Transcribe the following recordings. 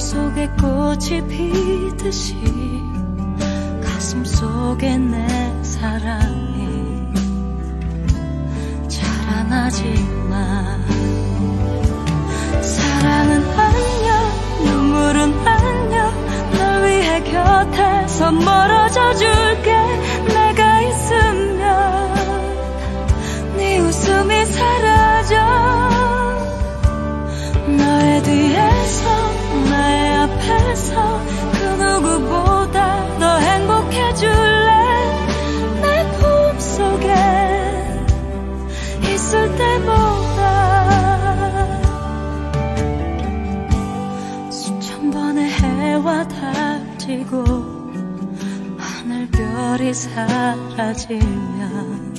속에 꽃이 피듯이 가슴 속에 내 사랑이 자라나지만 사랑은 안녕 눈물은 안녕 널 위해 곁에서 멀어져 줄게 내가 있으면 네 웃음이 사라져 너의 뒤에서 나의 앞에서 그 누구보다 더 행복해줄래 내 품속에 있을 때보다 수천 번의 해와 달 지고 하늘별이 사라지면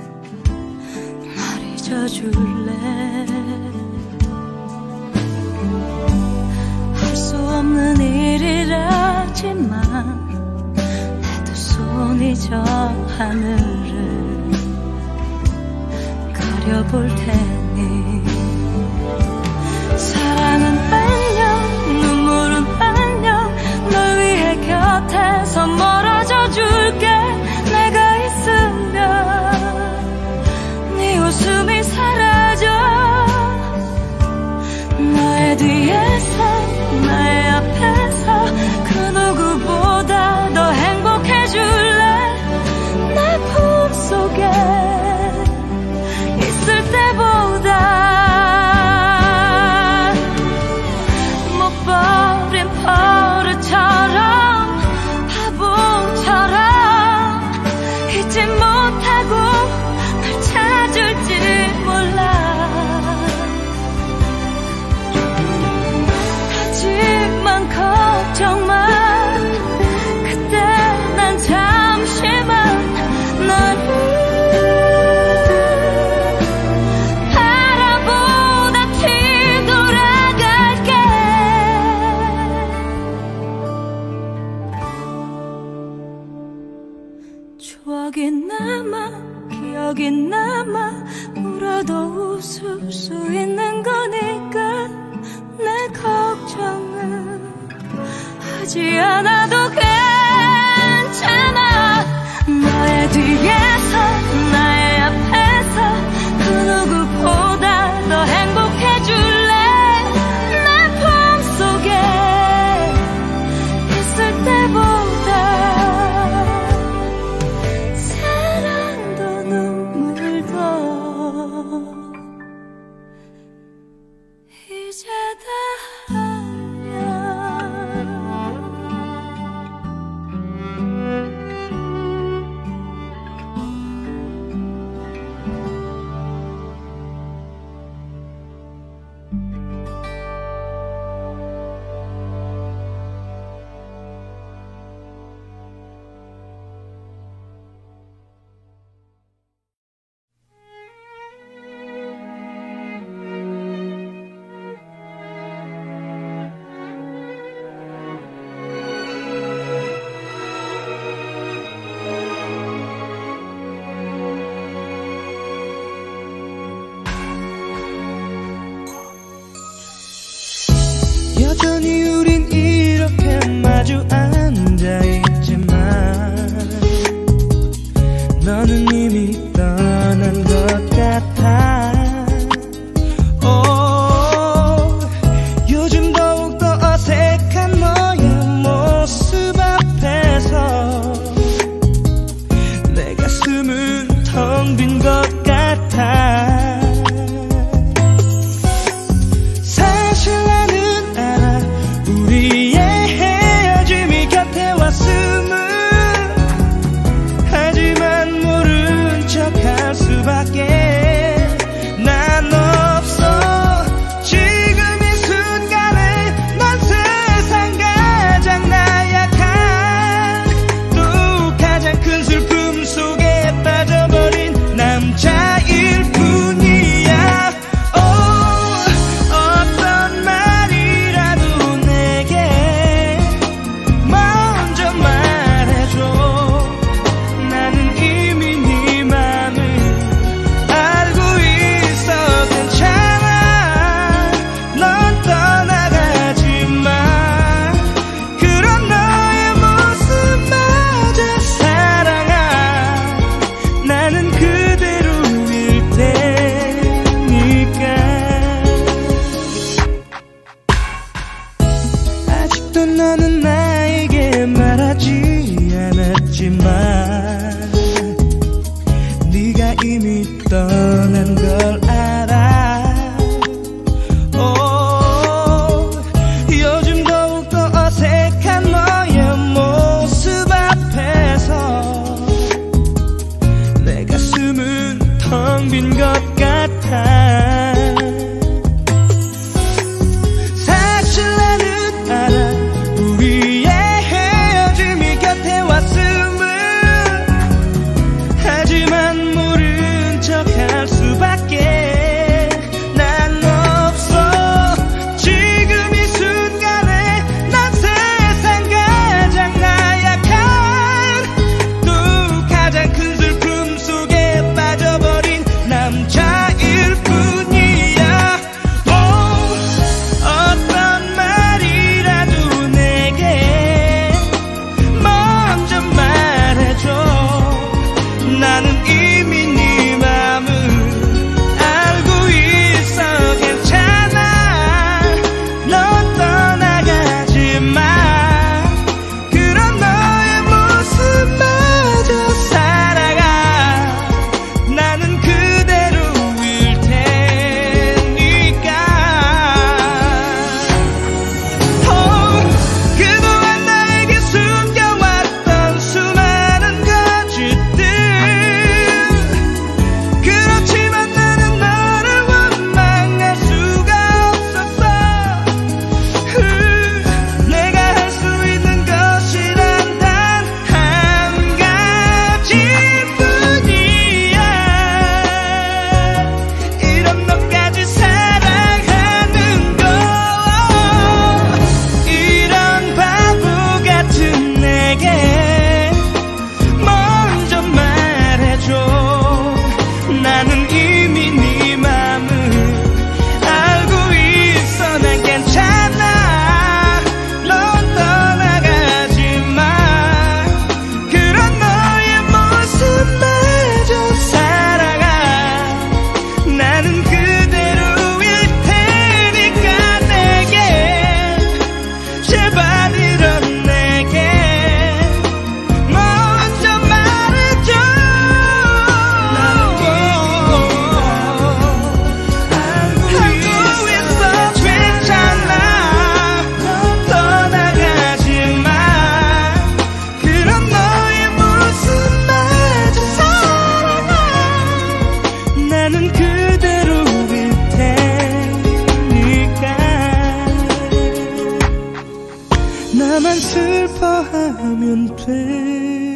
날 잊어줄래 할 수 없는 일이라지만 내 두 손이 저 하늘을 가려볼 테니 사랑은 안녕 눈물은 안녕 널 위해 곁에서 멀어져 줄게 내가 있으면 네 웃음이 사라져 너의 뒤에서 나의 앞에서 그 누구보다 더 행복해줄래 내 품속에 있을 때보다 못 버린 버릇처럼 바보처럼 잊지 못하고 날 찾을지 몰라 하지만 걱정 마 그때 난 잠시만 너를 바라보다 뒤돌아갈게 추억이 남아 기억이 남아 울어도 웃을 수 있는 거니까 내 걱정은 하지 않아도 괜찮아 너의 뒤에서 나의 앞에서 그 누구보다 더 행복해줄래 내 품속에 있을 때보다 사랑도 눈물도 이제 다 여전히 우린 이렇게 마주 앉아있지만 너는 이미 떠난 것 같아 요즘 더욱더 어색한 너의 모습 앞에서 내 가슴은 텅 빈 것 같아 사실 나는 알아 우리의 헤어짐이 그때도 너는 나에게 말하지 않았지만 네가 이미 떠난 걸 알아. 요즘 더욱더 어색한 너의 모습 앞에서 내 가슴은 텅 빈 것 같아. 사실 나는 알아 우리의 헤어짐이 곁에 왔음을. 하지만 모른 척 할 수밖에 난 없어. 지금 이 순간에 난 세상 가장 나약한 또 가장 큰 슬픔 속에 빠져버린 남자일 뿐이야. 어떤 말이라도 내게 먼저 말해줘. 나는 이미 네 맘을 알고 있어. 괜찮아 넌 떠나가지 마. 그런 너의 모습마저 살아가. 나는 그대로일 테니까. 그동안 나에게 숨겨왔던 수많은 거짓들. 그렇지만 나는 너를 원망할 수가 없었어. 내가 할 수 있는 것이란 단 한 가지뿐이야. 이런 너까지 사랑하는 거. 이런 바보 같은 내게 먼저 말해줘. 나는 이미 네 맘을 알고 있어. 난 괜찮아 넌 떠나가지 마. 그런 너의 모습마저 살아가. 나는 그대로일 테니까. 내게 제발 이런 내게 먼저 말해줘. 알고 있어. 괜찮아 넌 떠나가지 마. 그런 너의 모습마저 살아가. 나는 그대로일 테니까. 나만 슬퍼하면 되니까.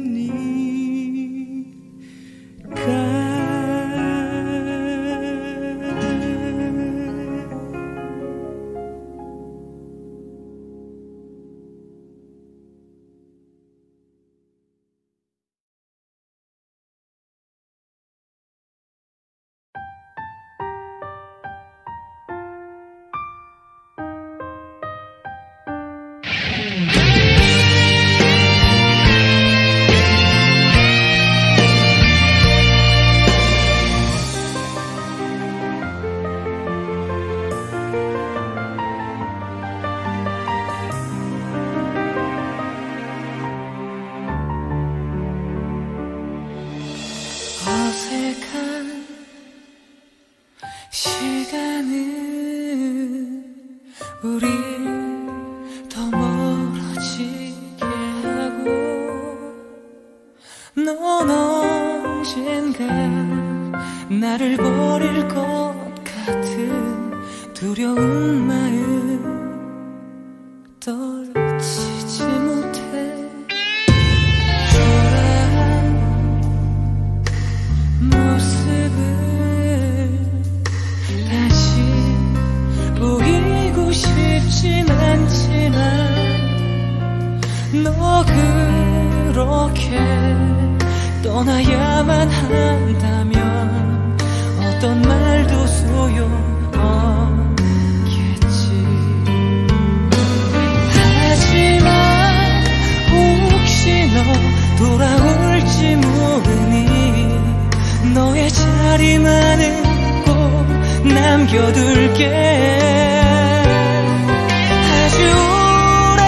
어색한 시간은 우리 더 멀어지게 하고. 넌 언젠가 나를 버릴 것 같은 두려운 마음 떨치지 못해. 모습을 다시 보이고 싶진 않지만 너 그렇게 떠나야만 한다면 어떤 말도 소용없겠지. 하지만 혹시 너 돌아올지 모르니 너의 자리만은 꼭 남겨둘게. 아주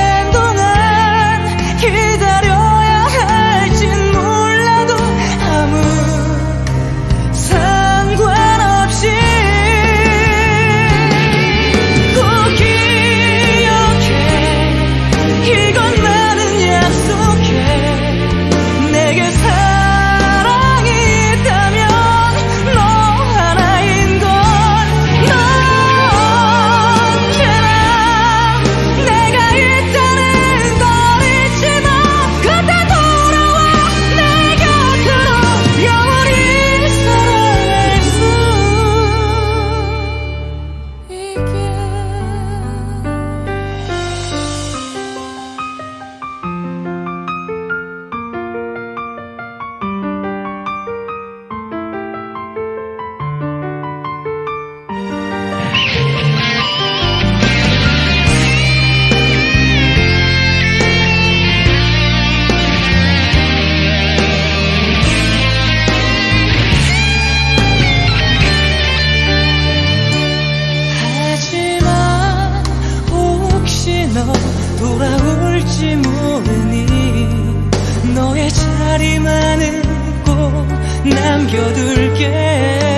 돌아올지 모르니 너의 자리만은 꼭 남겨둘게.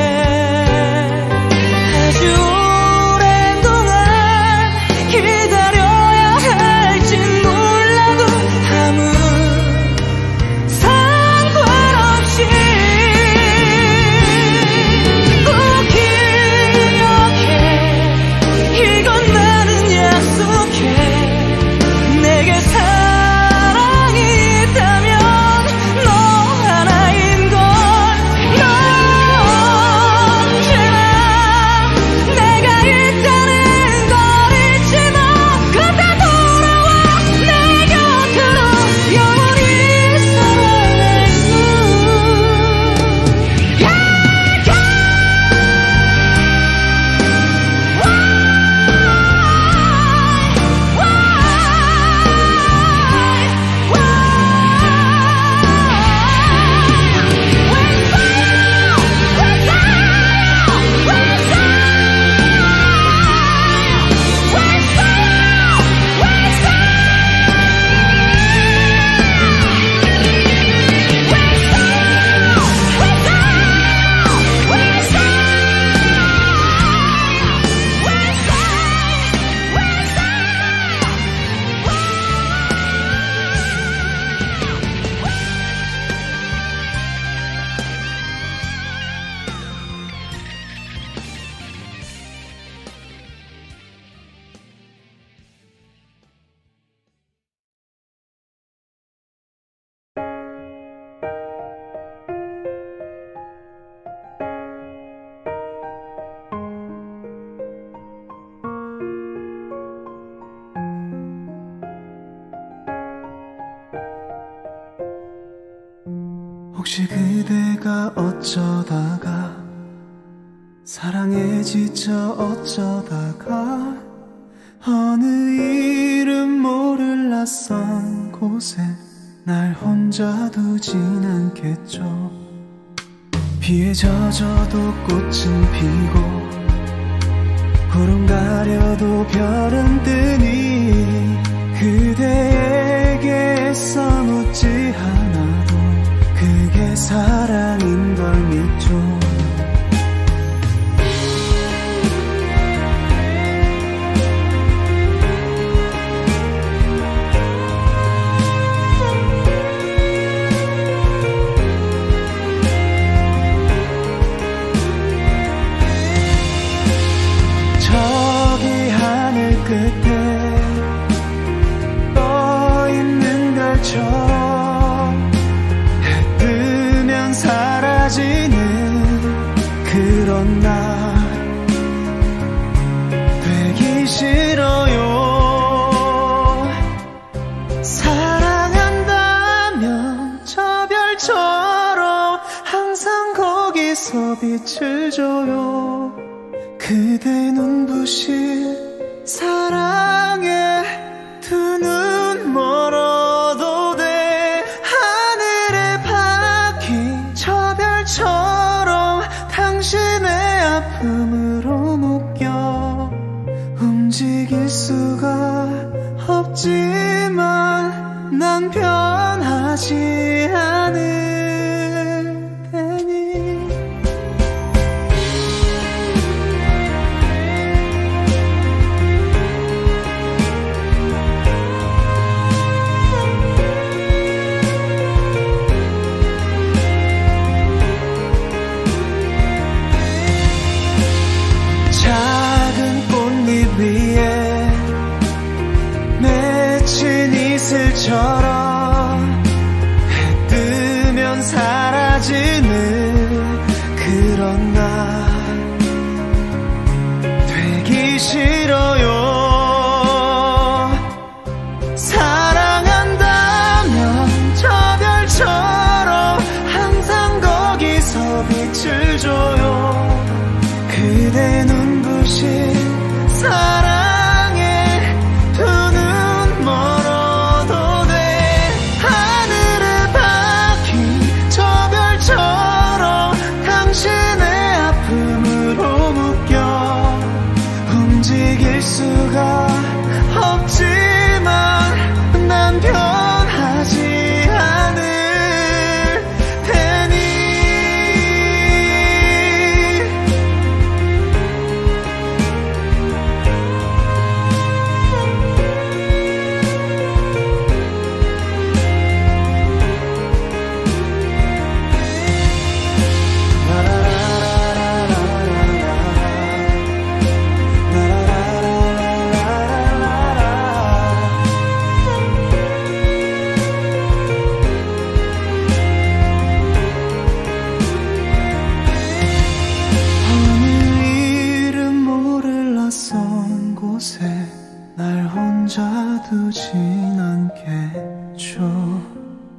아주 오랜 동안 기다려야 할진 몰라도 아무 상관없이 꼭 기억해. 이건 나는 약속해. 내게 사랑이 있다면 너 하나인 걸. 너 언제나 내가 있다는 걸 잊지 마. 그때 돌아와 내 곁으로 영원히 사랑할 수. 혹시 그대가 어쩌다가 사랑에 지쳐 어쩌다가 어느 이름 모를 낯선 곳에 날 혼자 두진 않겠죠. 비에 젖어도 꽃은 피고 구름 가려도 별은 뜨니 그대에게 애써 묻지 않아도 그게 사랑인 걸 믿죠. 저기 하늘 끝에 떠 있는 별처럼 사라지는 그런 날 되기 싫어요. 사랑한다면 저 별처럼 항상 거기서 빛을 줘요. 그대 눈부신 사랑에 두 눈 멀어도 돼. 하늘에 박힌 저 별처럼 당신의 아픔으로 묶여 움직일 수가 없지만 난 변하지 않을 테니. 작은 꽃잎 위에 맺힌 이슬처럼 해 뜨면 사라지는 그런 날 되기 싫어요. 사랑한다면 저 별처럼 항상 거기서 빛을 줘요. 그대 눈부신 사랑에 두 눈 멀어도 돼. 하늘에 박힌 저 별처럼 당신의 아픔으로 묶여 움직일 수가 없지만 난 먼 곳에 날 혼자 두진 않겠죠.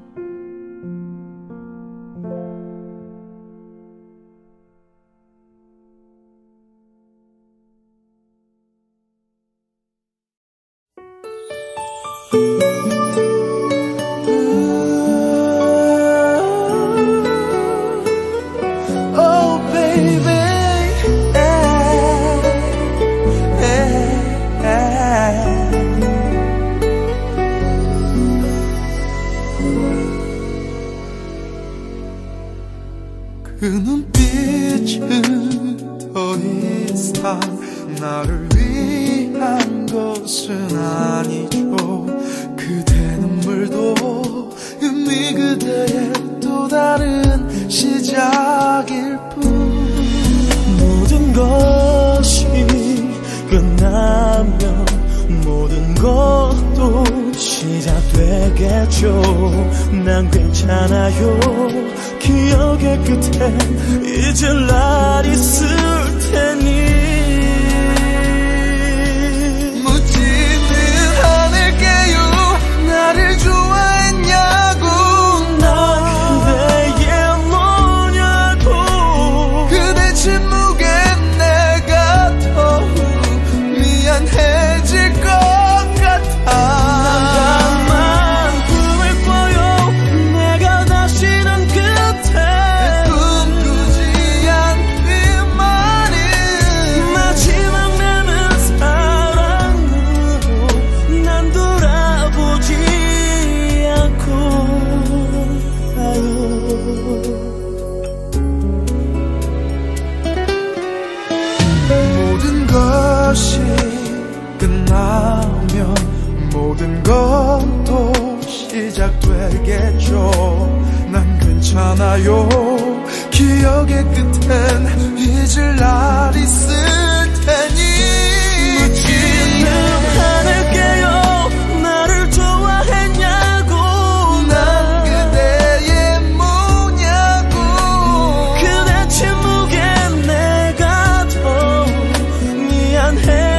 그 눈빛은 더 이상 나를 위한 것은 아니죠. 그대 눈물도 의미 그대의 또 다른 시작일 뿐. 모든 것이 끝나면 모든 것도 시작되겠죠. 난 괜찮아요. 기억의 끝엔 잊을 날 있을 테니 묻지는 않을게요. 나를 좋아했냐고, 난 그대의 뭐냐고. 그대 침묵에 내가 더 미안해질 것 같아. 끝나면 모든 건 또 시작되겠죠. 난 괜찮아요. 기억의 끝엔 잊을 날 있을 테니 묻지는 않을게요. 나를 좋아했냐고, 난 그대의 뭐냐고. 그대 침묵에 내가 더 미안해.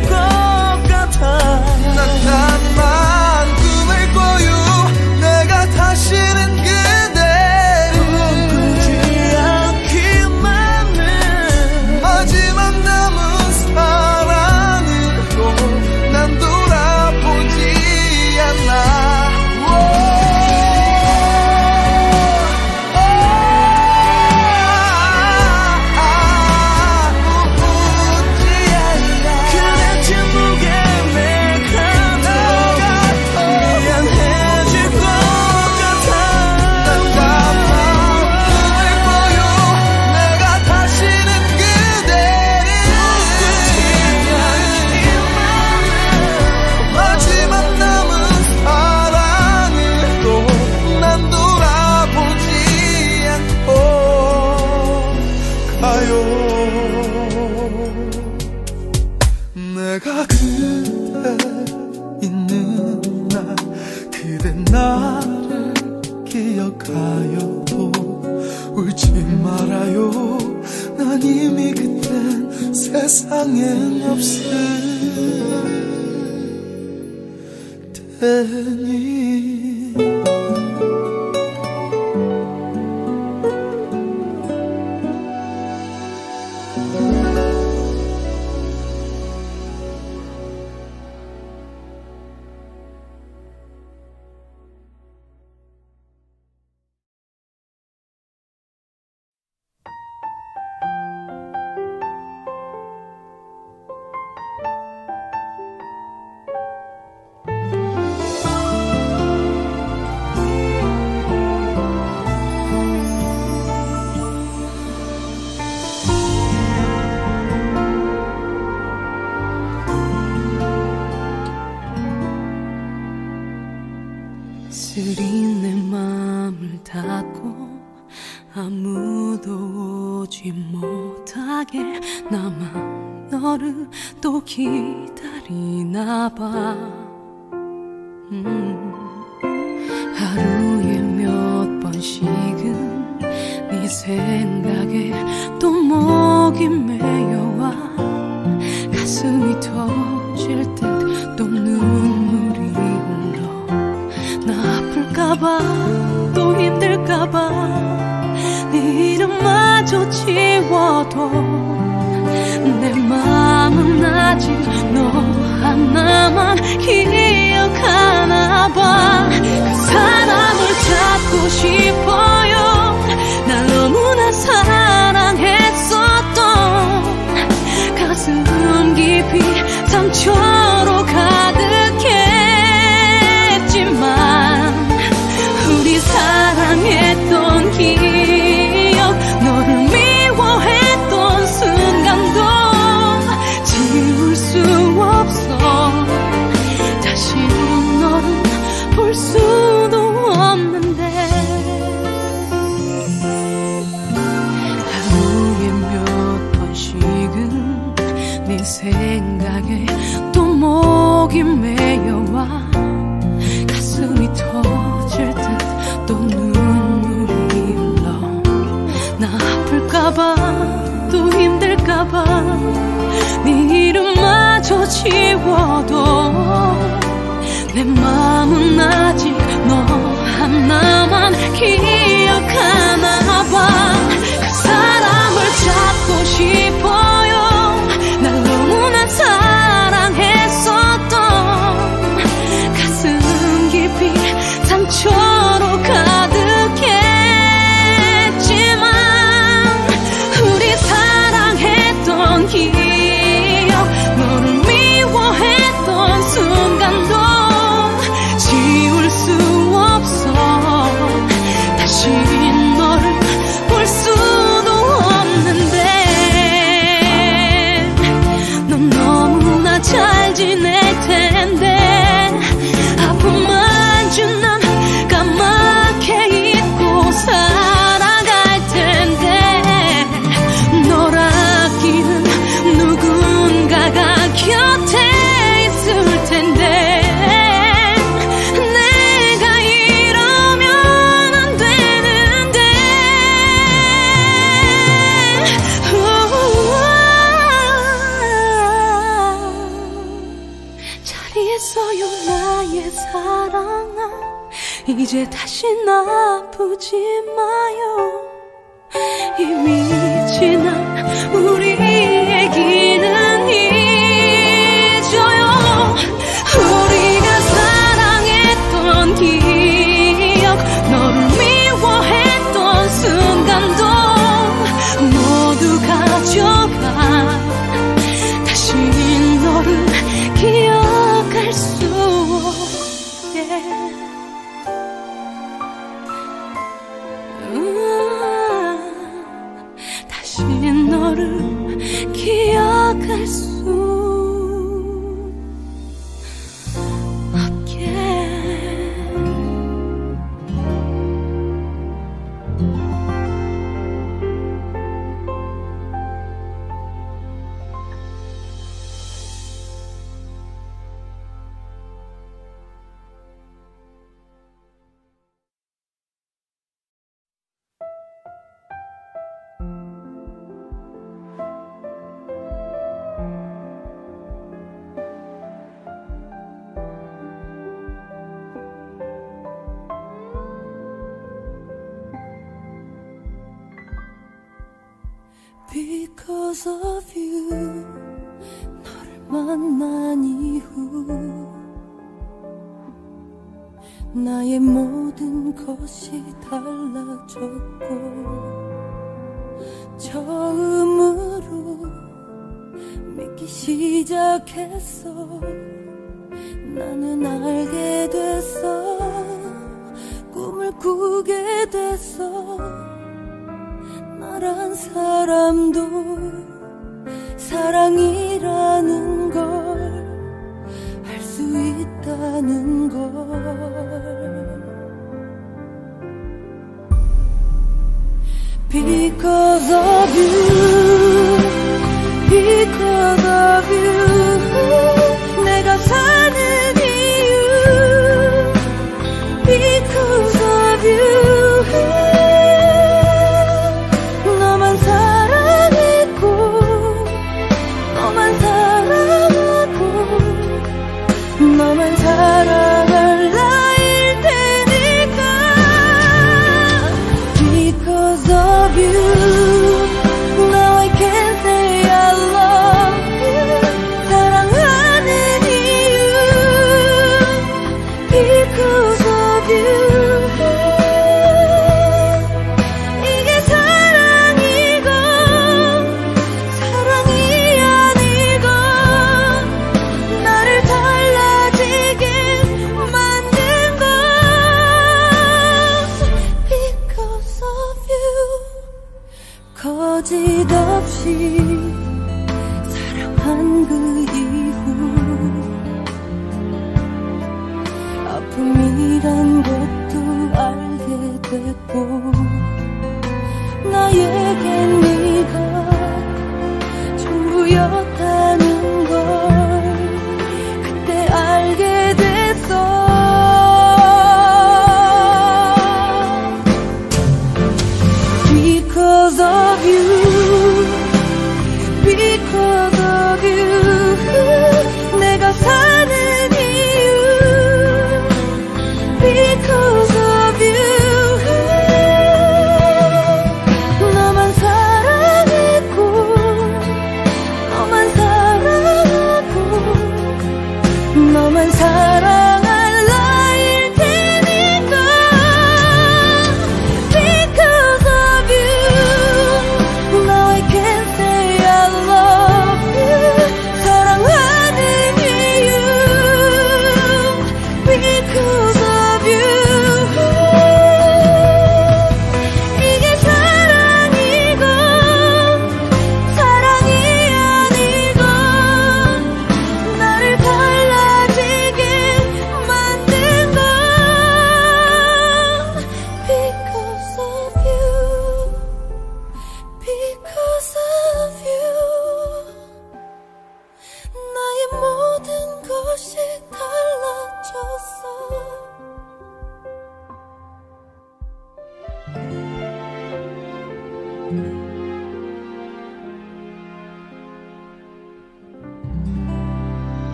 내가 그대 있는 날 그대 나를 기억하여도 울지 말아요. 난 이미 그땐 세상엔 없을 테니. 쓰린 내 맘을 닫고 아무도 오지 못하게 나만 너를 또 기다리나 봐. 하루에 몇 번씩은 네 생각에 또 목이 메여와 가슴이 지워도 내 마음은 아직 너 하나만 기억하나 봐. 그 사람을 찾고 싶어요. 날 너무나 사랑했었던 가슴 깊이 상처로 가득했지만 우리 사랑했던 기억, 너를 미워했던 순간도 지울 수 없어. 다시 너를 볼 수도 없는데 하루에 몇 번씩은 네 생각에 또 목이 메여와 가슴이 터질 듯 또 눈물이 흘러. 나 아플까봐 또 힘들까봐 네 이름마저 지워도 내 마음은 아직 너 하나만 기억하나 봐. 그 사람을 찾고 싶어요. 날 너무나 사랑했었던 가슴 깊이 상처로 가득했지만 우리 사랑했던 기억, 너를 미워했던 순간도 지울 수 없어. 다시 너를 볼 수도 없는데 넌 너무나 잘 지낼 텐데 아픔만 준 난 까맣게 잊고 살아갈 텐데 널 아끼는 누군가가 곁에 있을 텐데 내가 이러면 안 되는데 잘 있어요 나의 사랑아. 이제 다신 아프지 마요. 이미 지난 우리 얘기는 잊어요. 우리가 사랑했던 기억, 너를 미워했던 순간도 모두 가져가. 다시 너를 기억할 수 없게. 다시 너를 기억할 수 없게. Because of you 너를 만난 이후 나의 모든 것이 달라졌고 처음으로 믿기 시작했어. 나는 알게 됐어. 꿈을 꾸게 됐어. 나란 사람도 사랑이라는 걸 알 수 있다는 걸. Because of you, because of you 내가 사는 이유 Because of you 너만 사랑했고 너만 사랑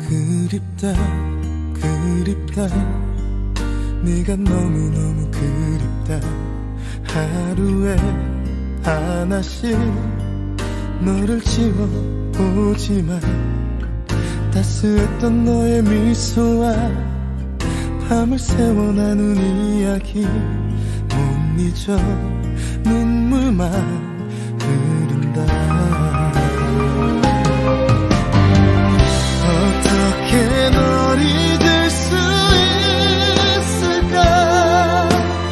그립다 그립다 네가 너무너무 그립다. 하루에 하나씩 너를 지워보지만 따스했던 너의 미소와 밤을 새워 나눈 이야기 못 잊어. 눈물만 흐른다. 어떻게 널 잊을 수 있을까.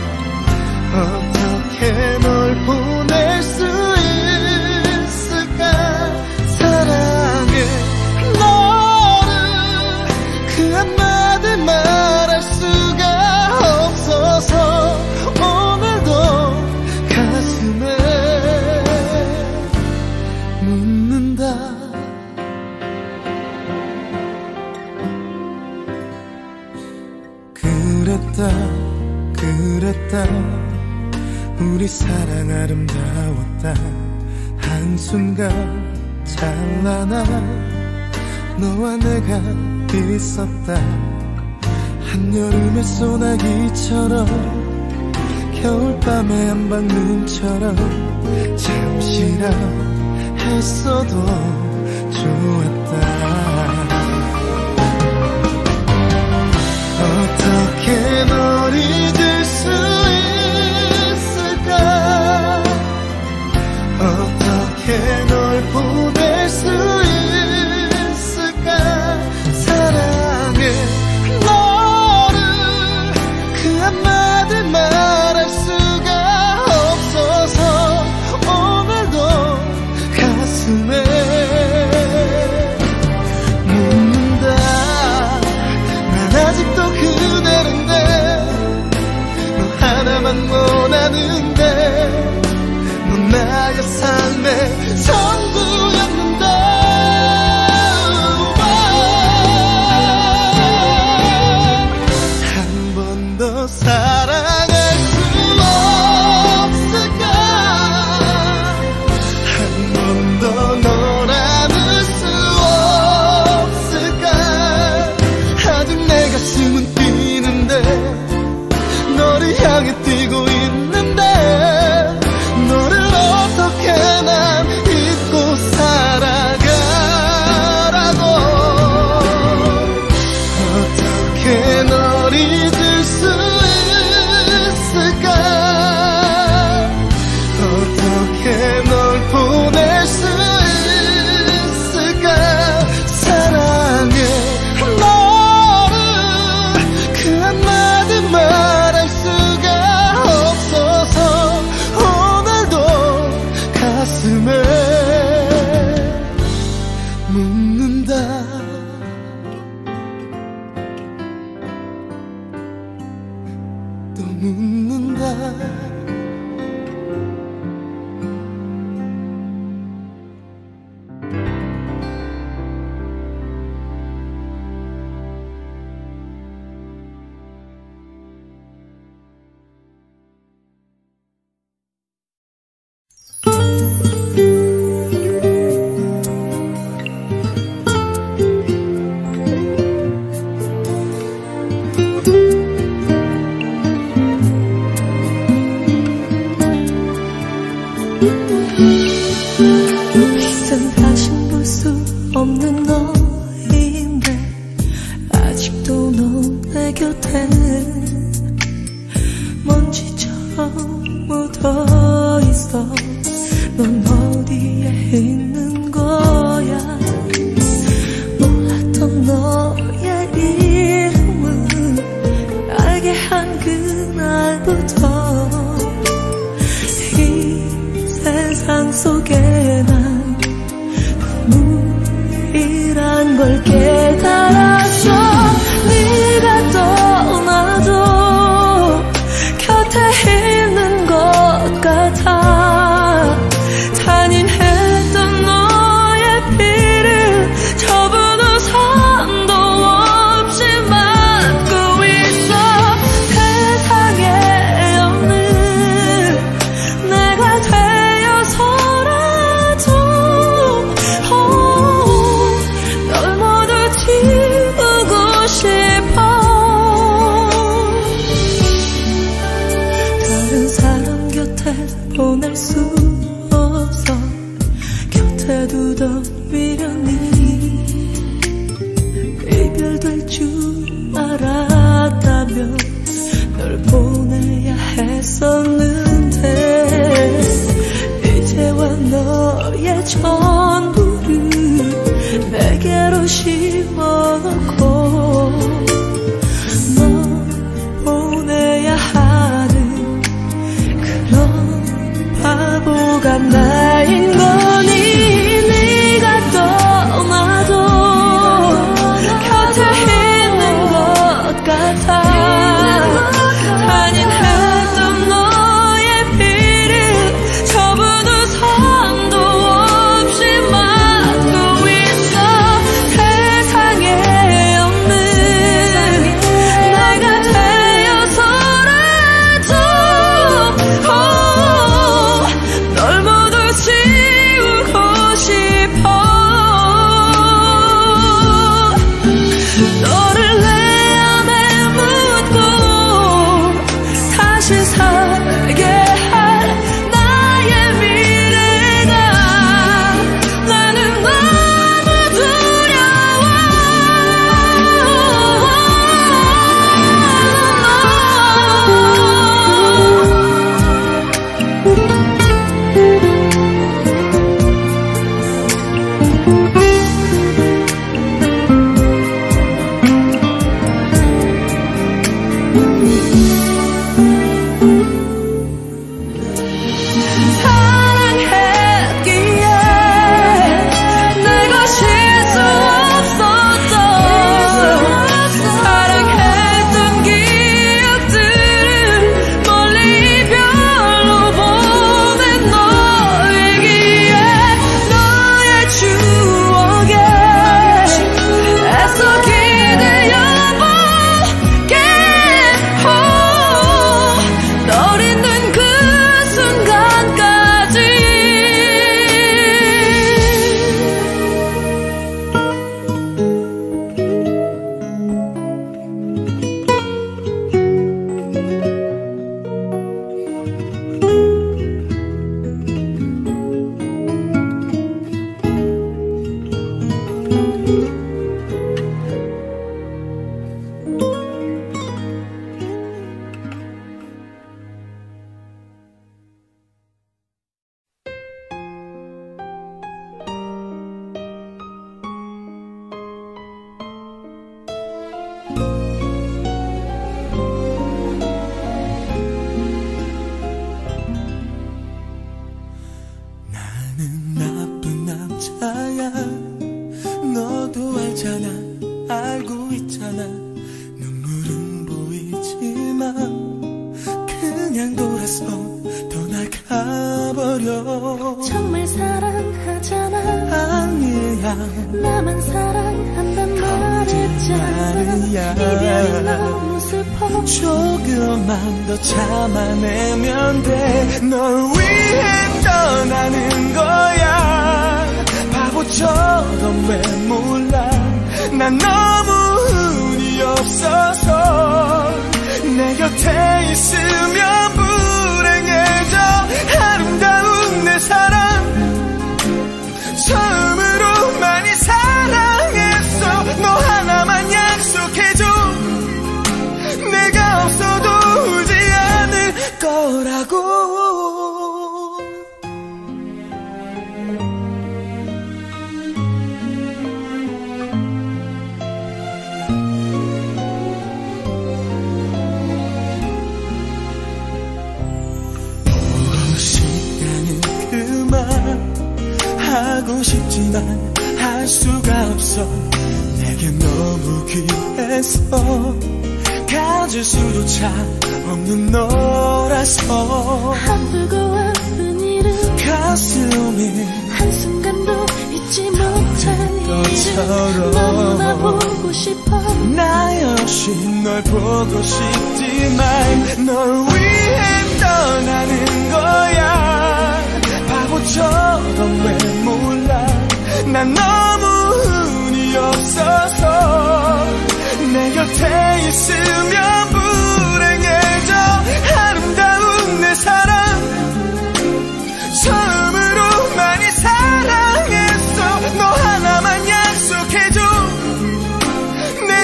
어떻게 널 보낼 수 있을까. 사랑해 너를 그 한마디 말할 수가 없어서 오늘도 가슴에 묻는다. 그랬다 그랬다 우리 사랑 아름다웠다. 한순간 찬란한 너와 내가 있었다. 한여름의 소나기처럼 겨울밤의 한방눈처럼 잠시라도 했어도 좋았다. 어떻게 널 잊을 수 있을까. 어떻게 널 보낼 수 있을까. 사랑해 너를 그 한마디 말할 수가 없어서 오늘도 가슴에 묻는다. 난 아직도 그대인데 너 하나만 원하는데 넌 나의 삶의 전부였는데. 한 번 더 사랑할 수 없을까. 한 번 더 널 안을 수 없을까. 아직 내 가슴은 뛰는데 너를 향해 뛰고 있는데 너를 어떻게 난 잊고 살아가라고. 어떻게 널 잊을 수 있을까. 어떻게 널 보낼 수 있을까. 사랑해 너를 그 한마디 말할 수가 없어서 오늘도 가슴에 묻는다. 또 묻는다. 이젠 다신 볼 수 없는 너인데 아직도 넌 내 곁에 먼지처럼 묻어있어. 넌 어디에 있는 거야. 몰랐던 너의 이름을 알게 한 그날부터 이 세상 속에 난 눈물이란 걸 깨달았어. 네가 떠나도 이별될 줄 알았다면 널 보내야 했었는데 이제와 너의 전부를 내게로 씌워놓고 널 보내야 하는 그런 바보가 나인 거니. 네가 떠나도 곁에 있는 것 같아. 잔인했던 너의 피를 저부도 선도 없이 맞고 있어. 세상에 없는 내가 되어서라도 널 모두 지우고 싶어. 너를 내 안에 묻고 다시 살게 할 나의 미래가 나는 너무 두려워. 사랑했기에 내 것일 수 없었던 사랑했던 기억들을 멀리 이별로 보낸 너이기에 너의 추억에 애써 기대어볼게. 널 잊는 그 순간까지. 나는 나쁜 남자야. 너도 알잖아. 알고 있잖아. 눈물은 보이지만 그냥 돌아서 떠나가버려. 정말 사랑하잖아. 아니야. 나만 사랑한단 말했잖아. 거짓말이야. 이별이 너무 슬퍼. 조금만 더 참아내면 돼. 널 위해 떠나는 거야. 바보처럼 왜 몰라. 난 너무 운이 없어서 내 곁에 있으면 불행해져. 아름다운 내 사랑 처음으로 많이 사랑했어. 너 하나만 약속해줘. 내가 없어도 울지 않을 거라고. 보고 싶다는 그 말 하고 싶지만 할 수가 없어. 내게 너무 귀해서 가질 수조차 없는 너라서. 아프고 아픈 일은 가슴이 한순간도 잊지 못한 것처럼. 일은 너무나 보고 싶어. 나 역시 널 보고 싶지만 널 위해 떠나는 거야. 바보처럼 왜 몰라. 난 너무 운이 없어서 내 곁에 있으면 불행해져. 아름다운 내 사랑 처음으로 많이 사랑했어. 너 하나만 약속해줘.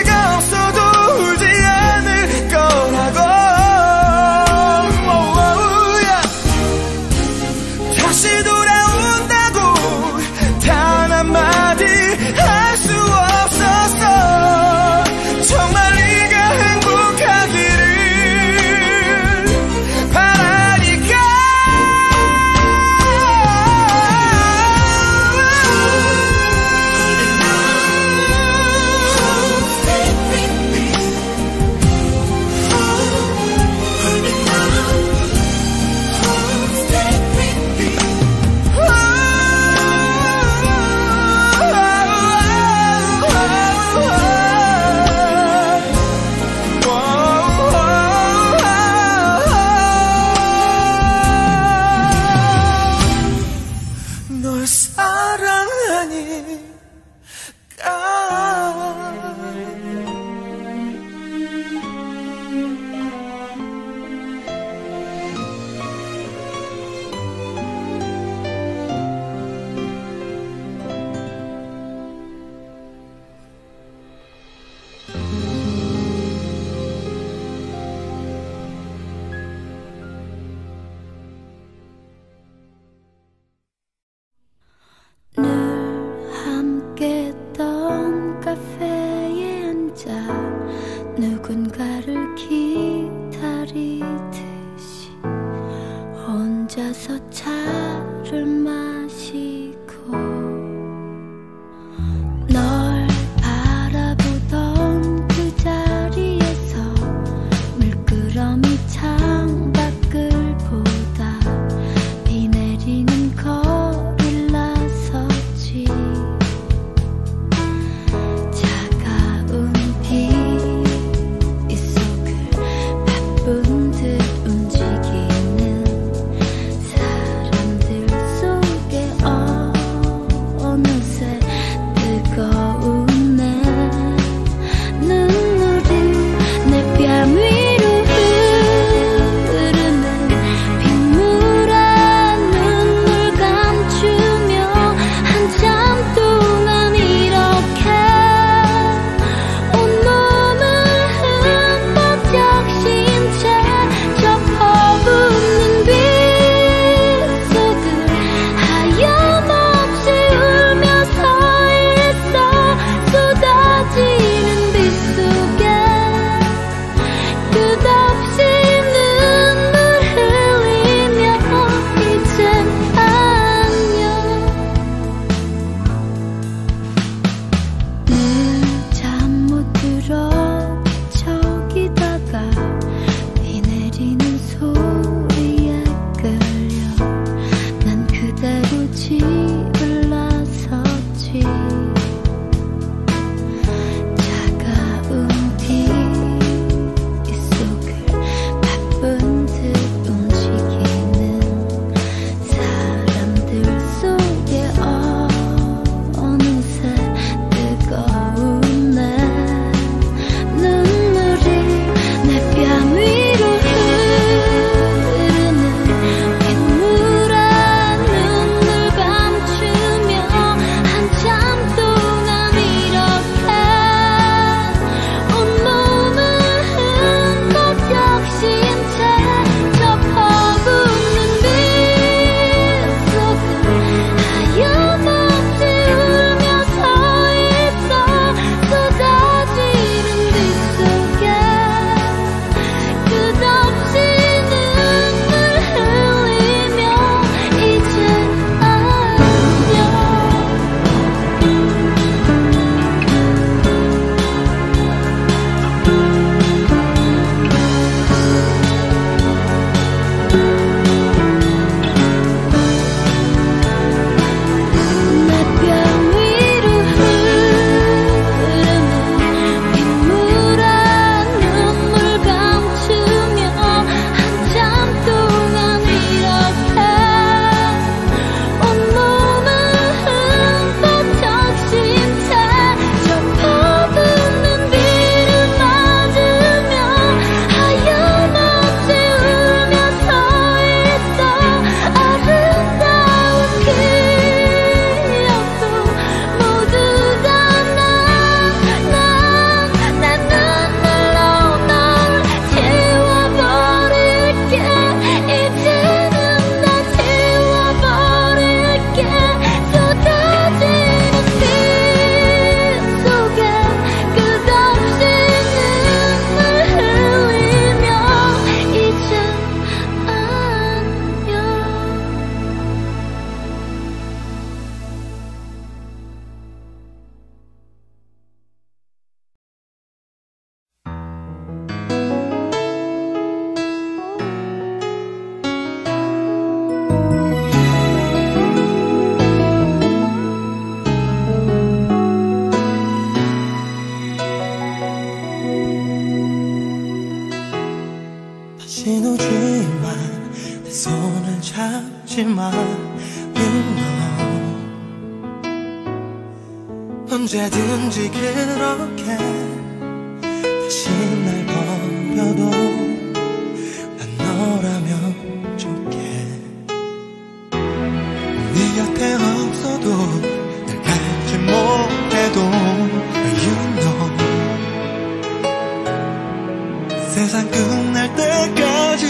혼자 누군가를 기다리듯이 혼자서 차를 마시고 널 바라보던 그 자리에서 물끄러미 창밖을 보다 비 내리는 거리를 나섰지. 차가운 비 속을 바쁜 듯 움직이는 사람들 속에 어느새 뜨거운 내 눈물이 내 뺨 위로 흐르는 빗물아 눈물 감추며 한참 동안 이렇게 온몸을 흠뻑 적신 채 저 퍼붓는 빗 속을 하염없이 울며 서 있어. 쏟아지는 빗 속에 끝없이 눈물 흘리며 이젠 안녕. 잠 못 들어 저기다가 비 내리는 소리에 끌려 난 그대로 집을 나섰지. 차가운 비 속을 바쁜 듯 움직이는 사람들 속에 어느새 뜨거운 내 눈물이 내 뺨 위로 흐르는 빗물아 눈물 감추며 한참 동안 이렇게 온몸을 흠뻑 적신 채 저 퍼붓는 빗 속을 하염없이 울며 서 있어. 쏟아지는 빗 속에 끝없이 눈물 흘리며 이젠 안녕. 내 뺨 위로 흐르는 빗물아 눈물 감추며 한참 동안 이렇게 온몸을 흠뻑 적신 채 저 퍼붓는 비를 맞으며 하염없이 울며 서 있어. 아름다운 기억도 모두 다 내 눈물로 널 지워버릴게. 이제는 다 지워버릴게. 쏟아지는 빗 속에 끝없이 눈물 흘리며 이젠 안녕. 다신 오지마 내 손을 잡지마. 언제든지 그렇게 다시 날 버려도 난 너라면 좋게. 네 곁에 없어도 날 알지 못해도 You know 세상 끝날 때까지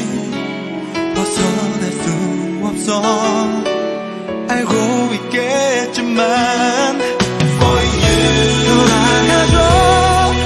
벗어날 수 없어. 알고 있겠지만 For you 돌아가줘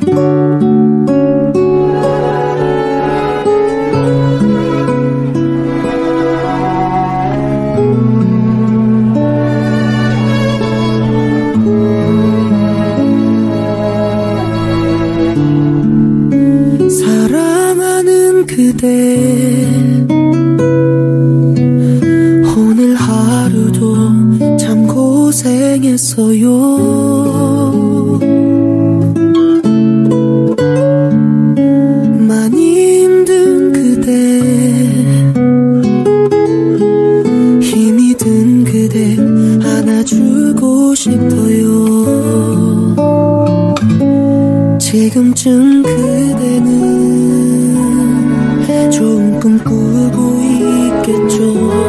사랑하는 그대, 오늘 하루도 참 고생했어요. 많이 힘든 그대, 힘이 든 그대 안아주고 싶어요. 지금쯤 그대는 좋은 꿈 꾸고 있겠죠.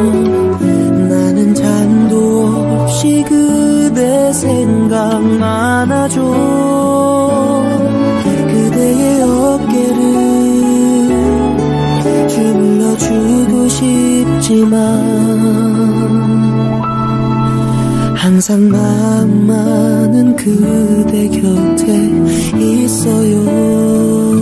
나는 잠도 없이 그대 생각만 하죠. 그대의 어깨를 주물러주고 싶지만 항상 마음만은 그대 곁에 있어요.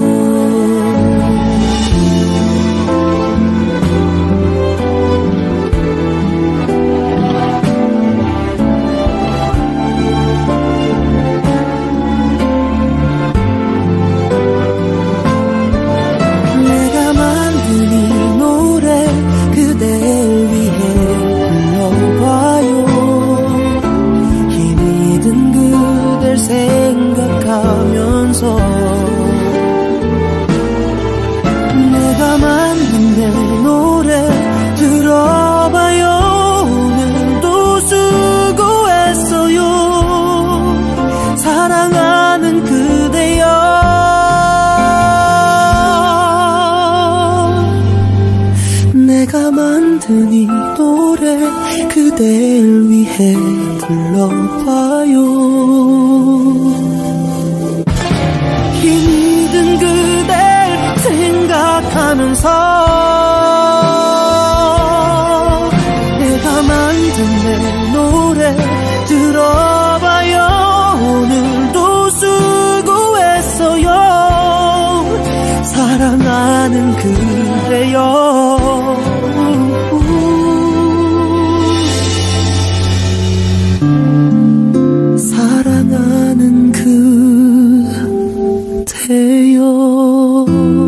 내가 만든 이 노래 그대를 위해 불러봐요. 힘이 든 그댈 생각하면서 내가 만든 내 노래 들어봐요. 오늘도 수고했어요. 사랑하는 그대여. 내가 만든 이 노래 그댈 위해 불러봐요. 힘이 든 그댈 생각하면서 내가 만든 내 노래 들어봐요. 오늘도 수고했어요. 사랑하는 그대여. 사랑하는 그대여.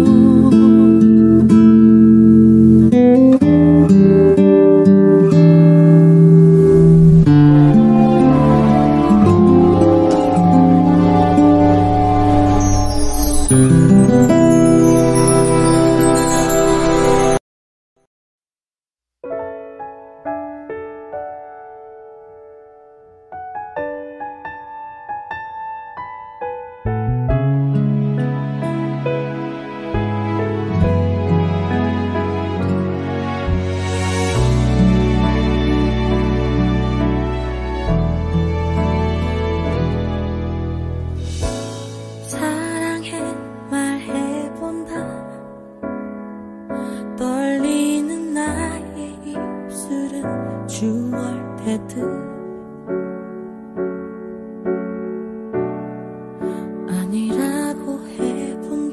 아니라고 해본다.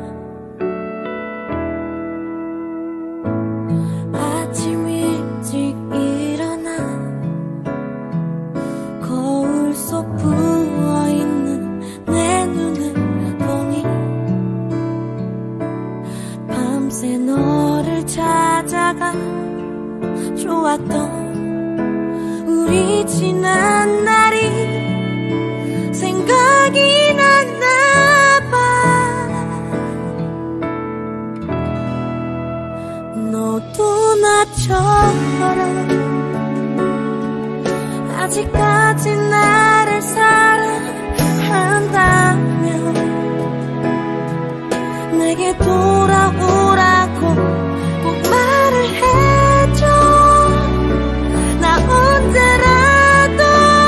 아침 일찍 일어나 거울 속 부어있는 내 눈을 보니 밤새 너를 찾아가 좋았던 우리 지난 날이 생각이 났나봐. 너도 나처럼 아직까지 나를 사랑한다면 내게 돌아오라고 꼭 말을 해줘. 나 언제라도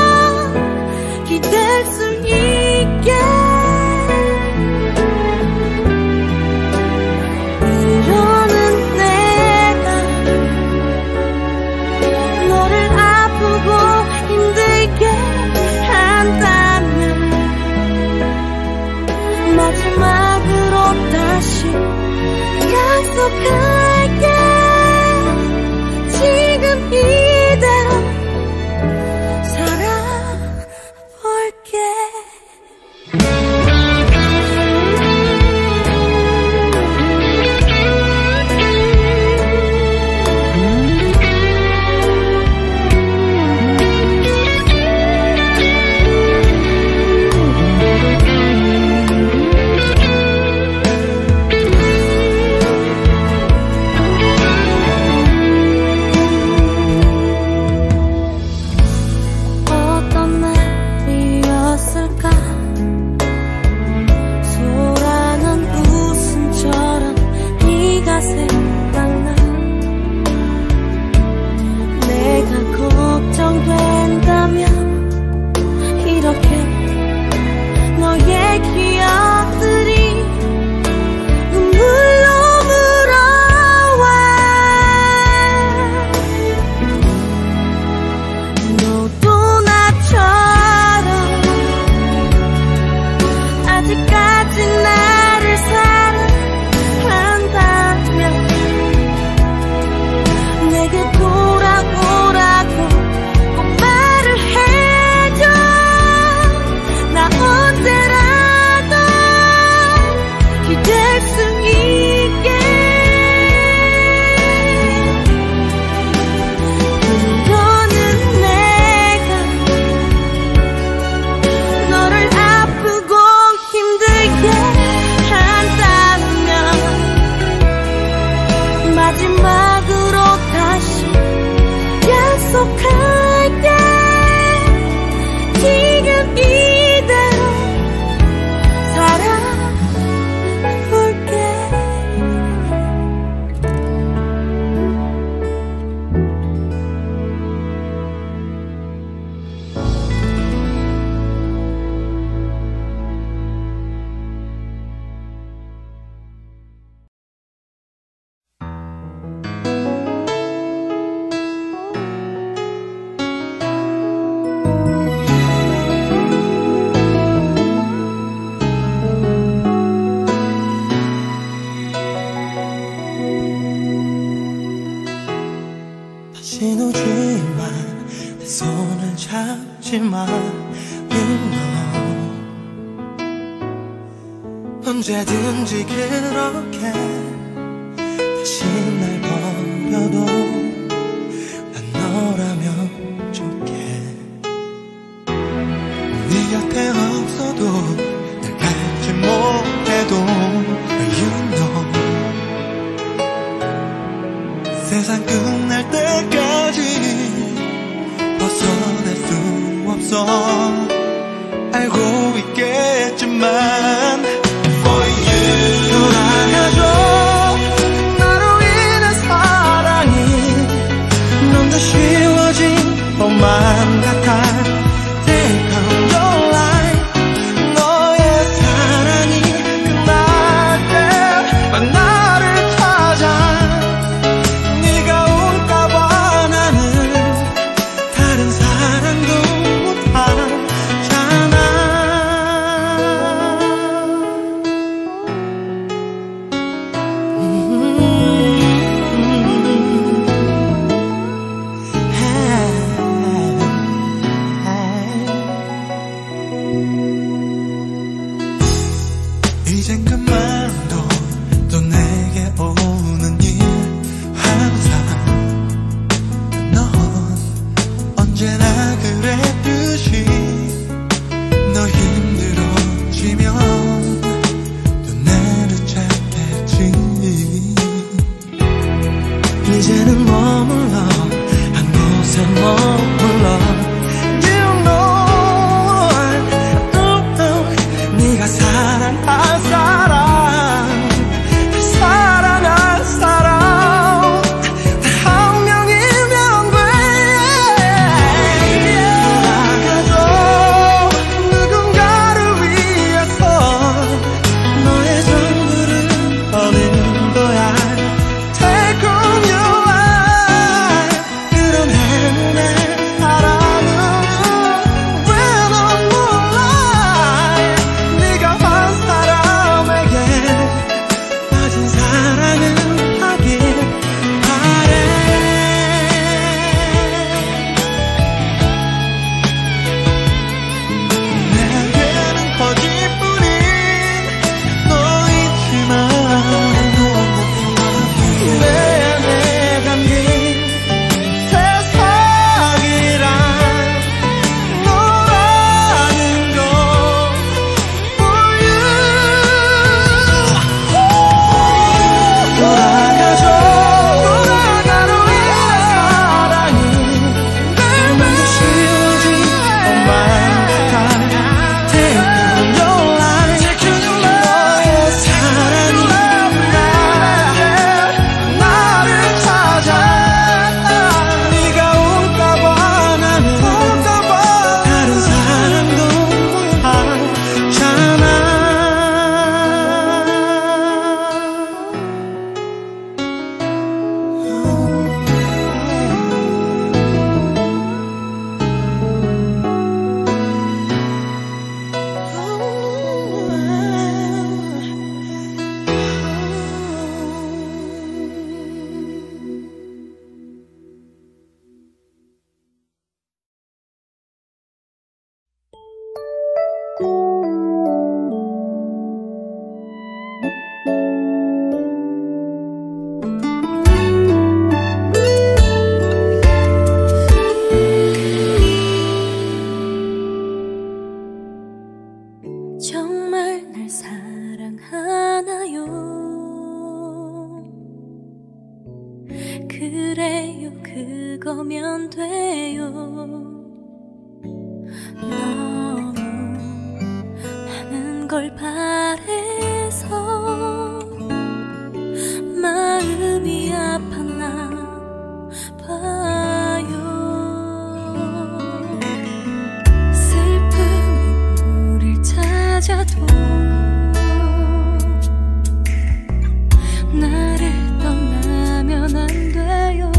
기댈 수 있게. 이러는 내가 너를 아프고 힘들게 한다. 약속할게 지금 이대로 살아볼게 생각나 내가 걱정된다면 이렇게 너의 기억들이 눈물로 물어와 너도 나처럼 아직까지 나를 내게 돌아오라고 꼭 말을 해줘 나 언제라도 기댈 수 있게 그거는 내가 너를 아프고 힘들게 한다면 마지막으로 다시 약속할게 지금 이대로 살아볼게 다신 오지마 내 손을 잡지마 You know 언제든지 그렇게 다시 날 버려도 난 너라면 좋게 네 곁에 없어도 날 갖지 못해도 You know 세상 끝날 때까지 벗어날 수 없어 알고 있겠지만 For you 돌아가줘 나로 인한 사랑이 넌 더 쉬워진 것만 같아 Take on your life 너의 사랑이 끝날 때만 나를 찾아 돼요. 그거면 돼요. 너무 많은 걸 바래서 마음이 아팠나 봐요. 슬픔이 우릴 찾아도 나를 떠나면 안 돼요.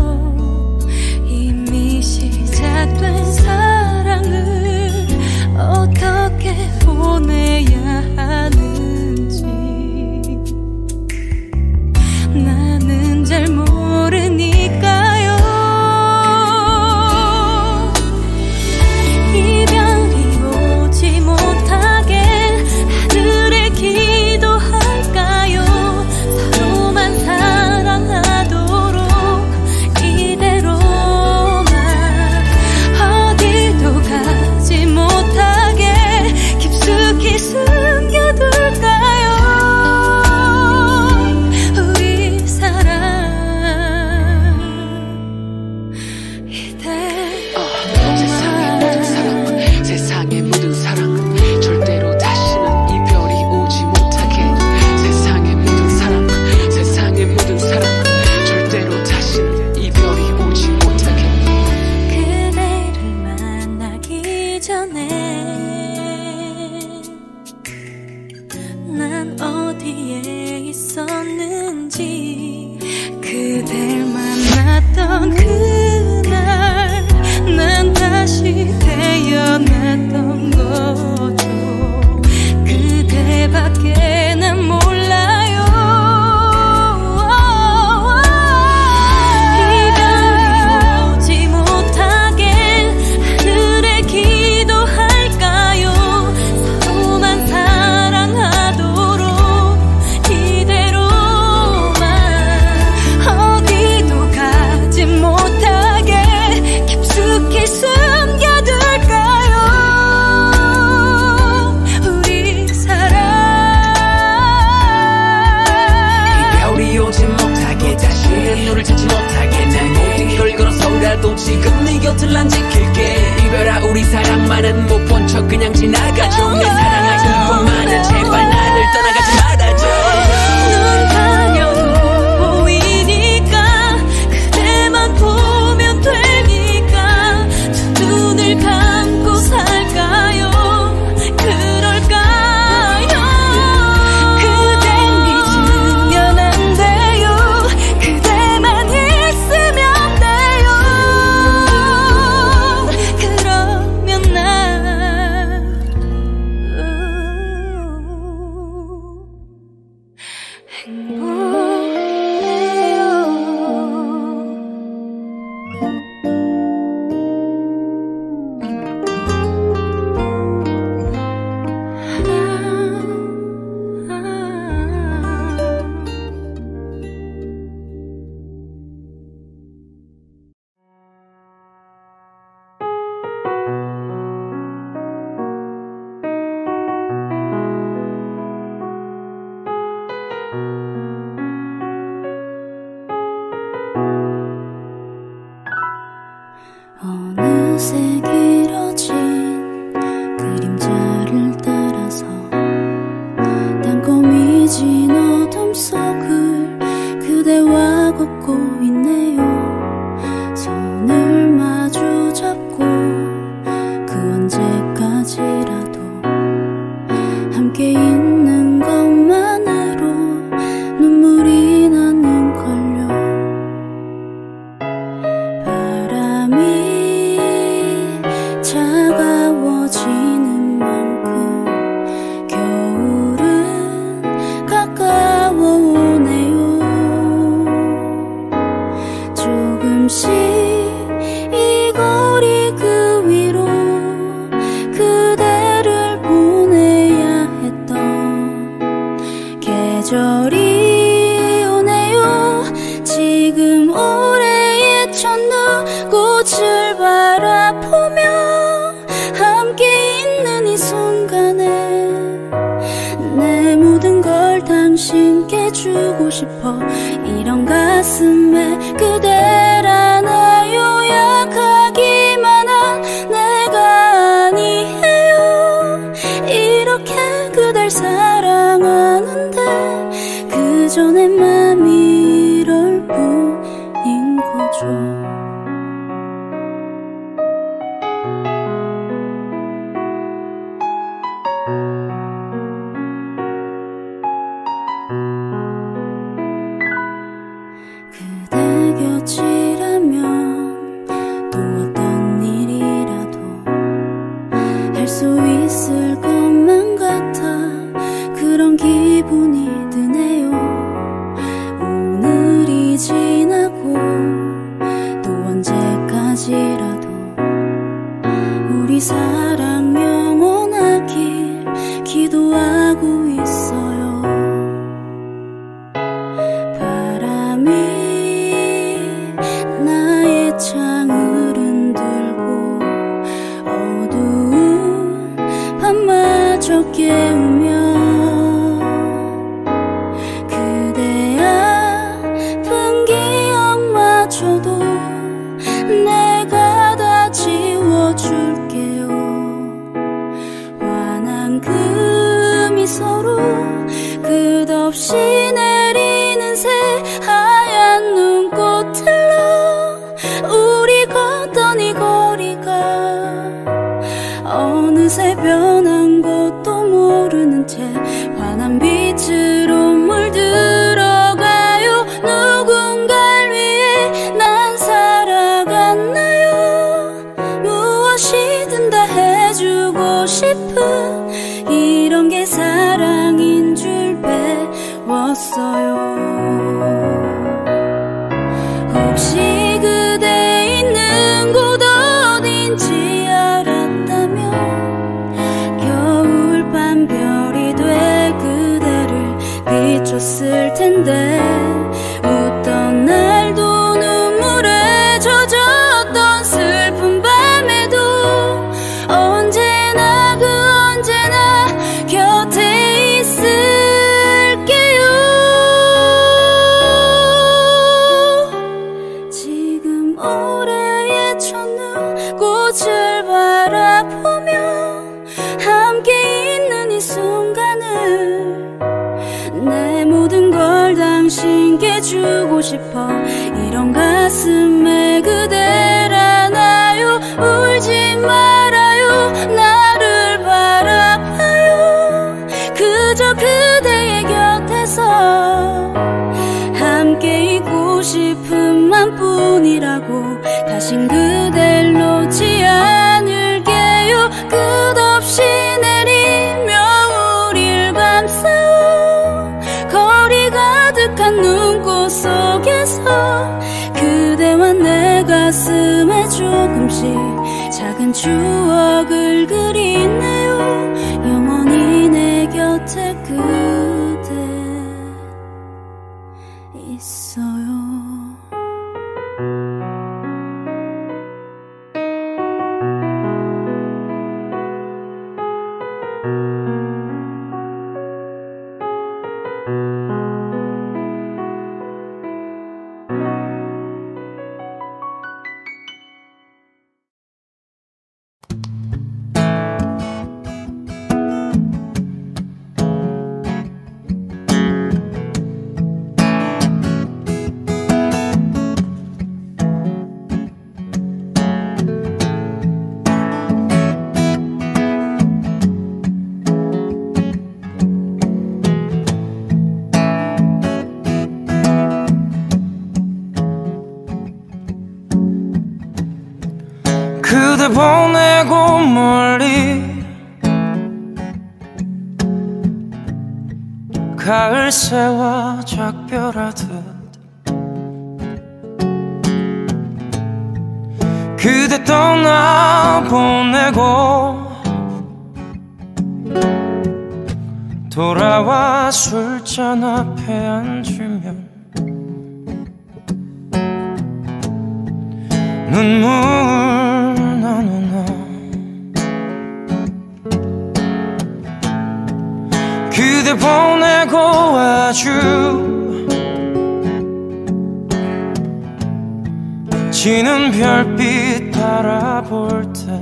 이미 시작된 사랑을 어떻게 보내야 하는지 나는 잘 모르니까요. 이별이 오지 못하게 하늘에 기도할까요? 서로만 사랑하도록 이대로만 어디도 가지 못하게 깊숙이 숨겨둘까요? 우리 사랑 세상에 묻은 사랑 절대로 다시는 이별이 오지 못하게. 세상에 묻은 사랑 세상에 묻은 사랑 절대로 다시는 이별이 오지 못하게. 그대를 만나기 전에 난 어디에 있었는지 그댈 만났던 그날 난 다시 태어났던 거죠. 그대밖에 난 몰라요. 이별이 오지 못하게 하늘에 기도할까요? 서로만 사랑하도록 이대로만 어디도 가지 못하게 깊숙이 숨겨둘까요? 우리 사랑 이별이 오지 못하게 다시는 너를 찾지 못하게 난 모든 걸 걸어서라도 지금 네 곁을 난 지킬게. 이별아 우리 사랑만은 못 본 척 그냥 지나가줘. 내 사랑할 이것만은 제발 나를 떠나가지 말아줘. 눈 가려도 보이니까 그대만 보면 되니까 두 눈을 감고 살까요? 그럴까요? 그댈 잊으면 안 돼요. 그대만 있으면 돼요. 그러면 난 어느새 길어진 그림자를 따라서 땅거미진 어둠 속을 그대와 걷고 있네요. 손을 마주 잡고 그 언제까지라도 함께 있는 것만으로 눈물이 나는걸요. 바람이 차가워지는 만큼 겨울은 가까워 오네요. 조금씩 이 거리 그 위로 그대를 보내야 했던 계절이 오네요. 지금 올해의 첫눈 꽃을 바라보며 함께 있는 이 순간에 내 모든 걸 당신께 해주고 싶어. 이런 가슴에 그대라나요. 약하기만 한 내가 아니에요. 이렇게 그댈 사랑하는데 그저 내 맘이 이럴 뿐인 거죠. 곁이라면 또 어떤 일이라도 할 수 있을 것만 같아. 그런 기분이 드네요. 오늘이 지나고 또 언제까지라도 우리 사랑 영원하길 기도하고 있어요. 창을 흔들고 어두운 밤마저 깨우며 그대 아픈 기억마저도 내가 다 지워줄게요. 환한 그 미소로 끝없이 내리는 새하얀 눈꽃들로 우리 걷던 이 거리가 어느새 변한 것도 모르는 채 환한 빛으로 물들어가요. 누군가를 위해 난 살아갔나요. 무엇이든 다 해주고 싶은 이런 게 사랑인 줄 배웠어요. 혹시 그대 있는 곳 어딘지 알았다면 겨울밤 별이 돼 그대를 비췄을 텐데 웃던 날도 눈물에 젖었던 슬픈 밤에도 언제나 그 언제나 곁에 있을게요. 지금 올해의 첫눈 꽃을 바라보며 함께 있는 이 순간을 내 모든 걸 당신께 주고 싶어. 이런 가슴에 그댈 안아요. 울지 말아요. 나를 바라봐요. 그저 그대의 곁에서 함께 있고 싶은 맘뿐이라고. 다신 그댈 놓지 않을게요. 끝없이 내리며 우릴 감싸온 거리 가득한 눈꽃 속에서 그대와 내 가슴에 조금씩 작은 추억을 그리네요. 영원히 내 곁에 그대 있어요. 그대 보내고 멀리 가을새와 작별하듯 그대 떠나보내고 돌아와 술잔 앞에 앉으면 눈물 나누나 그대 보내고 자주 지는 별빛 바라볼 때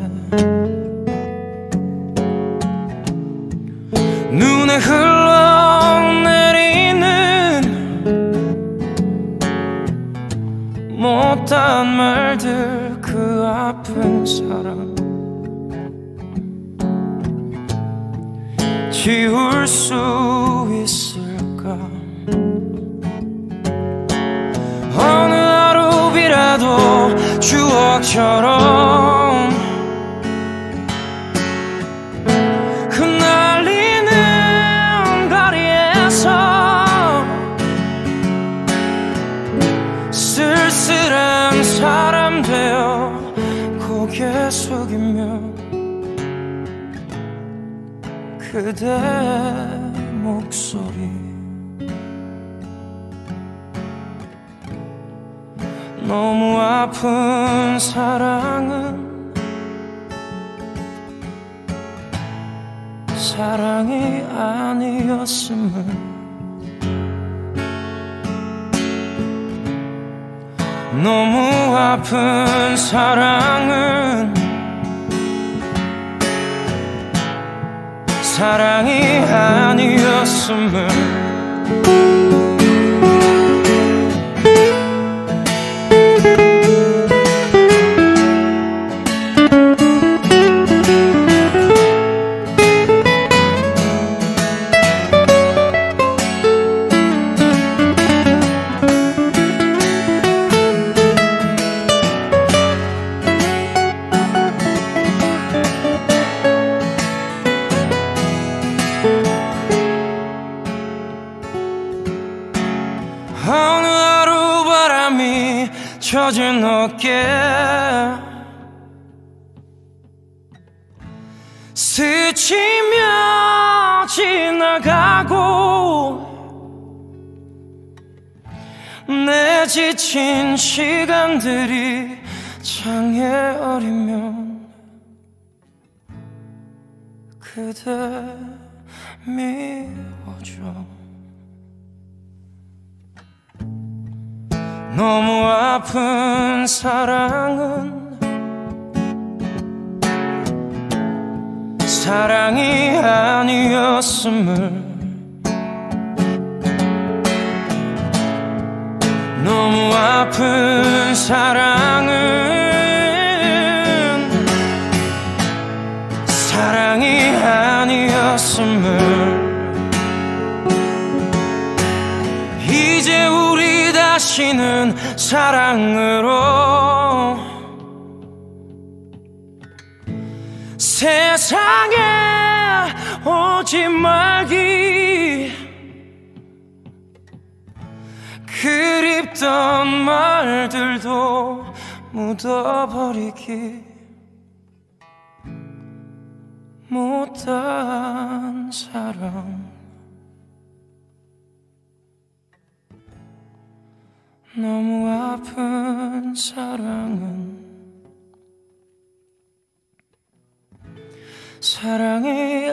눈에 흘러내리는 못다한 말들 그 아픈 사랑 지울 수 있을까 어느 하루비라도 추억처럼 흩날리는 거리에서 쓸쓸한 사람 되어 고개 숙이며 그대 목소리 너무 아픈 사랑은 사랑이 아니었음을 너무 아픈 사랑은 사랑이 아니었음을 어느 하루 바람이 젖은 어깨 스치며 지나가고 내 지친 시간들이 창에 어리면 그대 미워져 너무 아픈 사랑은 사랑이 아니었음을 너무 아픈 사랑은 사랑이 아니었음을 이제 우리 다시는 사랑으로 세상에 오지 말기 그립던 말들도 묻어버리기 못한 사랑 너무 아픈 사랑은 사랑이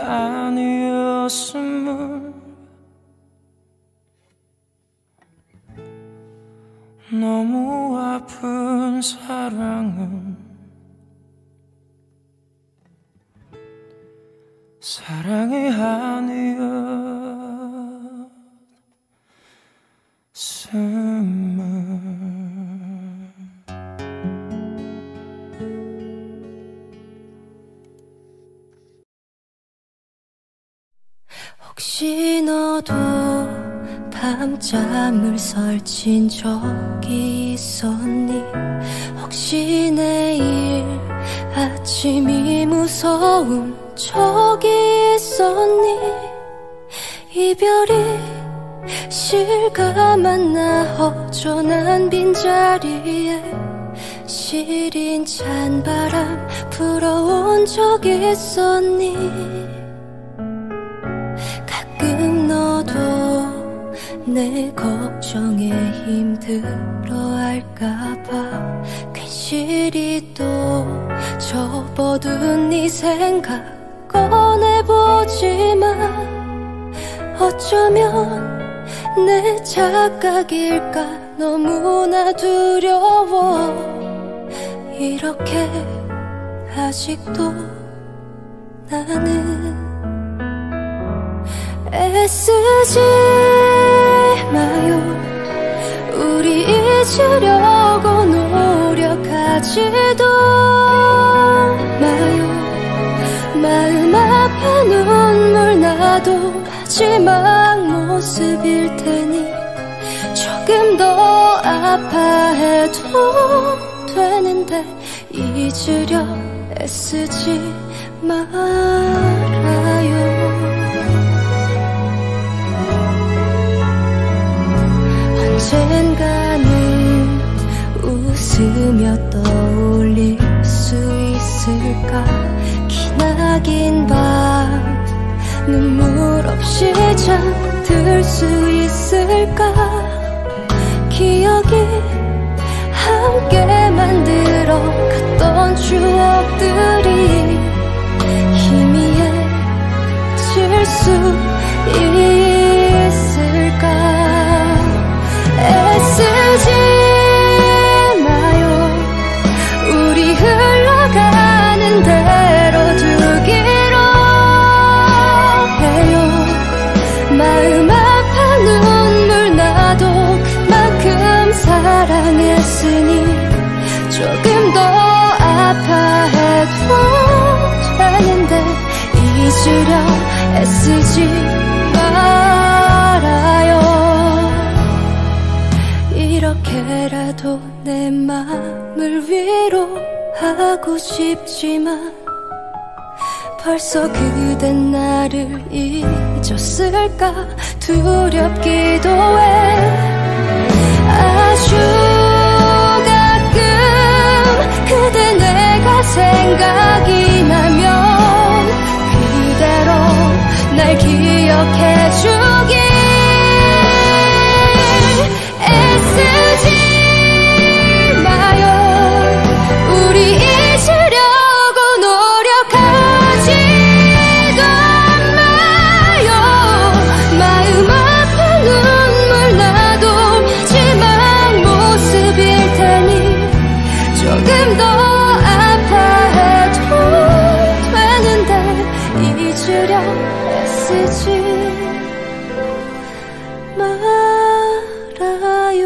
아니었음을 너무 아픈 사랑은 사랑이 아니었음을 혹시 너도 밤잠을 설친 적이 있었니? 혹시 내일 아침이 무서운 적이 있었니? 이별이 실감한 나 허전한 빈자리에 시린 찬바람 불어온 적 있었니? 가끔 너도 내 걱정에 힘들어할까봐 괜시리 또 접어둔 네 생각 꺼내보지만 어쩌면 내 착각일까 너무나 두려워. 이렇게 아직도 나는 애쓰지 마요. 우리 잊으려고 노력하지도 마요. 마음 아파 눈물 나도 마지막 모습일 테니 조금 더 아파해도 되는데 잊으려 애쓰지 말아요. 언젠가는 웃으며 떠올릴 수 있을까. 기나긴 밤 눈물 없이 잠들 수 있을까. 기억이 함께 만들어 갔던 추억들이 희미해질 수 있을까. 애쓰지 마요. 우리 흘러가는 대로 두기로 해요. 마음 아파 눈물 나도 그만큼 사랑했으니 조금 더 아파해도 되는데 잊으려 애쓰지 말아요. 이렇게라도 내 맘을 위로하고 싶지만 벌써 그댄 나를 잊었을까 두렵기도 해. 아주 가끔 그대 내가 생각이 나면 그대로 날 기억해주길. 애쓰지 마요. 우리 잊으려고 노력하지도 마요. 마음 아파 눈물 나도 마지막 모습일 테니 조금 더 아파해도 되는데 잊으려 애쓰지 말아요.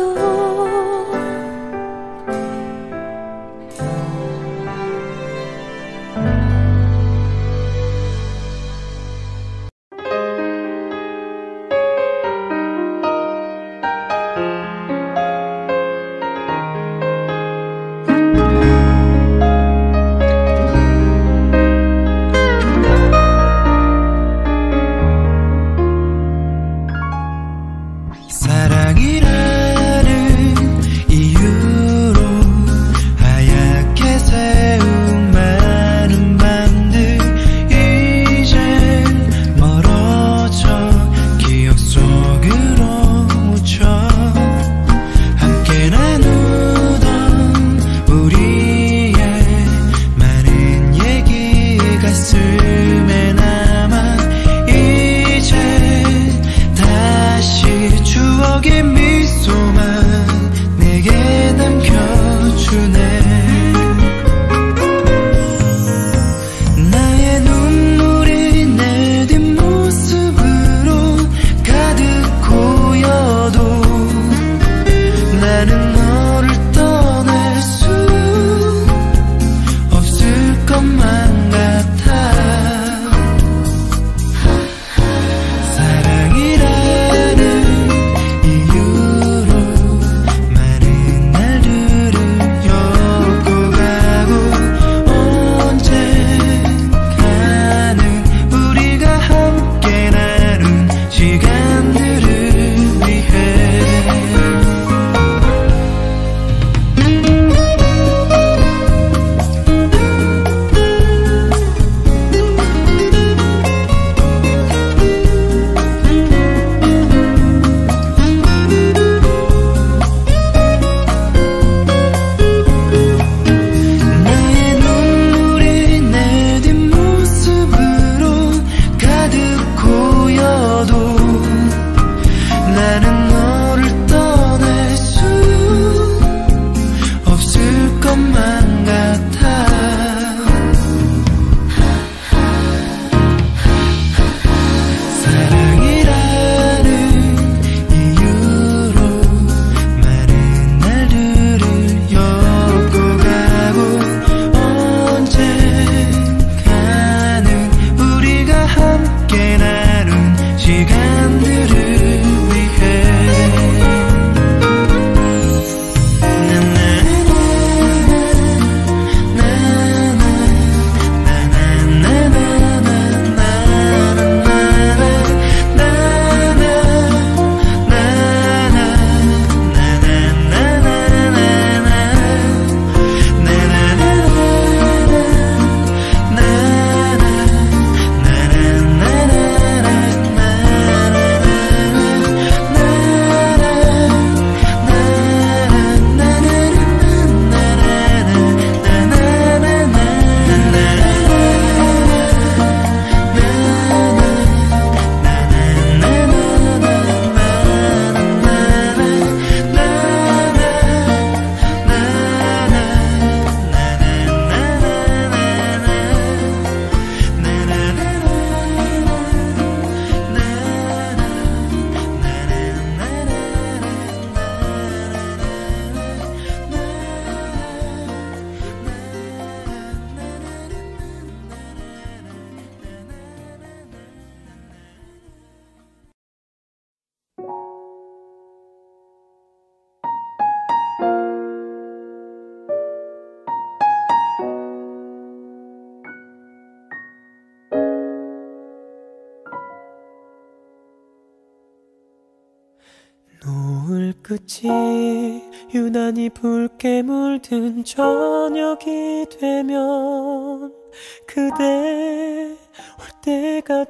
끝이 유난히 붉게 물든 저녁이 되면 그대 올 때가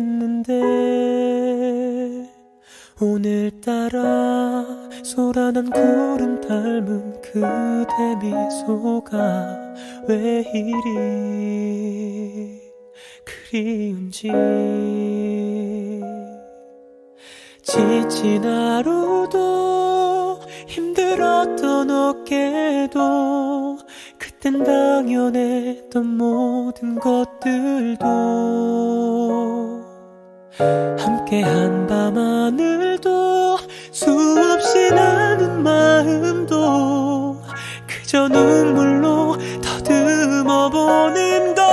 됐는데 오늘따라 소란한 구름 닮은 그대 미소가 왜 이리 그리운지 지친 하루도 힘들었던 어깨도 그땐 당연했던 모든 것들도 함께한 밤하늘도 수없이 나는 마음도 그저 눈물로 더듬어 보는 것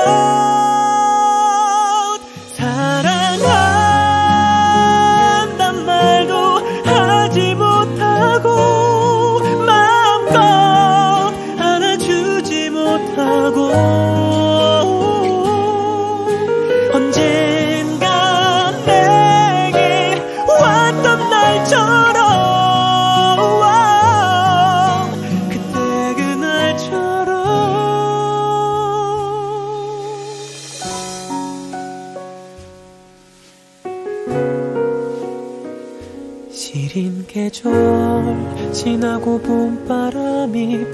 사랑한단 말도 하지 못하고 마음껏 안아주지 못하고 언젠가 내게 왔던 날처럼 그때 그날처럼 시린 계절 지나고 봄바람이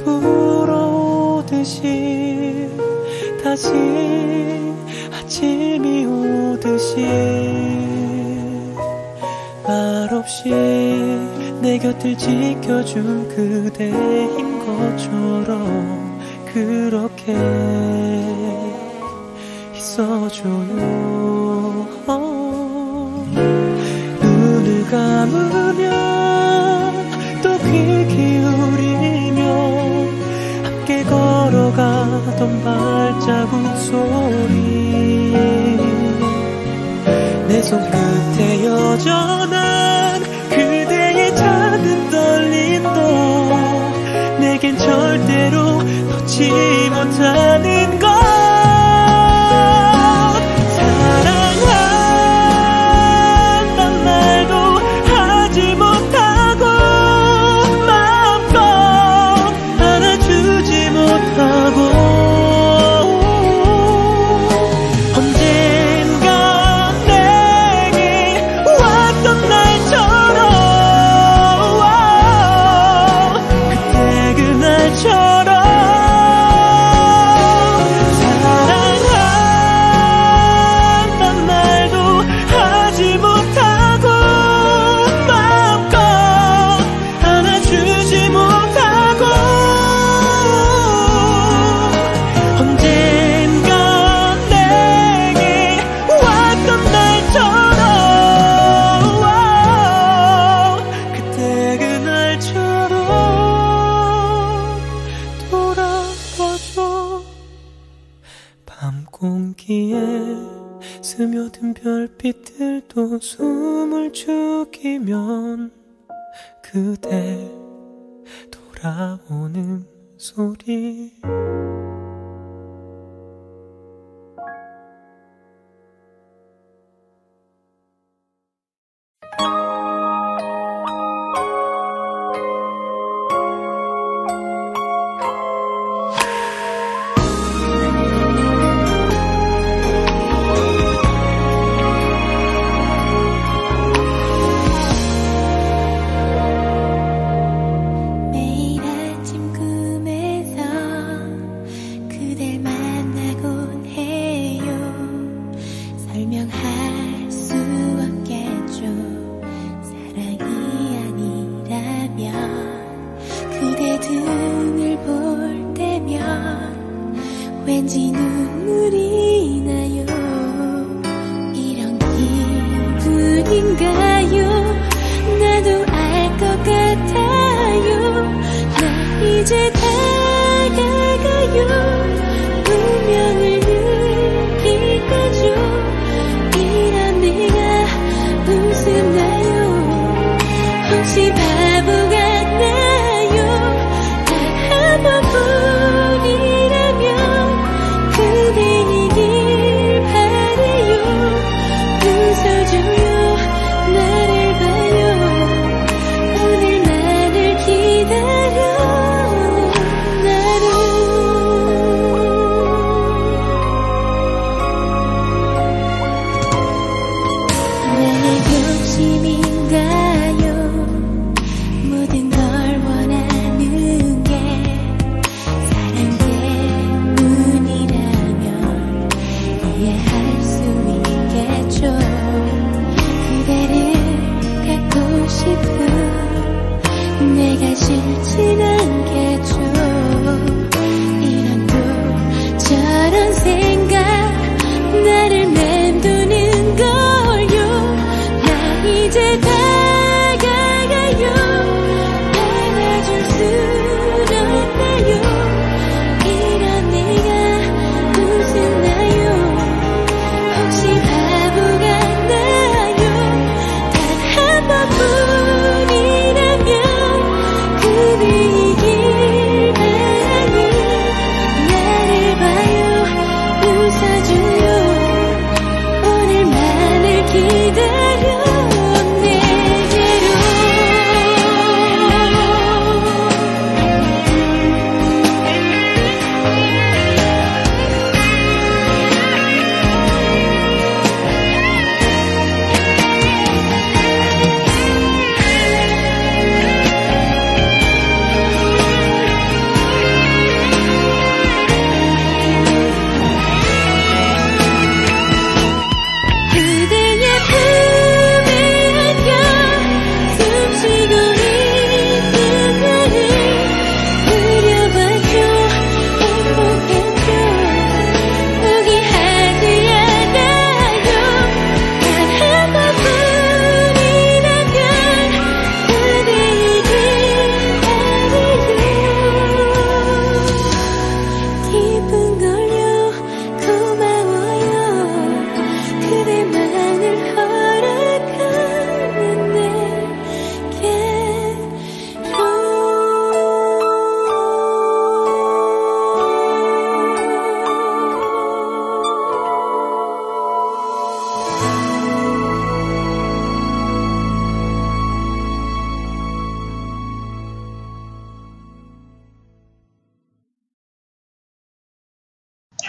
불어오듯이 다시 아침이 오듯이 말없이 내 곁을 지켜준 그대인 것처럼 그렇게 있어줘요. 눈을 감으면 또 귀 기울이면 함께 걸어가던 발자국 소리 내 손끝에 여전한 그대의 작은 떨림도 내겐 절대로 놓지 못하는 것 사랑한단 말도 하지 못하고 마음껏 안아주지 못하고 언젠가 내게 왔던 날처럼 그때 그날처럼 사랑한단 말도 하지 못하고 마음껏 안아주지 못하고 언젠가 내게 왔던 날처럼 그때 그날처럼 돌아와줘. 밤 공기에 스며든 별빛들도 숨을 죽이면 그대 돌아오는 소리 매일 아침 꿈에서 그댈 만나곤 해요. 설명할 수 없겠죠. 사랑이 아니라면 그대 등을 볼 때면 왠지 눈물이 나요. 이런 기분인가요? 나도 알 것 같아요. 나 이제 다가가요. 운명을 느끼죠. 이런 내가 웃음나요. 혹시 바보 같나요? 단 한 번뿐이라면 그대에게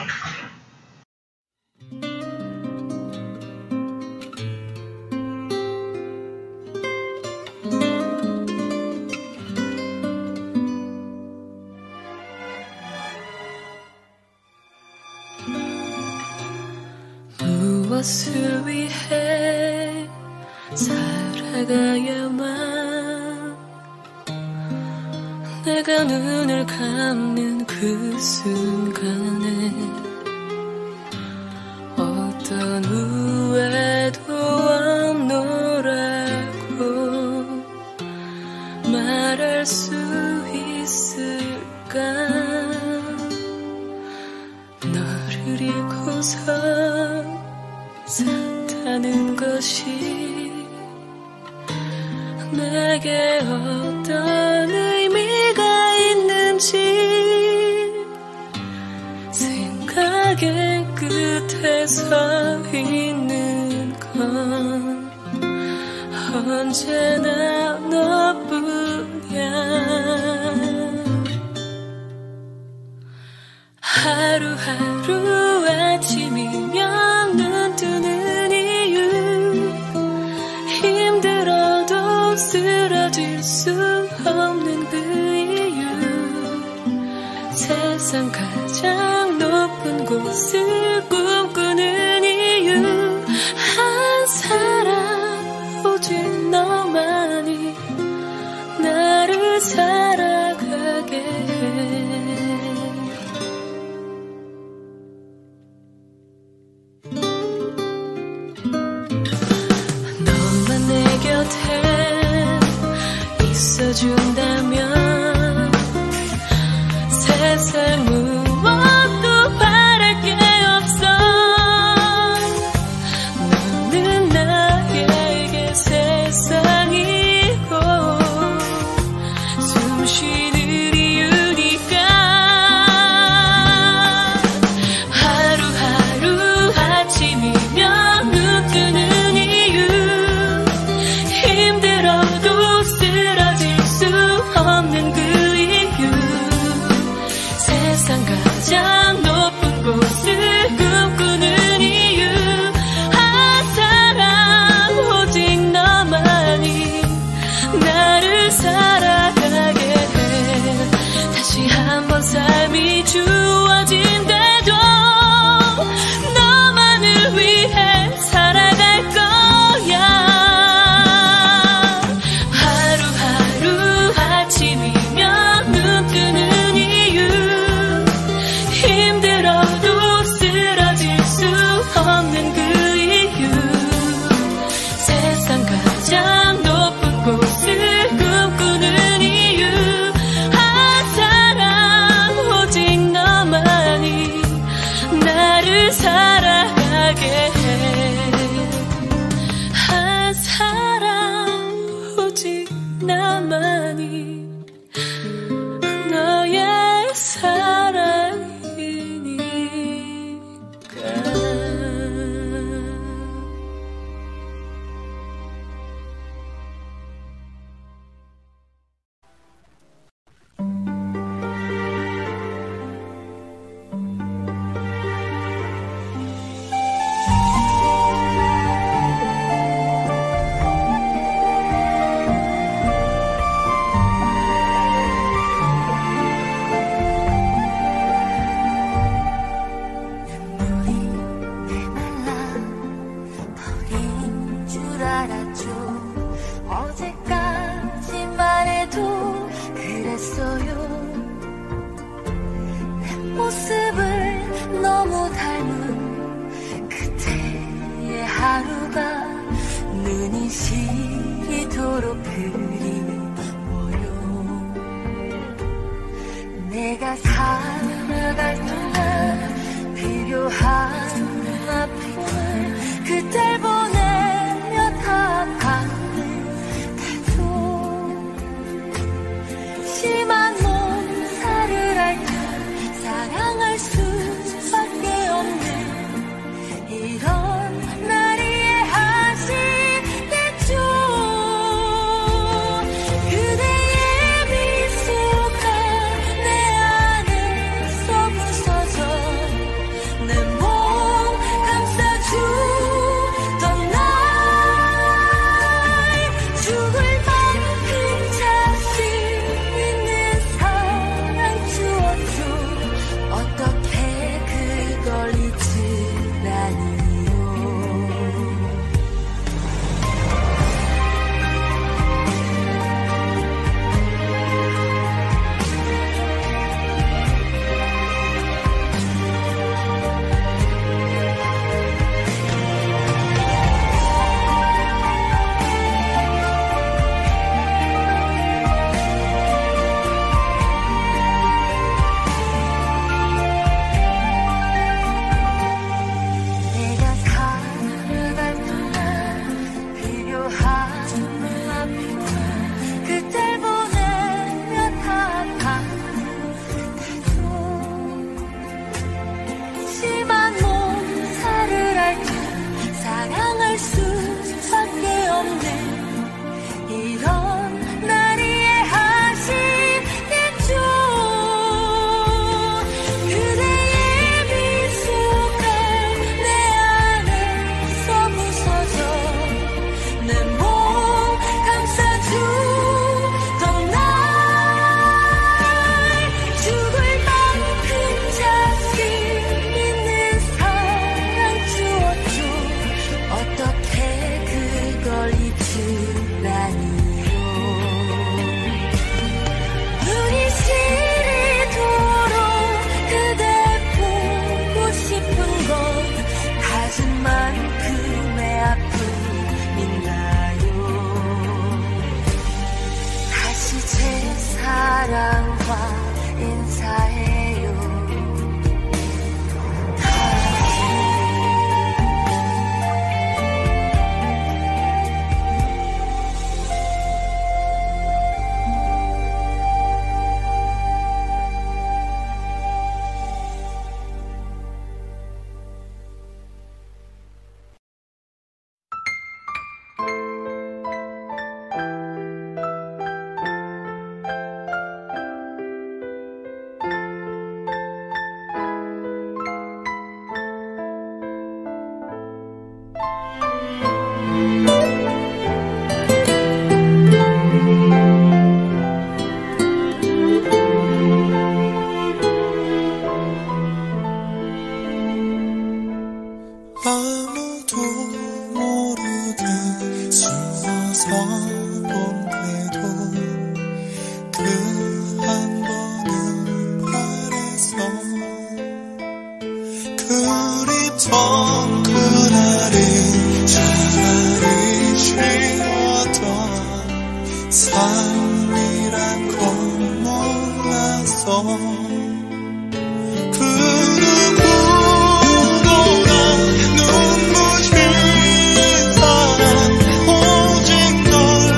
무엇을 위해 살아가야만 내가 눈을 감는 그 순간에 어떤 후회도 없노라고 말할 수 있을까. 너를 잃고서 산다는 것이 내게 어떤 의미가 있는지 생각의 끝에 서 있는 건 언제나 너뿐이야. 하루하루 아침이면 눈 뜨는 이유 힘들어도 쓰러질 수 없는 그 이유 세상 가장 높은 곳을 꿈꾸는 이유 한 사람 오직 너만이 나를 살아가게 해. 있어준다면 세상 무엇도 바랄 게 없어. 너는 나에게 세상이고 숨 쉬는 이유니까. 하루하루 아침이면 눈 뜨는 이유 힘들어도 쓰러질 수 없는 그 이유 세상 가장 높은 곳을 꿈꾸는 이유 한 사람 오직 너만이 나를 살아가게 해. 다시 한번 삶이 주어진대도 너만을 위해 살아갈 거야. 아침이면 눈 뜨는 이유 힘들어도 쓰러질 수 없는 그 이유 세상 가장 높은 곳을 꿈꾸는 이유 한 사람 오직 너만이 나를 살아가게 해. 한 사람 오직 나만이 너의 사랑이니. 사랑과 인사해요. 아무도 모르게 숨어서 본데도 그 한 번은 바래서 그립던 그날이 차라리 쉬웠던 삶이란 걸 몰라서 그 누구보다 눈부신 사랑 오직 널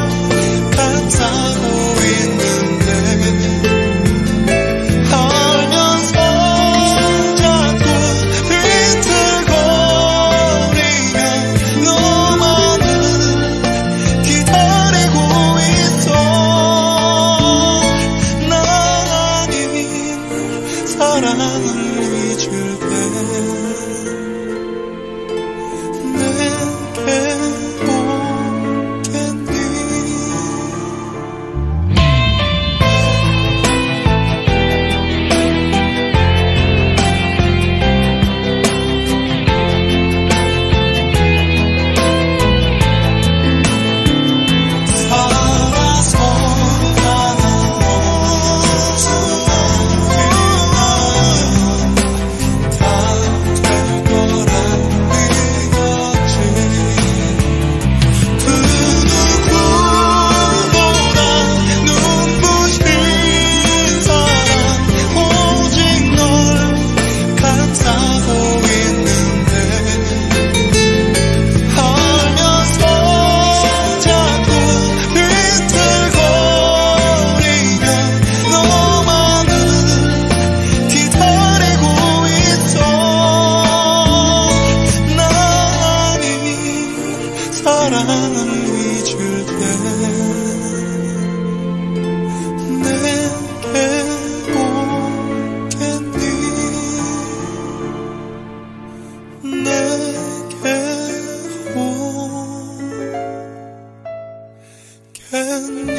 같다고 있는데 알면서 자꾸 비틀거리며 너만을 기다리고 있어. 나 아닌 사랑을 잊을 때 내게 오겠니? 살아서 다 될 거란 믿었지. 그 누구보다 눈부신 사랑 오직 널 같다고 있는데 알면서 자꾸 비틀거리며 너만을 기다리고 있어. 나 아닌 사랑을 잊을 때 내게 오겠니? 내게 오겠니?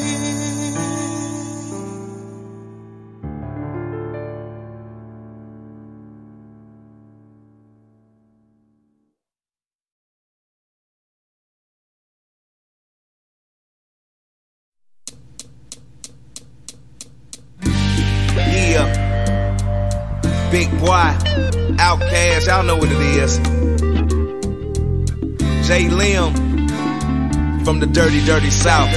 Yeah, Big Boy, Outkast, y'all know what it is. J. Lim from the dirty, dirty South.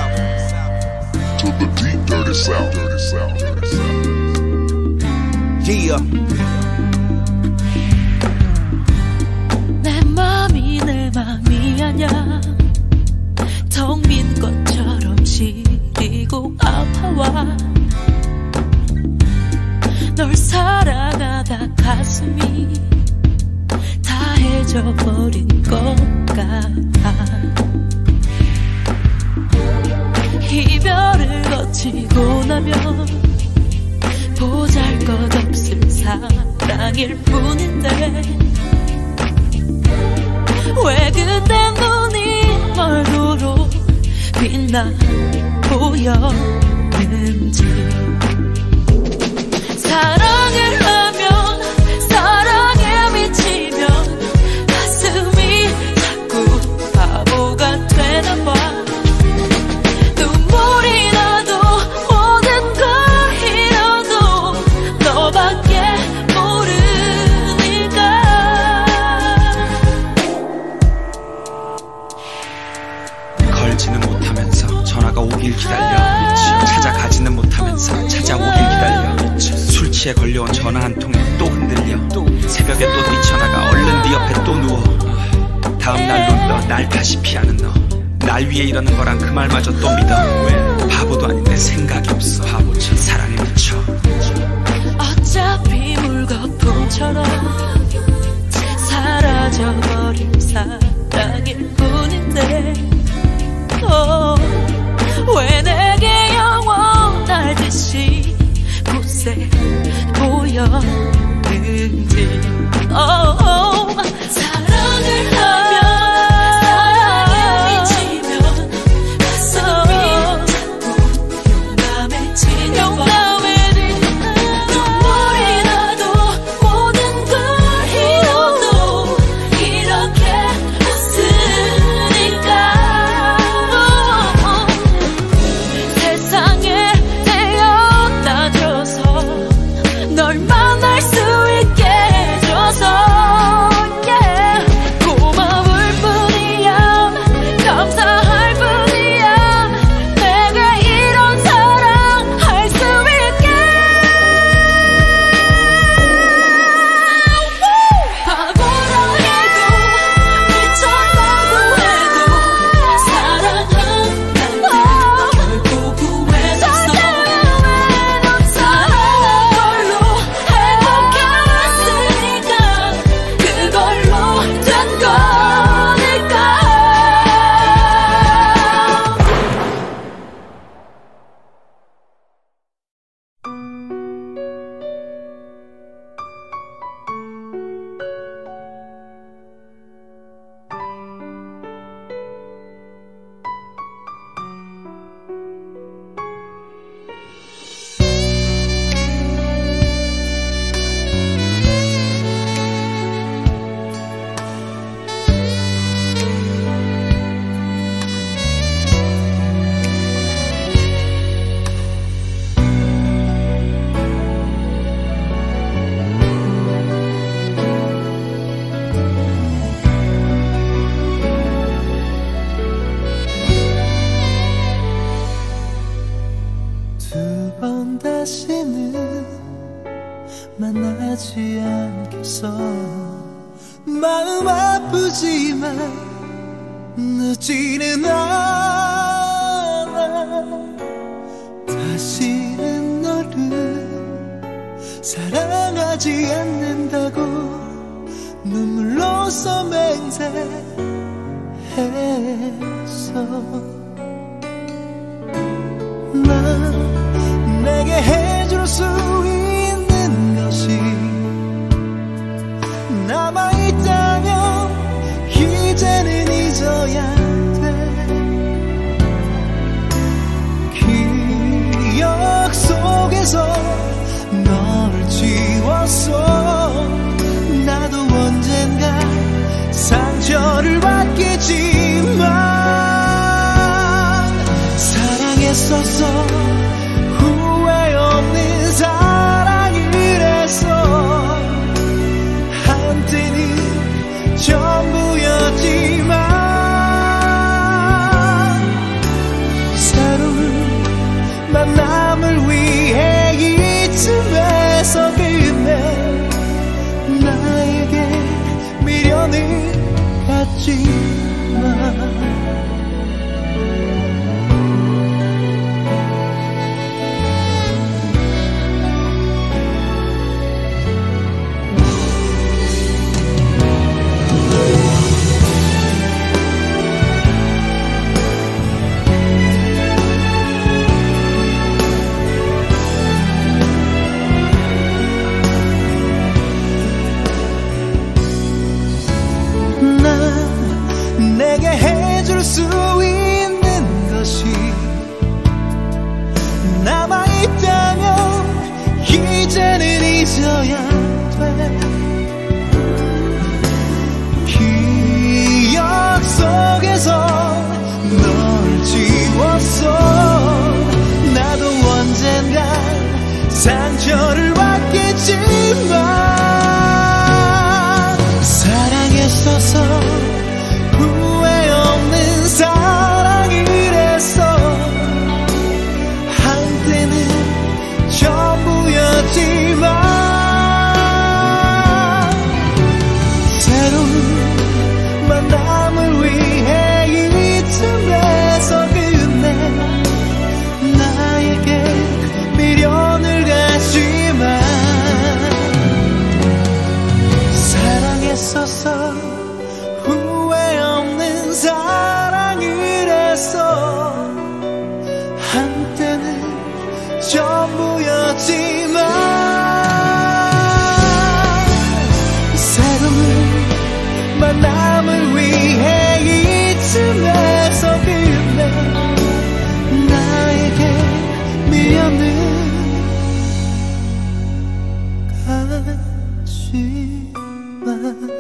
To the deep dirty South. Yeah. 내 맘이 내 맘이 아냐 텅 빈 것처럼 시리고 아파와 널 사랑하다 가슴이 다 해져버린 것 같아. 이별을 거치고 나면 보잘것없을 사랑일 뿐인데 왜 그딴 눈이 멀도록 빛나 보였는지. 사랑을 하면 사랑에 미치면 가슴이 자꾸 바보가 되나봐. 눈물이 나도 모든 걸 잃어도 너밖에 모르니까. 걸지는 못하면서 전화가 오길 기다려 찾아가지는 못하고 다음날로 너 날 다시 피하는 너 날 위해 이러는 거란 그 말마저 또 믿어. 왜 바보도 아닌데 생각이 없어. 바보처럼 사랑에 미쳐. 어차피 물거품처럼 사라져버린 사랑일 뿐인데 왜 내게 영원할 듯이 굳세 보였는지. 사랑을 하면 만나지 않겠어. 마음 아프지만 늦지는 않아. 다시는 너를 사랑하지 않는다고 눈물로써 맹세했어. 난 내게 해줄 수 있는 것이 남아있다면 이제는 잊어야 돼. 기억 속에서 널 지웠어. 나도 언젠가 상처를 받겠지만 사랑했었어. 후회 없는 사랑이랬어. 한때는 전부였지만 새로운 만남을 위해 이쯤에서 끝내 나에게 미련을 갖지마. 내게 해줄 수 있는 것이 남아있다면 이제는 잊어야 돼. 기억 속에서 널 지웠어. 나도 언젠가 상처를 받겠지만 사랑했어서 후회 없는 사랑 하지만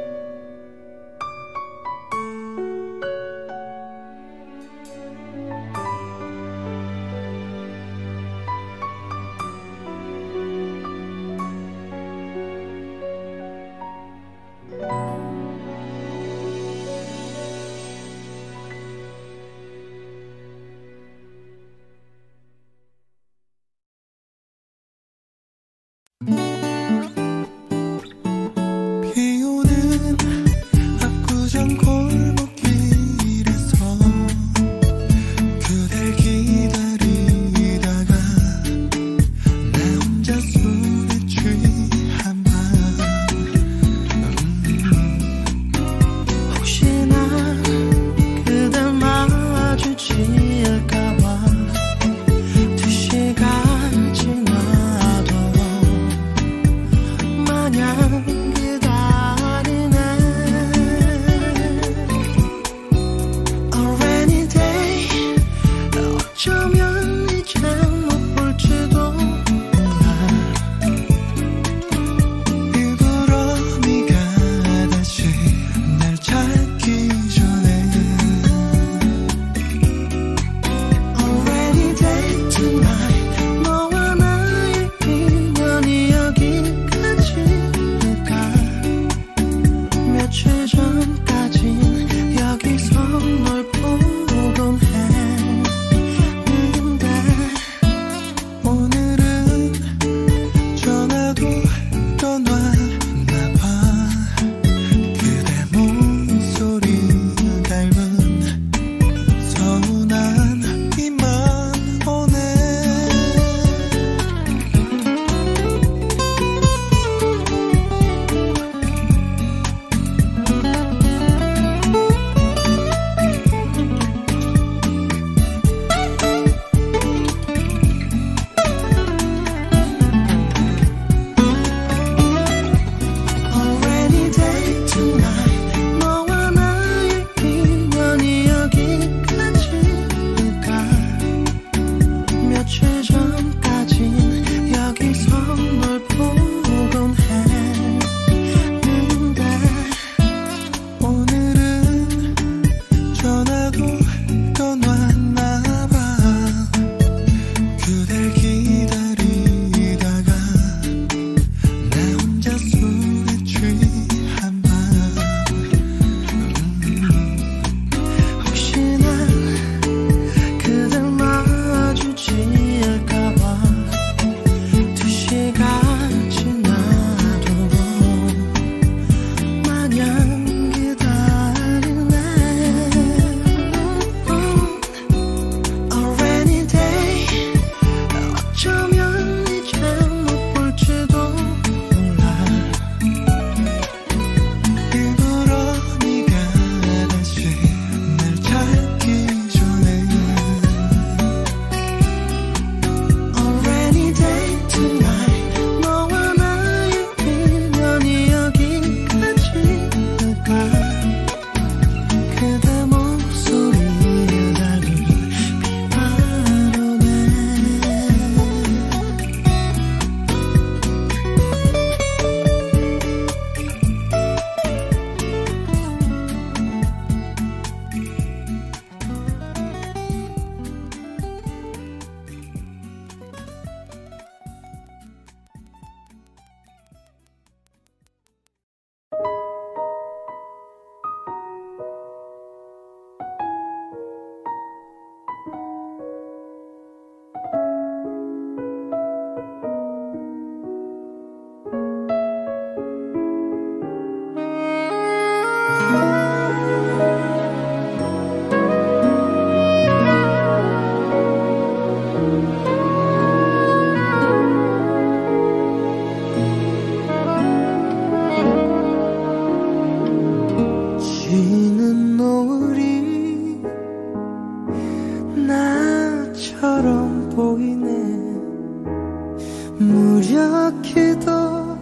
무력히도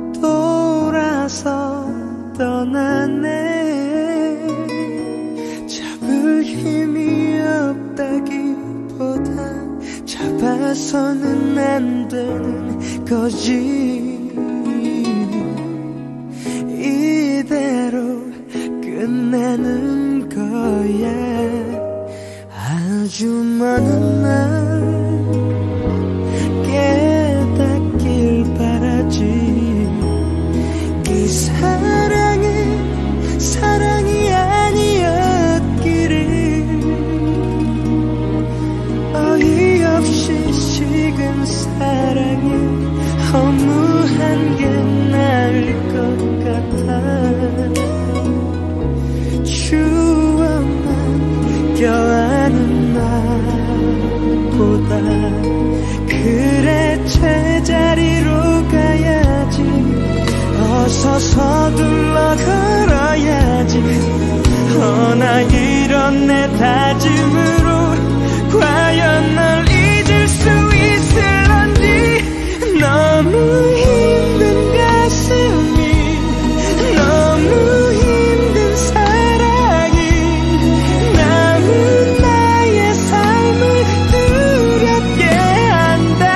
돌아서 떠나네. 잡을 힘이 없다기보다 잡아서는 안 되는 거지. 서둘러 걸어야지. 허나 이런 내 다짐으로 과연 널 잊을 수 있을런지. 너무 힘든 가슴이, 너무 힘든 사랑이 남은 나의 삶을 두렵게 한다.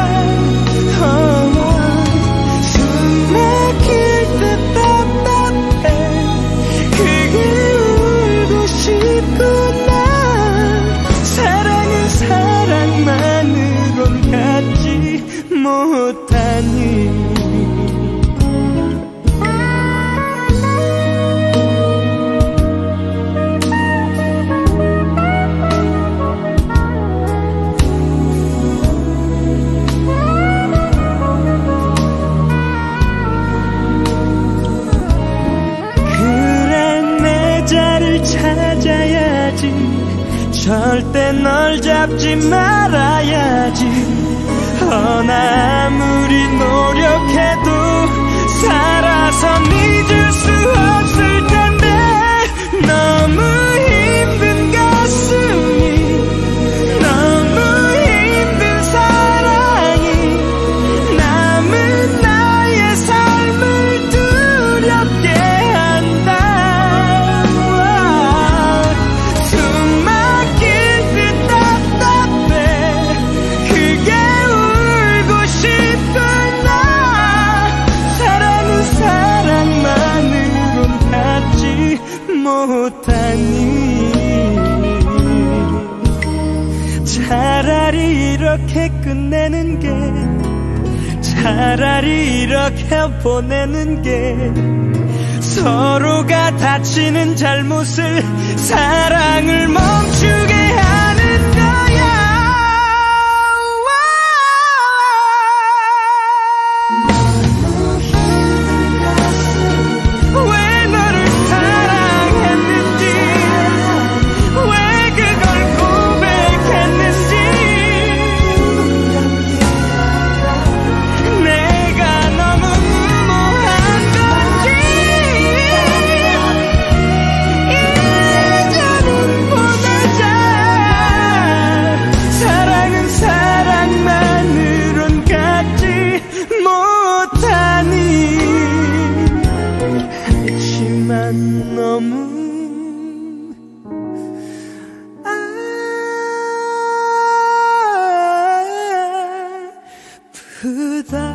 숨 막힐 듯 답답해. 그게 울고 싶구나. 사랑은 사랑만으론 갖지 못하니. 찾아야지. 절대 널 잡지 말아야지. 허나 아무리 노력해도 살아선 잊을 수 없을 텐데. 너무 힘든 가슴이, 너무 힘든 사랑이 남은 나의 삶을 두렵게 한다. 못하니. 차라리 이렇게 끝내는 게, 차라리 이렇게 보내는 게 서로가 다치는 잘못을, 사랑을 멈추게 하는 거야. 너무 아프다.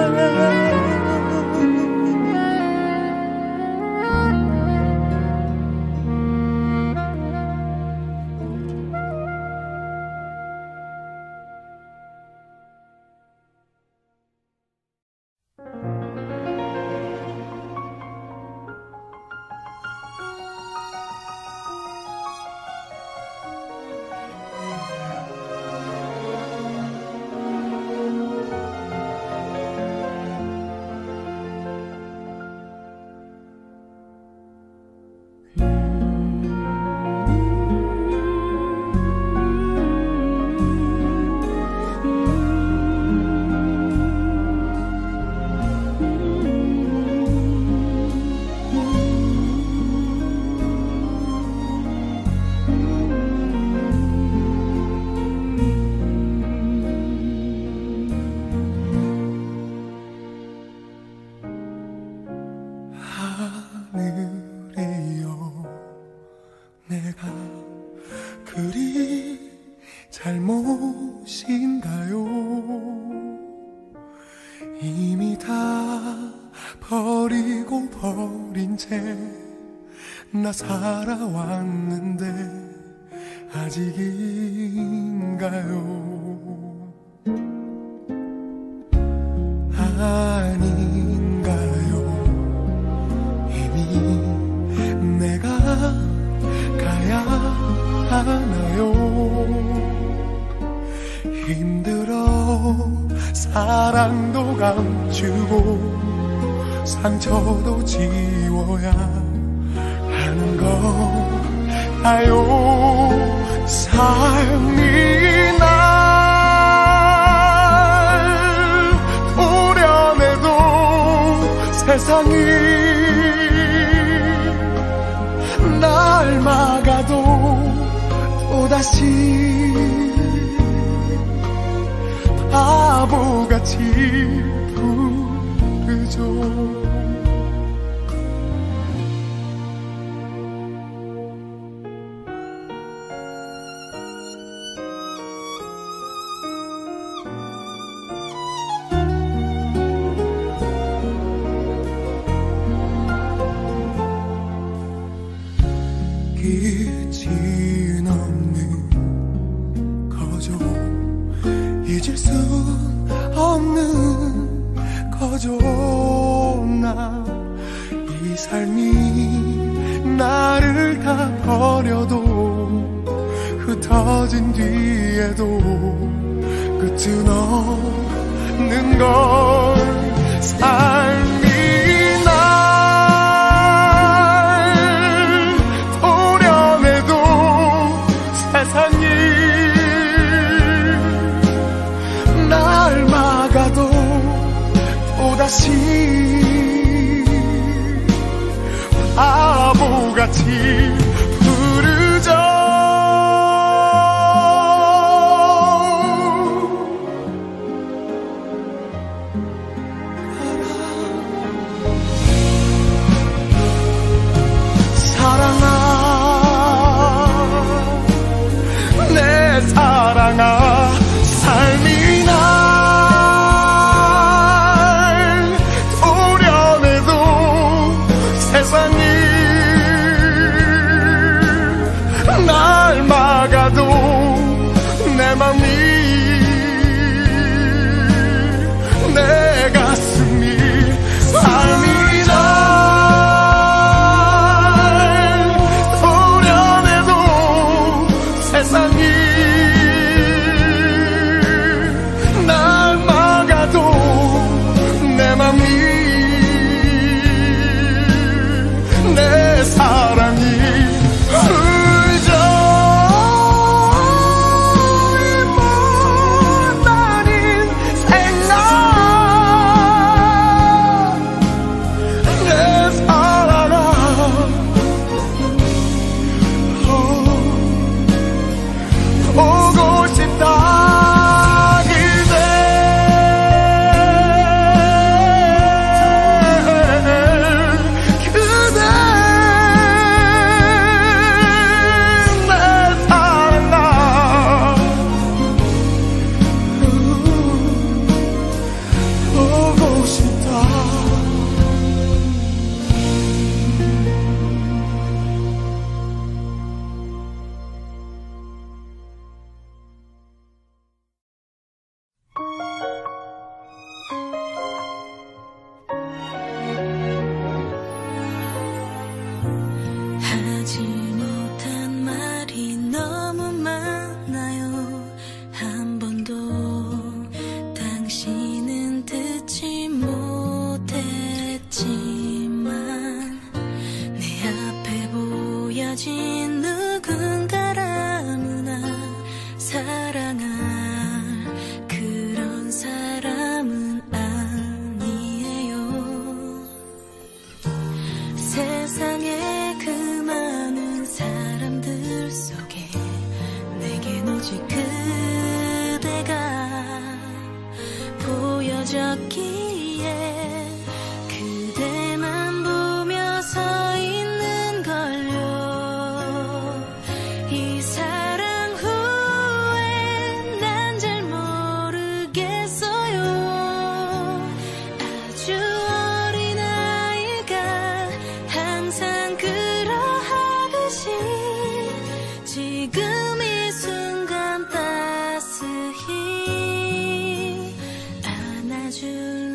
나 살아왔는데 아직인가요? 아닌가요? 이미 내가 가야 하나요? 힘들어 사랑도 감추고 상처도 지워야 하는 건가요? 삶이 날 도려내도 세상이 날 막아도 또다시 바보같이 부르죠. 끝이 없는 거죠. 잊을 수 없는 거죠. 나 이 삶이 나를 다 버려도 흩어진 뒤에도 끝은 없는 걸 삶이 세상이 날 막아도 또다시 바보같이 부르죠. 사랑아, 삶이 날 도려내도 세상이 날 막아도 내 맘이 내 가슴이 삶이 날 도려내도 세상이 내 사랑이 울죠. 못난 인생 내 사랑아, 보고 싶다. 하지 못한 말이 너무 많아요. 한 번도 당신은 듣지 못했지만 내 앞에 보여진 누군가라무나 사랑할 그런 사람은 아니에요. 세상에 그 많은 사람들 속에 내겐 오직 그대가 보여졌기에 그대만 보며 서 있는 걸요. 이 사랑 후에 난 잘 모르겠어요. 아주 어린 아이가 항상 그러하듯이 지금 이 순간 따스히 안아줄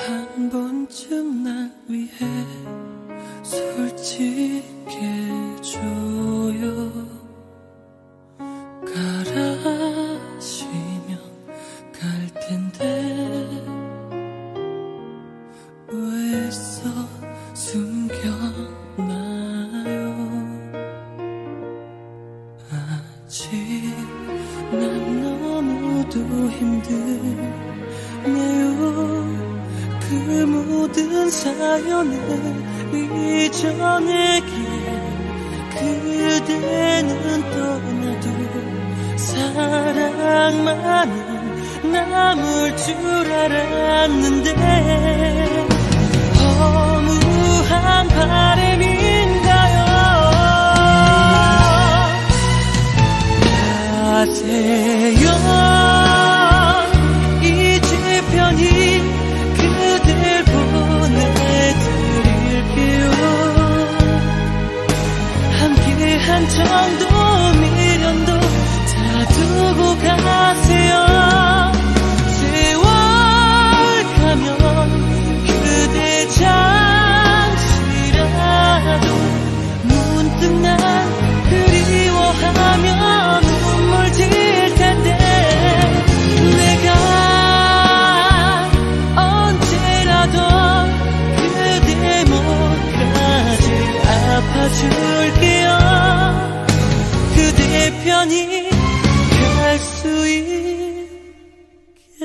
한 번쯤 날 위해 솔직해줘요. 가라시면 갈 텐데 왜 애써 숨겨놔요. 아직 난 너무도 힘드네요. 그 모든 사연을 잊어내길 그대는 떠나도 사랑만은 남을 줄 알았는데 허무한 바람인가요. 가세요. 이제 편히 그댈 보내드릴게요. 함께한 정도 미련도 다 두고 가세요. 세월 가면 그대 잠시라도 문득 날 그리워하며 눈물 질 텐데 내가 언제라도 그대 목까지 아파줄게요. 그대 편히 갈 수 있게.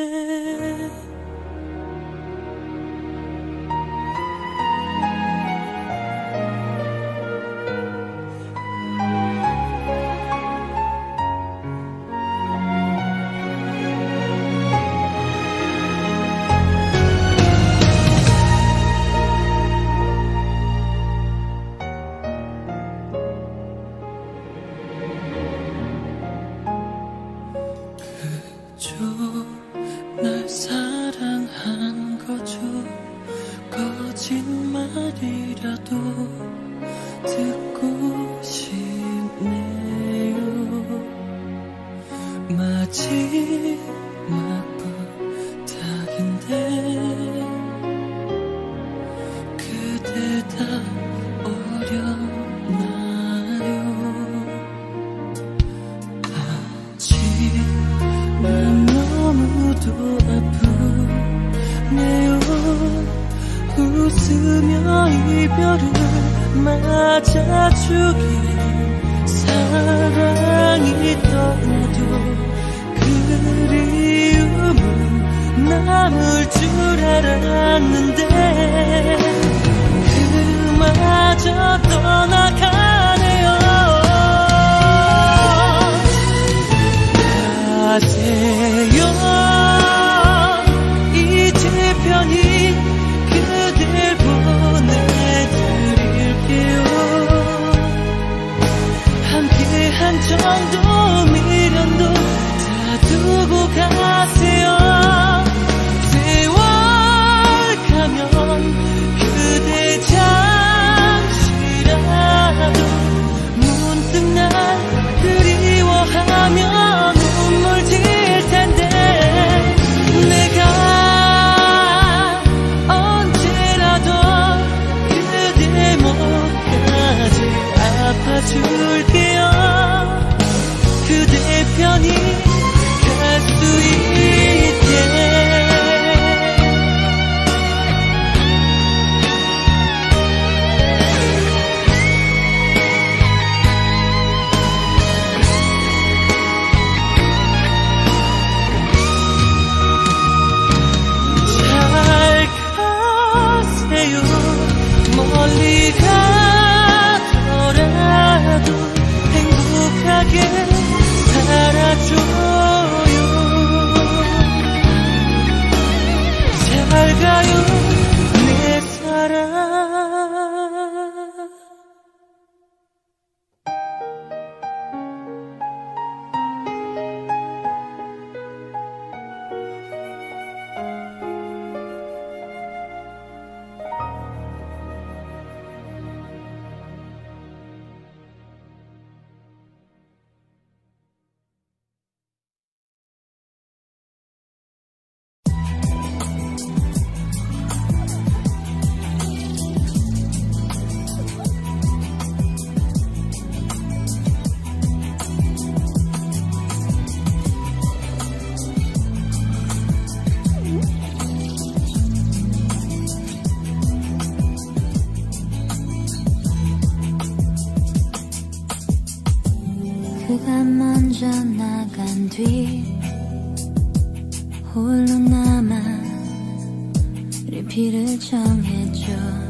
날 사랑한 거죠. 거짓말이라도 듣고 싶네요. 마지막 부탁인데 그대 다 어렵나요. 아직 난 너무도 아프네요. 웃으며 이별을 맞아주길 사랑이 떠나도 그리움은 남을 줄 알았는데 그마저 떠나가네요. 가세요. 이제 편히 그댈 보내드릴게요. 함께한 정도 미련도 다 두고 가세요. 세월 빠져나간 뒤 홀로 남아 리필을 정해줘.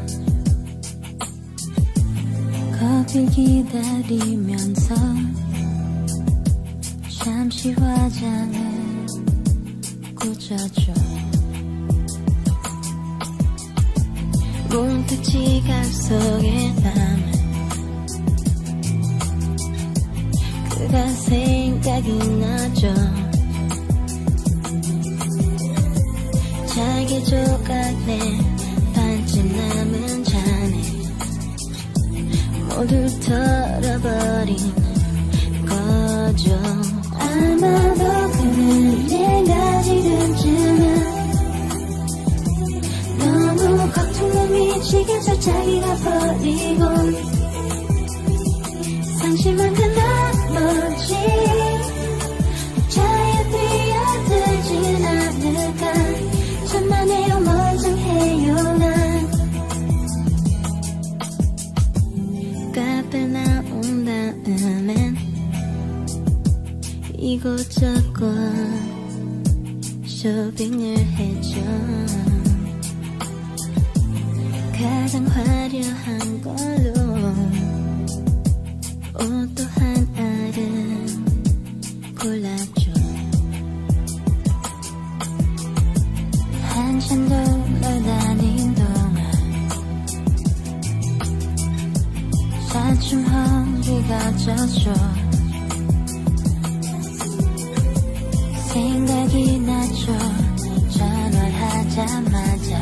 커피 기다리면서 잠시 화장을 꾸며줘. 문득 지갑 속에 담은 그가 생각이 나죠. 자기 조각내 반쯤 남은 잔에 모두 털어버린 거죠. 아마도 그는 내가 지금쯤은 너무 걱정에 미치겠어. 자기가 버리고 상심한 그 나머지 자에 뛰어들진 않을까. 천만에요 멀쩡해요 난. 카페 나온 다음엔 이곳저곳 쇼핑을 해줘. 가장 화려한 걸로 옷도 한 알은 골라줘. 한참 돌아다닌 동안 사춘 허리가 졌죠. 생각이 나죠. 전화하자마자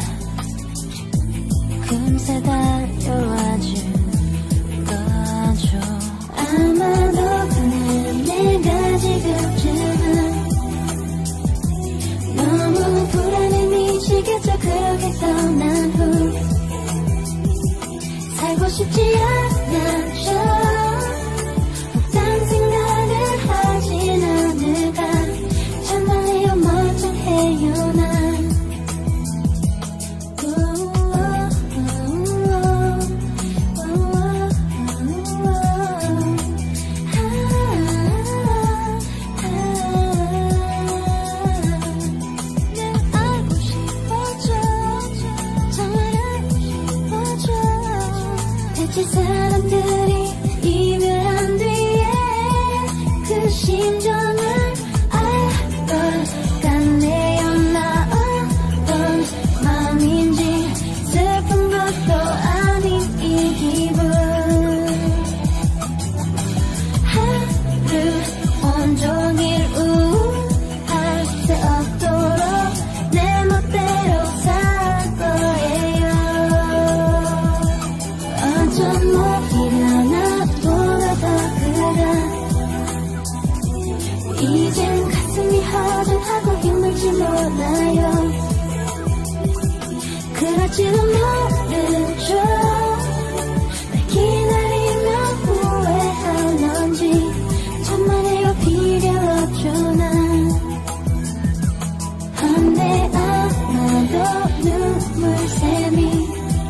금세 달려와준 거죠. 아마도 그는 내가 지금쯤은 너무 불안해 미치겠죠. 그렇게 떠난 후 살고 싶지 않았죠. 딴 생각을 하진 않을까. 천만에요 멀쩡해요 난. 사람들이 이별한 뒤에 그 심정을 알 것 같네요. 나 어떤 마음인지 슬픈 것도 아닌 이 기분. 하루 온종일 우울할 새 없도록 내 멋대로 살 거예요. 어쩜 못 일어나 돌아가 그가 이젠 가슴이 허전하고 힘들지 몰라요. 그럴지는 모르죠. 날 기다리며 후회하는지 천만에요 필요 없죠 난. 한데 아마도 눈물샘이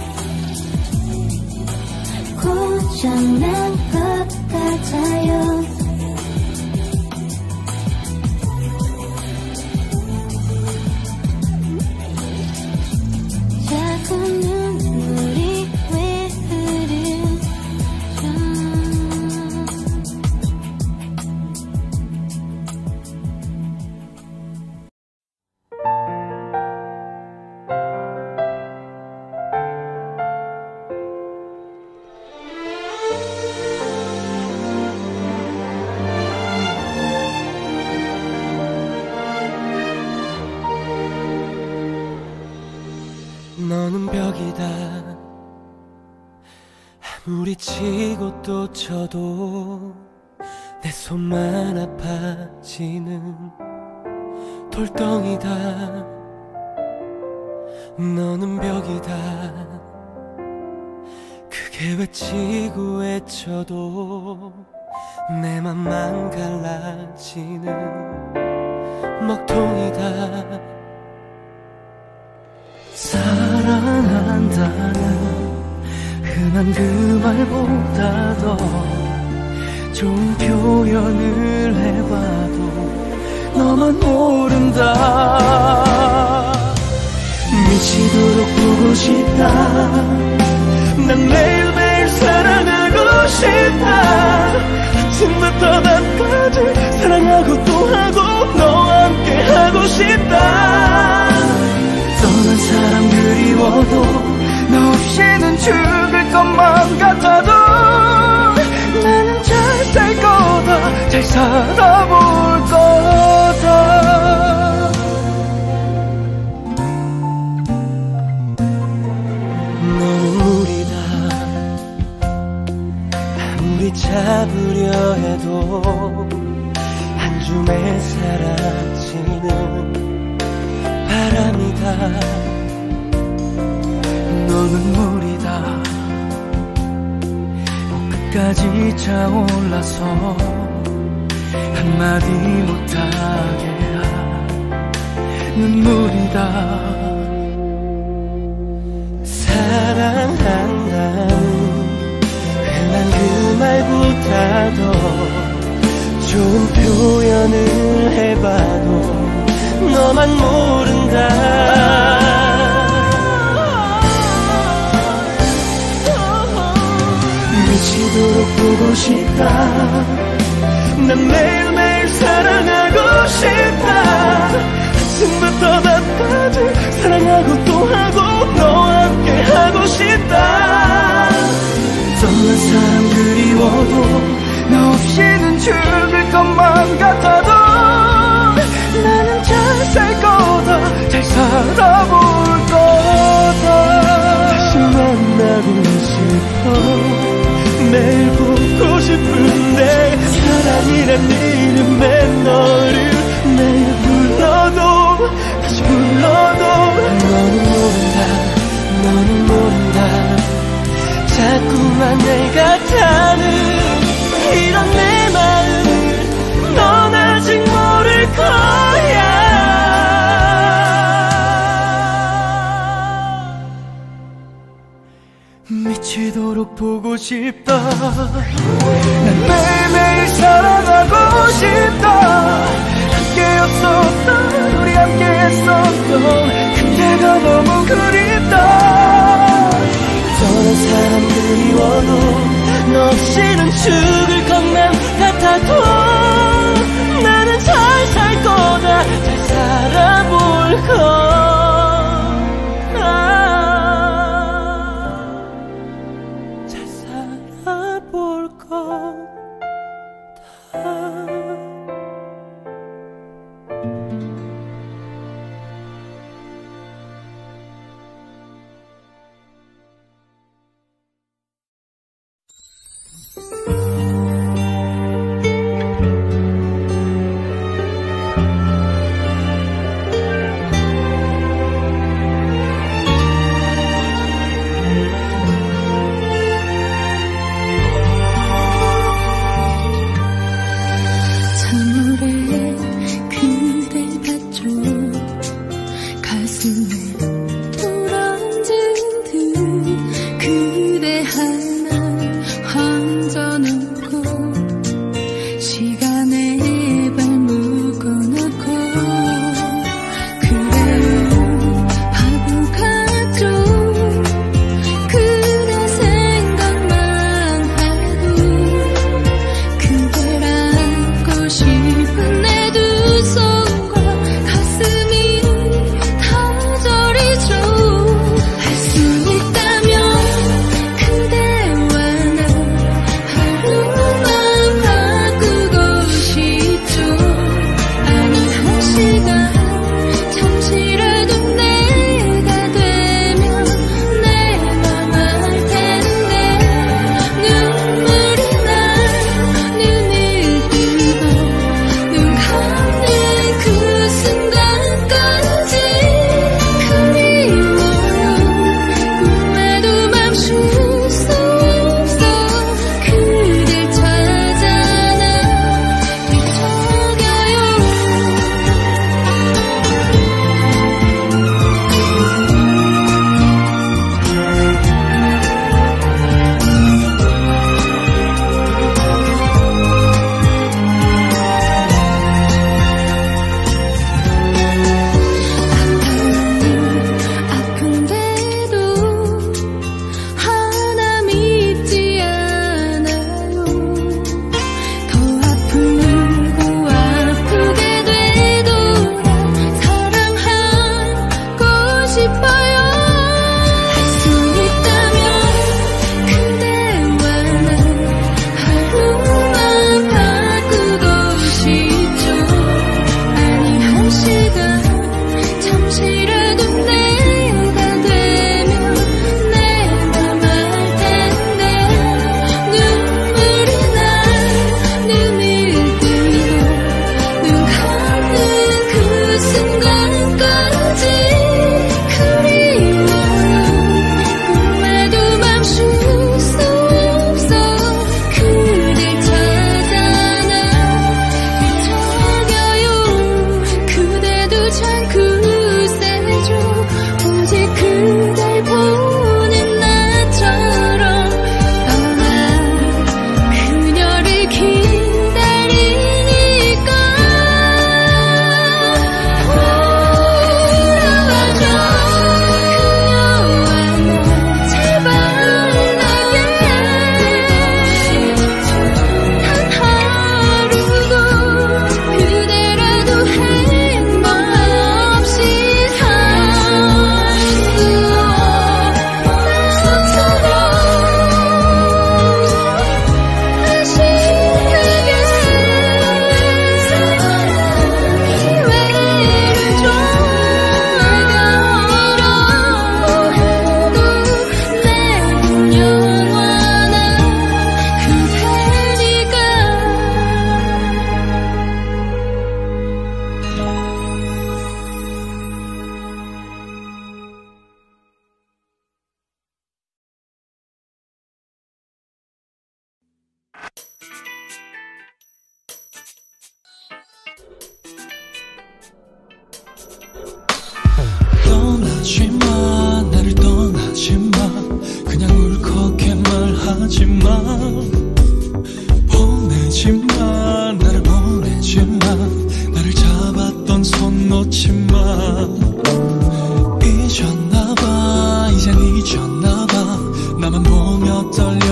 고장난 것 같아요. 작은 눈물이 왜 흐르죠. 너는 벽이다. 아무리 치고 또 쳐도 내 손만 아파지는 돌덩이다. 너는 벽이다. 크게 외치고 외쳐도 내 맘만 갈라지는 먹통이다. 사랑한다는 흔한 그 말보다 더 좋은 표현을 해봐도 너만 모른다. 미치도록 보고 싶다. 난 매일매일 사랑하고 싶다. 아침부터 밤까지 사랑하고 또 하고 너와 함께 하고 싶다. 떠난 사람 그리워도 너 없이는 죽을 것만 같아도 나는 잘 살 거다. 잘 살아볼 거다. 너는 물이다. 아무리 잡으려 해도 한 줌에 사라지는 바람이다. 너는 물이다. 끝까지 차올라서 한마디 못하게 눈물이다. 사랑한다는 흔한 그 말보다도 좋은 표현을 해봐도 너만 모른다. 미치도록 보고 싶다. 난 매일매일 사랑하고 싶다. 아침부터 밤까지 사랑하고 또 하고 너와 함께 하고 싶다. 떠난 사람 그리워도 너 없이는 죽을 것만 같아도 나는 잘 살 거다. 잘 살아볼 거다. 다시 만나고 싶어. 매일 보고 싶은데 사랑이란 이름의 너를 매일 불러도 다시 불러도 너는 모른다. 너는 모른다. 자꾸만 내가 타는 이런 내 마음을 넌 아직 모를 거야. 미치도록 보고 싶다. 난 매일매일 사랑하고 싶다. 함께였었던 우리 함께했었던 그때가 너무 그립다. 떠난 사람 그리워도 너 없이는 죽을 것만 같아도 나는 잘 살 거다. 잘 살아볼 거다. 그대 하나 환전은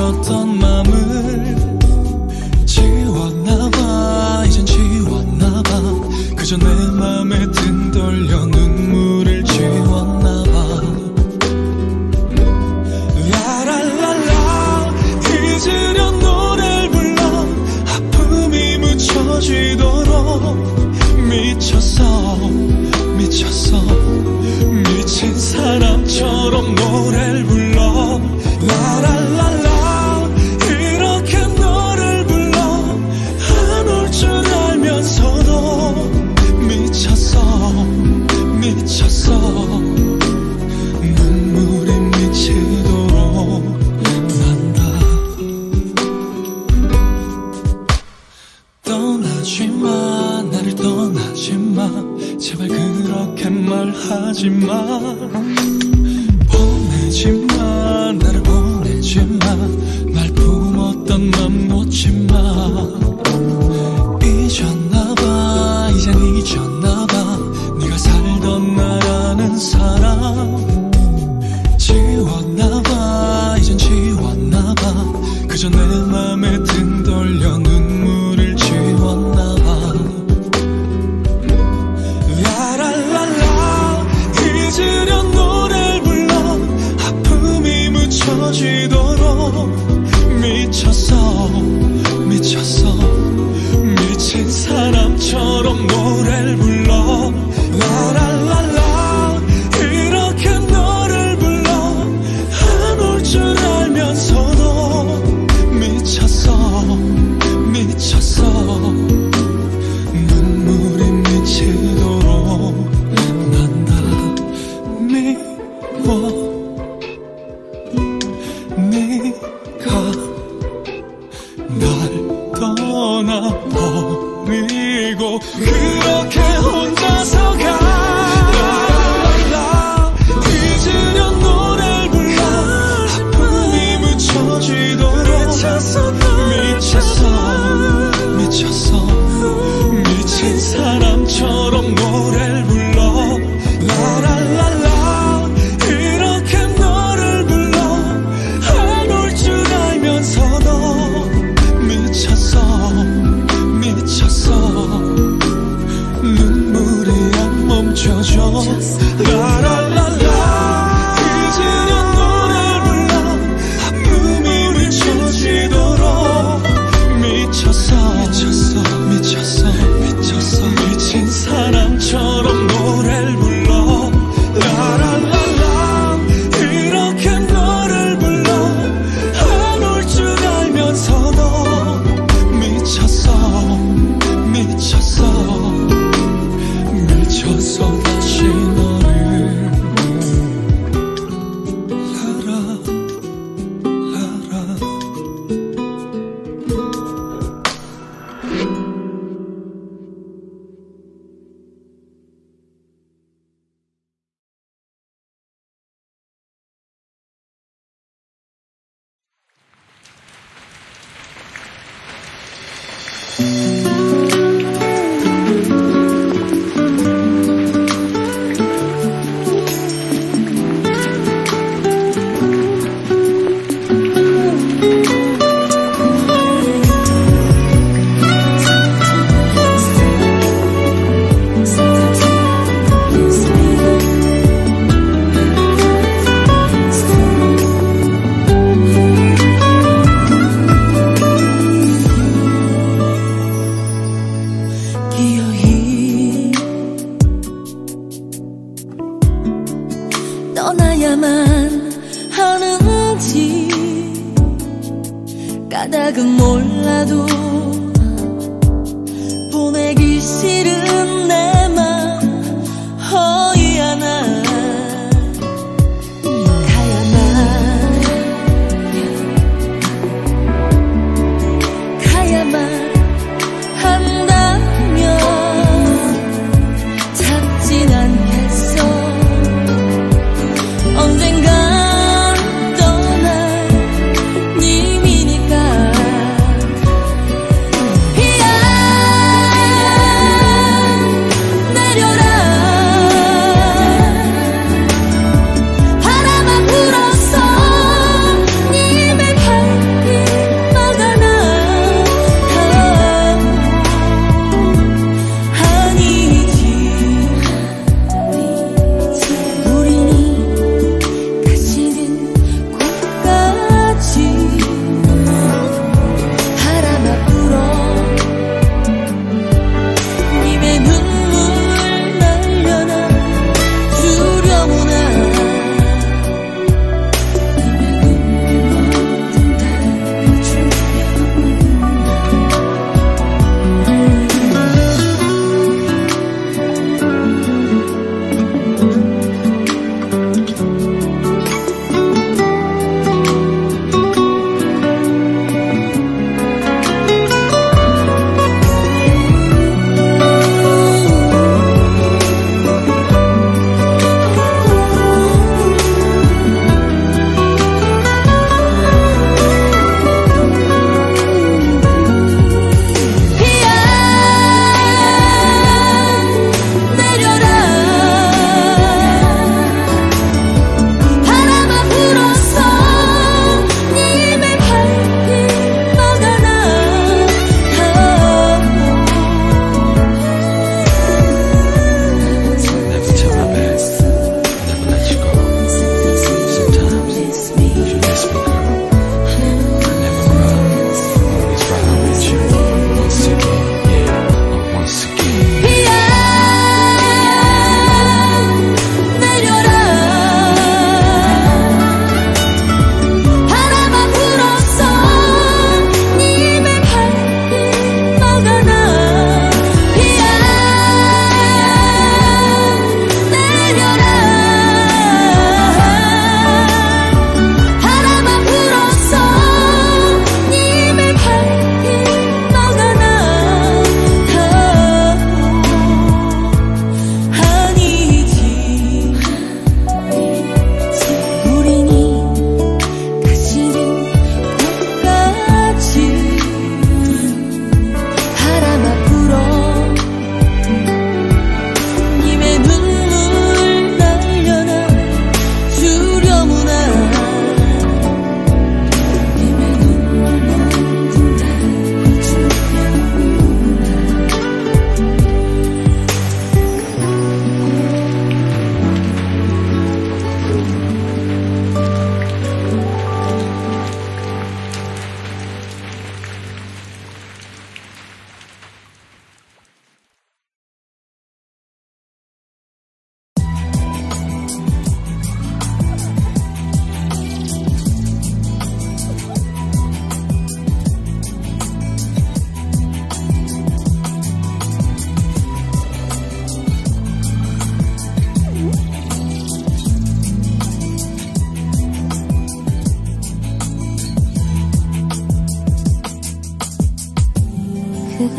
품었던 맘을 지웠나봐. 이젠 지웠나봐. 그저 내 맘에 든 떨려 눈물을 지웠나봐. 라라라라 잊으려 노래를 불러 아픔이 묻혀지도록 미쳤어 미쳤어 미친 사람처럼 노래를 불러. 라라라라 이렇게 노래를 불러 안 올 줄 알면서도 미쳤어 미쳤어 눈물이 미치도록 난다. 떠나지마 나를 떠나지마 제발 그렇게 말하지마. 보내지마 나를 보내지마 날 품었던 맘 놓지마. 잊었나봐 이젠 잊었나봐 네가 살던 나라는 사람. 지웠나봐 이젠 지웠나봐 그저 내 맘에 든 떨려 눈물을 지웠나봐. 라라라라 잊으려 노래를 불러 아픔이 묻혀지도록 미쳤어 미쳤어 미친 사람처럼 노래를 불러. 라라라라 이렇게 노래를 불러 안 올 줄 알면서도 미쳤어 미쳤어 눈물이 미치도록 난다. 미워 네가 날 떠나버리고 그렇게 혼자서 가. 라라라라 잊으려 노래를 불러 아픔이 묻혀지도록 미쳤어 미쳤어 미친 사람처럼 노래를 불러. 라라라라 이렇게 노래를 불러 안 올 줄 알면서도 미쳤어 미쳤어 눈물이 안 멈춰져. 라라라라 잊으려 노래를 불러 아픔이 묻혀지도록 미쳤어 미쳤어 미쳤어 미친 사람처럼 노래를 불러. 라라라라 이렇게 노래를 불러 안 올 줄 알면서도 미쳤어 미쳤어 미쳤어 다시 너를 라라 떠나야만 하는지 까닭은 몰라도 보내기 싫은 내 맘 허이하나 가야만 한다면 찾진 않겠어. 언젠간 떠날 님이니까.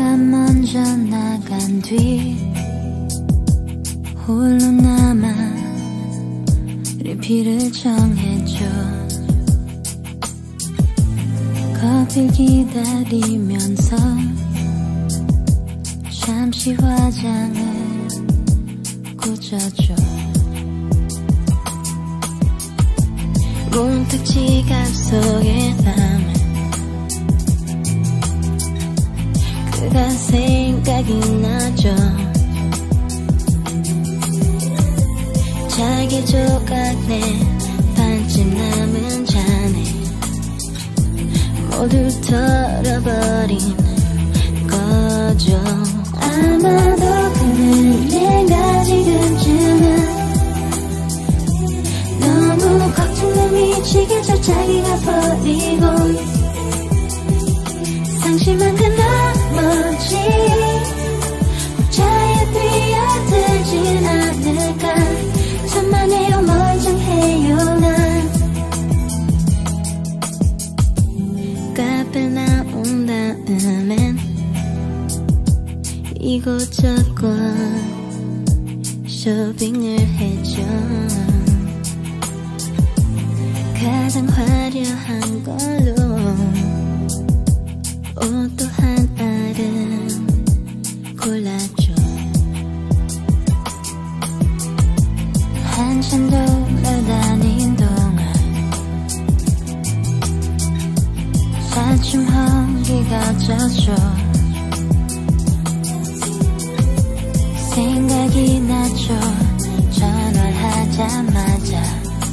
내가 먼저 나간 뒤 홀로 남아 리필을 정해줘. 커피를 기다리면서 잠시 화장을 고쳐줘. 문득 지갑 속에 남은 그가 생각이 나죠. 자기 조각내 반쯤 남은 잔에 모두 털어버린 거죠. 아마도 그는 내가 지금쯤은 너무 걱정돼 미치겠죠. 자기가 버리고 상실만큼 나머지 자에 뛰어들진 않을까. 천만에요 멀쩡해요 난. 카페 나온 다음엔 이곳저곳 쇼핑을 했죠. 가장 화려한 걸로 옷도 한 알은 골랐죠. 한참 돌아다닌 동안 사춘 허기가 졌죠. 생각이 나죠. 전화를 하자마자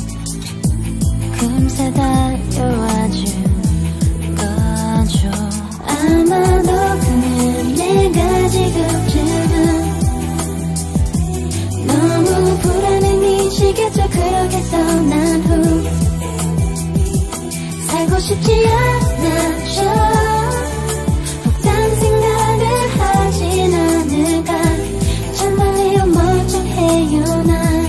금세 달려와준 거죠. 아마도 그는 내가 지금쯤은 너무 불안해 미치겠죠. 그러겠어 난 후 살고 싶지 않았죠. 혹단 생각을 하진 않을까. 정말요 멀쩡해요 난.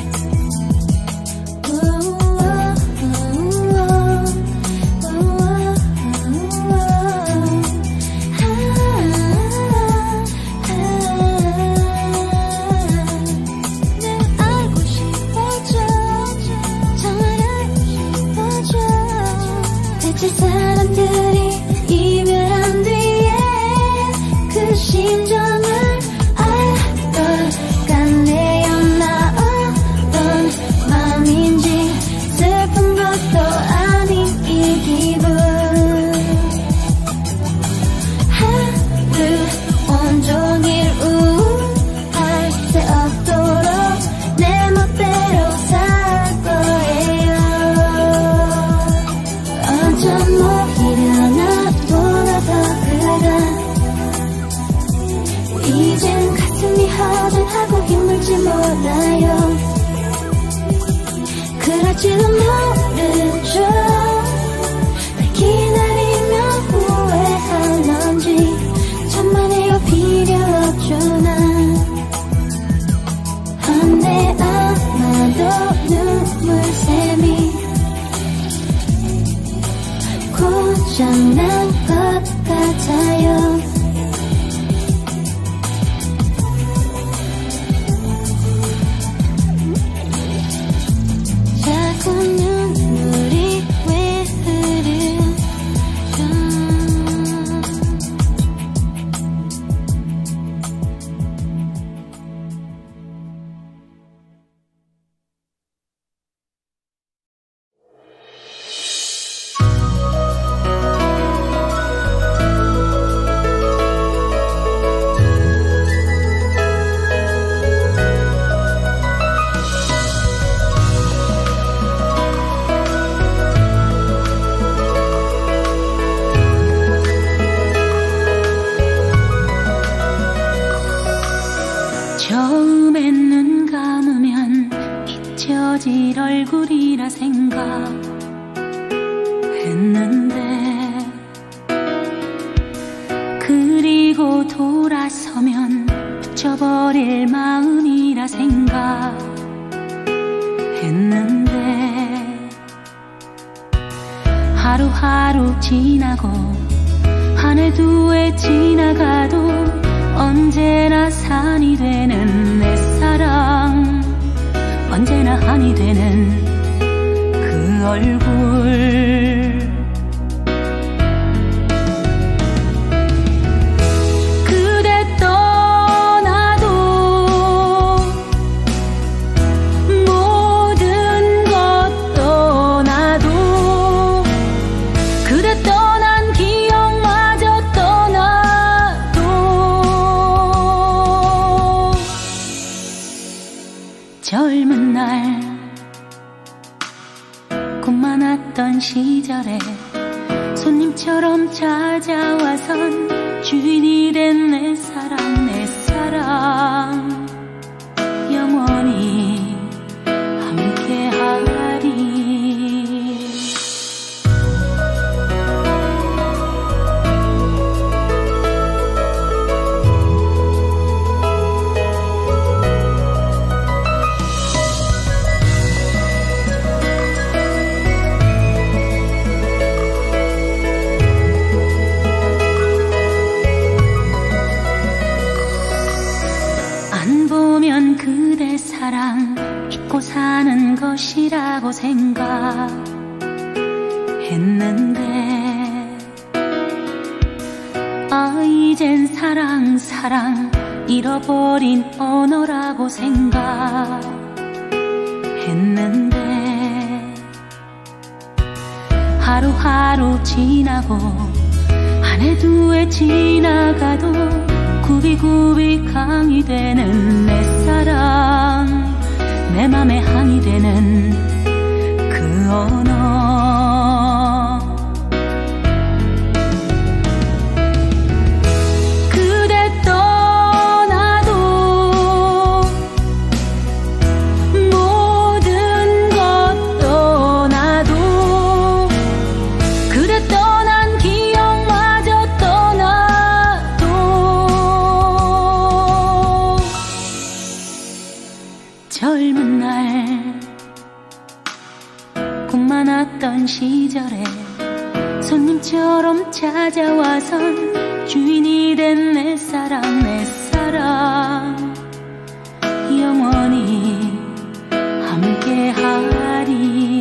사람들이 이별한 뒤에 그 심정을 알걸까네요. 나 어떤 맘인지 슬픈 것도 아닌 이 기분. 하루 온종일 우울할 새 없도록 내 멋대로 살 거예요. 어쩜 오히려 나보다 더 그가 이젠 가슴이 허전하고 힘들지 몰라요. 그럴지도 모르죠. 날 기다리며 후회하는지 천만에요 필요 없죠 난. 근데 아마도 눈물샘이 고장난 것 같아요. 자꾸 눈물이 왜 흐르죠. 처음엔 눈 감으면 잊혀질 얼굴이라 생각했는데 그리고 돌아서면 잊혀버릴 마음이라 생각했는데 하루하루 지나고 한 해 두 해 지나가도 언제나 산이 되는 내 사랑, 언제나 한이 되는 그 얼굴. 그대 떠나도 모든 것 떠나도 그대 떠난 기억마저 떠나도 젊은 날 꿈 많았던 시절에 손님처럼 찾아와선 주인이 된 내 사랑, 내 사랑 영원히 함께하리. 안 보면 그대 사랑 잊고 사는 것이라고 생각했는데 아 이젠 사랑 사랑 잃어버린 언어라고 생각했는데 하루하루 지나고 한 해 두 해 지나가도 굽이굽이 강이 되는 내 사랑, 내 맘에 항이 되는 그 언어. 그대 떠나도 모든 것 떠나도 그대 떠난 기억마저 떠나도 젊은 날 꿈 많았던 시절에 손님처럼 찾아와선 주인이 된 내 사랑, 내 사랑 영원히 함께하리.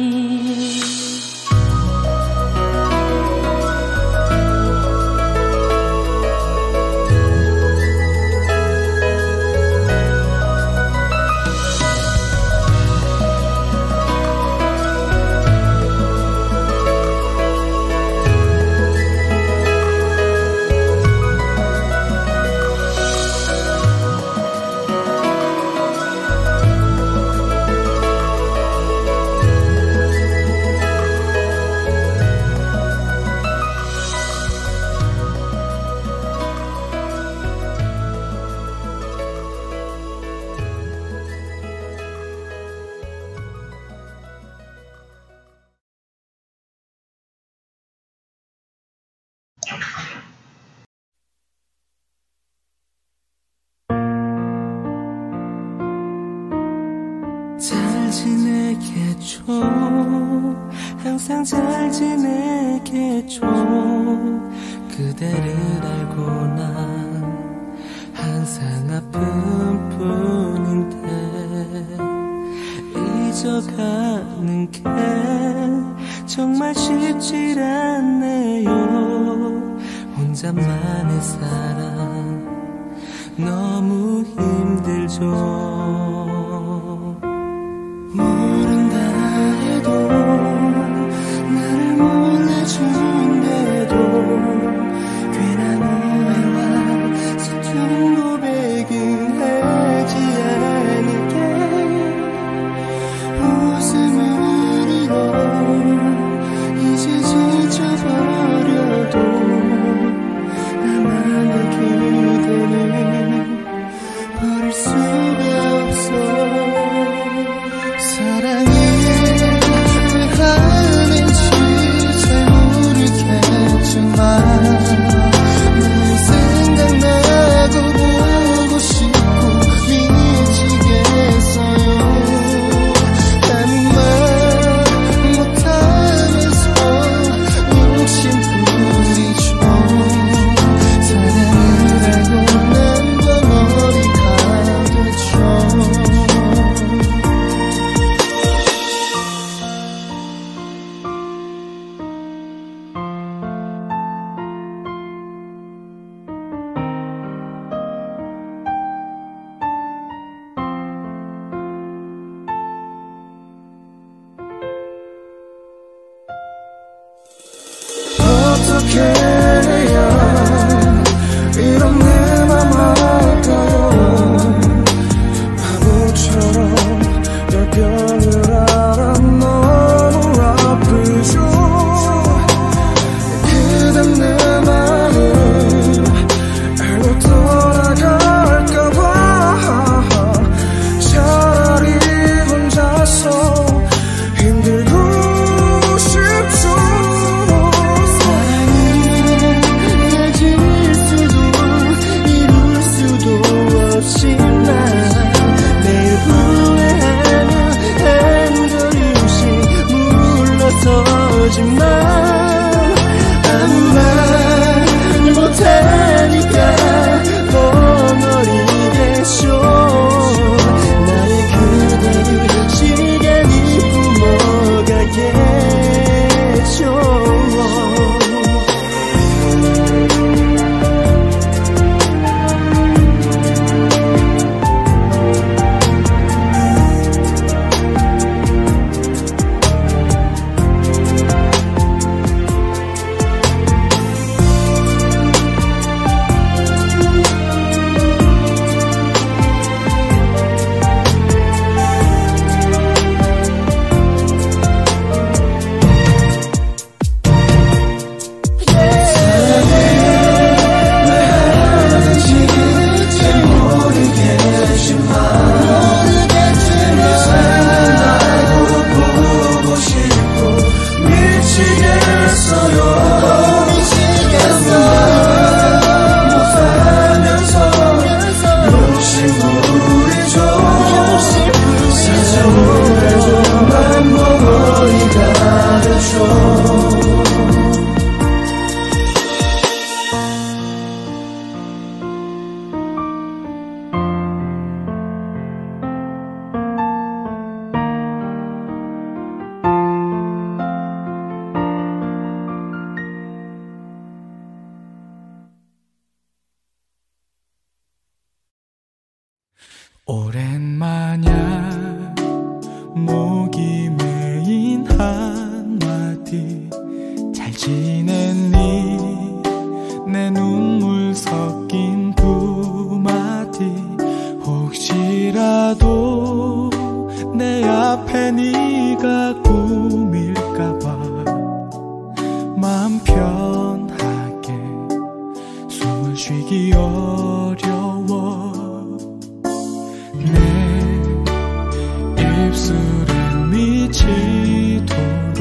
잘 지내겠죠. 항상 잘 지내겠죠. 그대를 알고 난 항상 아픈 뿐인데 잊어가는 게 정말 쉽질 않네요. 혼자만의 사랑 너무 힘들죠. 모른다 해도 나를 몰라준대도 괜한 오해와 서툰 고백은 하지 않을게. 웃음으로 이제 지쳐버려도 나만의 그대는 버릴 수가 없어. 어떻게 해야 이런 내 맘 알까요? 바보처럼 별별을 알아 너무 아프죠. 그댄 내 맘을 알고 떠나갈까봐 차라리 혼자서 힘들고 싶죠. 사랑은 가질 수도 이룰 수도 없지만 매일 후회하며 한 걸음씩 물러서지만 아무 말 못하니까 벙어리겠죠. 나의 그대를 시간이 뿜어가겠죠. 오랜만이야 목이 메인 한마디 잘 지냈니 내 눈물 섞인 두 마디 혹시라도 내 앞에 네가 꿈일까봐 마음 편하게 숨을 쉬기 어려워 내 입술에 미치도록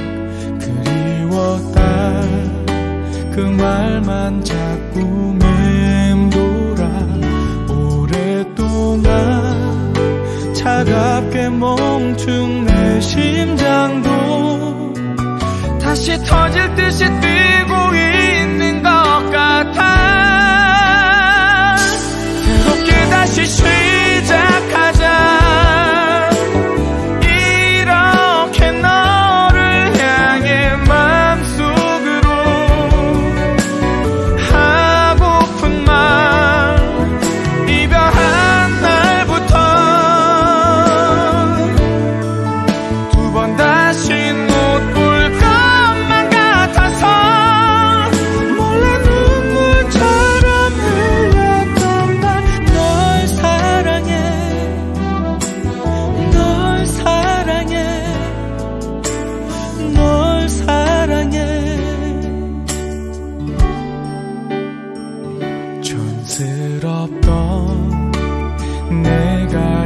그리웠다 그 말만 자꾸 맴돌아 오랫동안 차갑게 멈춘 내 심장도 다시 터질 듯이 뛰고 있는 것 같아 새롭게 다시 시작하자 이렇게 너를 향해 마음속으로 하고픈 말 이별한 날부터 두 번 다시 못 볼 것만 같아서 몰래 눈물처럼 흘렸던 날 널 사랑해 널 사랑해 널 사랑해 촌스럽던 내가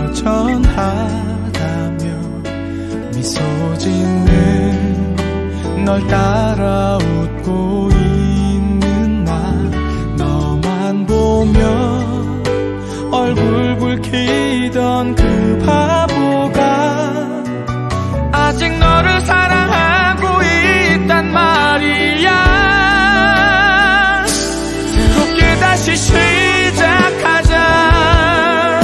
여전하다며 미소 짓는 널 따라 웃고 있는 나 너만 보며 얼굴 붉히던 그 바보가 아직 너를 사랑하고 있단 말이야 새롭게 다시 시작하자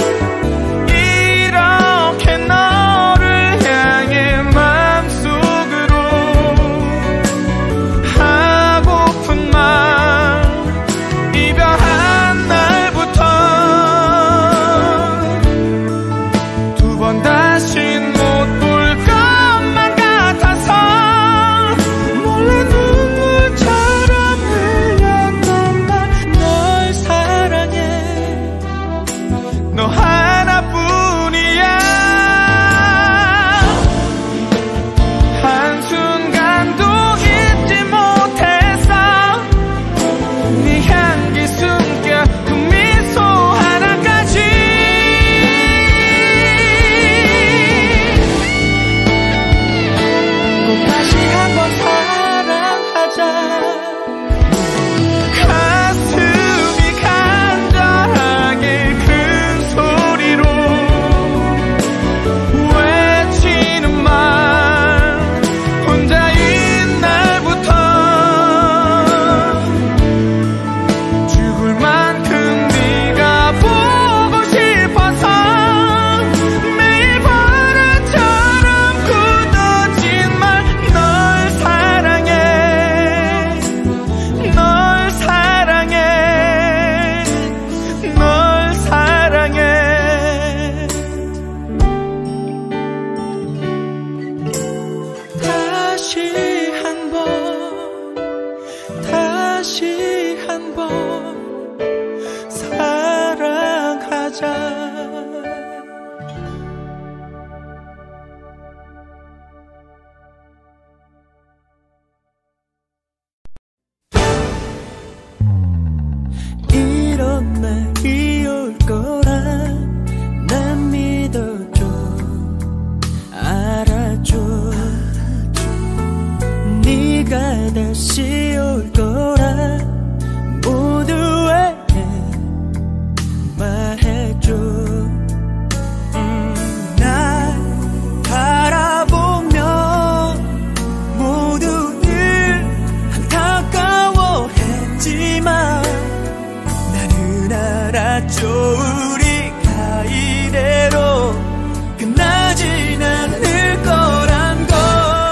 이렇게 너를 향해 마음속으로 하고픈 말 이별한 날부터 날이 올 거라 난 믿어줘. 알아줘. 네가 다시 올 거라 모두에게 말해줘. 날 바라보며 모두들 안타까워했지만 나는 알았죠. 우리가 이대로 끝나진 않을 거란 거.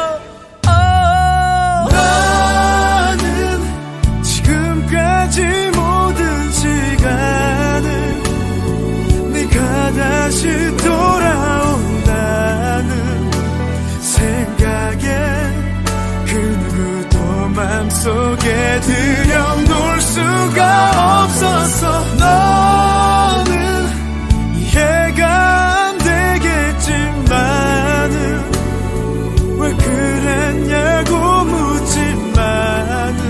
나는 지금까지 모든 시간을 네가 다시 돌아온다는 생각에 그 누구도 맘속에 들여놓을 수가 없었어. 너는 이해가 안 되겠지만은 왜 그랬냐고 묻지만은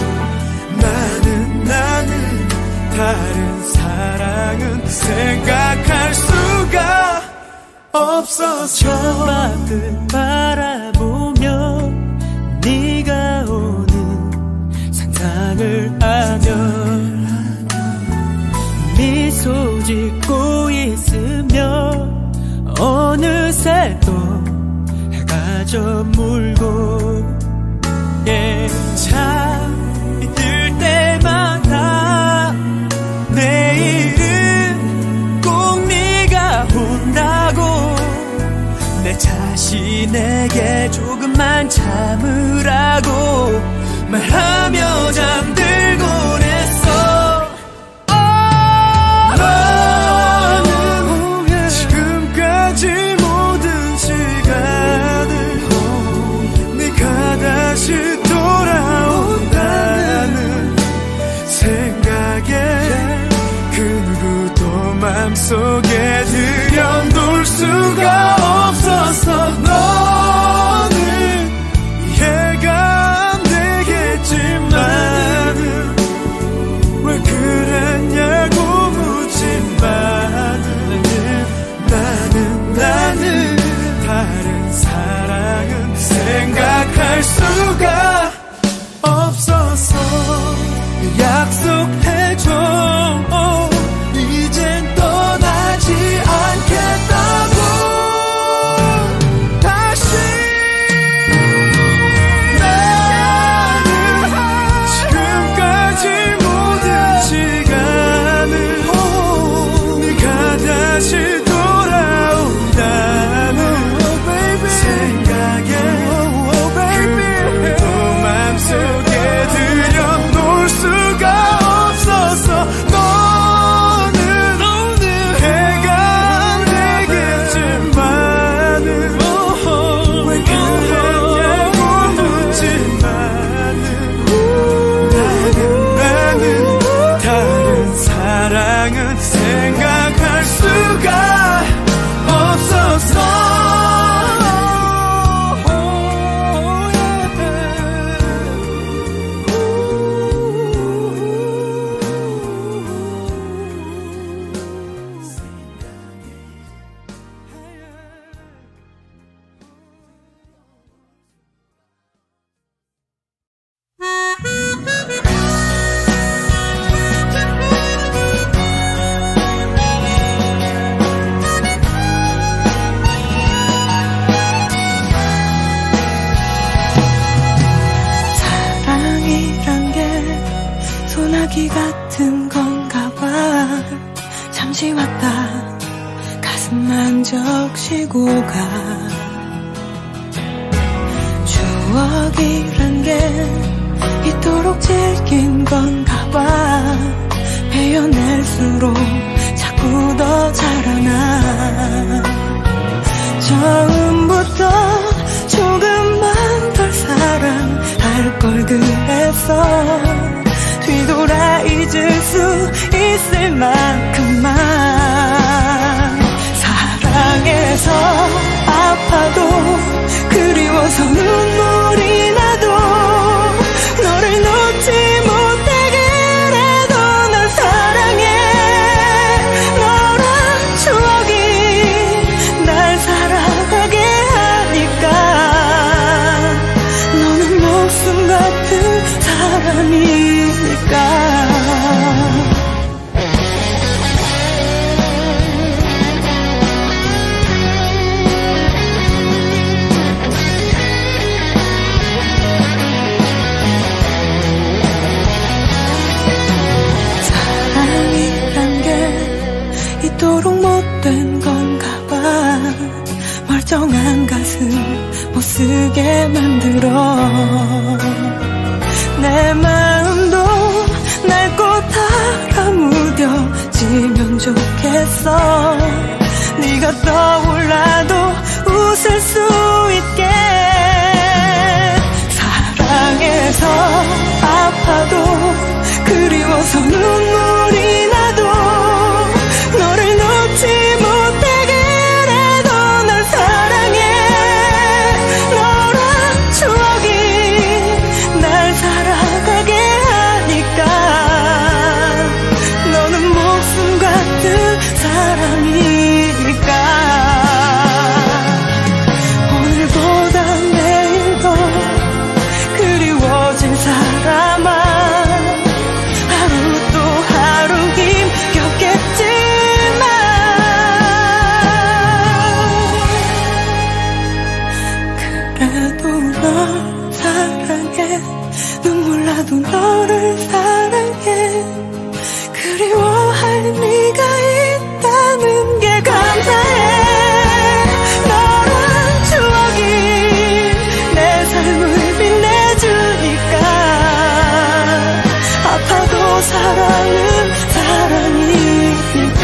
나는 다른 사랑은 생각할 수가 없었어. 창밖을 바라보며 네가 오는 상상을 하며 미소 짓고 있으며 어느새 또 해가 저물고 잠들 때마다 내일은 꼭 네가 온다고 내 자신에게 조금만 참으라고 말하며 잠들곤 했어. 나는 지금까지 모든 시간을 네가 다시 돌아온다는 생각에 그 누구도 맘속에 들여놓을 수가 없었어. 너는 이해가 안 되겠지만은 왜 그랬냐고 묻지만은 나는 다른 사랑은 생각할 수가 없었어. 약속해줘. 이젠 떠나지 않겠다고. 다시 나는 지금까지 모든 시간을 네가 다시 돌아온다는 생각에 또 맘속에 들여놓을 수가 없었어. 너는 해가 안 되겠지만은 왜 그랬냐고 묻지만은 나는 다른 사랑은 생각할 수가 없었어. 사랑이란 게 소나기 같은 건가 봐. 잠시 왔다 가슴만 적시고 가. 추억이란 게 이토록 질긴 건가 봐. 베어낼수록 자꾸 더 자라나. 처음부터 조금만 덜 사랑할 걸 그랬어. 뒤돌아 잊을 수 있을 만큼만. 사랑해서 아파도 그리워서 눈물이 나도 너를 놓지 못해. 그래도 널 사랑해. 멀쩡한 가슴 못쓰게 만들어 내 마음도 낡고 달아무뎌지면 좋겠어 네가 떠올라도 웃을 수 있게 사랑해서 아파도 그리워서 눈물이 나도 너를 놓지 못해 그래도 널 사랑해 너란 추억이 날 살아가게 하니까 너는 목숨 같은 사람이니까 오늘보다 내일 더 그리워진 사람아 하루 또 하루 힘겹겠지만 그래도 널 사랑해 눈물 나도 너를 사랑해 그리워할 네가 있다는 게 감사해 너란 추억이 내 삶을 빛내주니까 아파도 사랑은 사랑이니까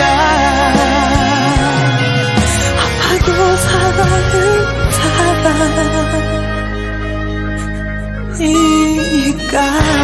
아파도 사랑은 사랑이니까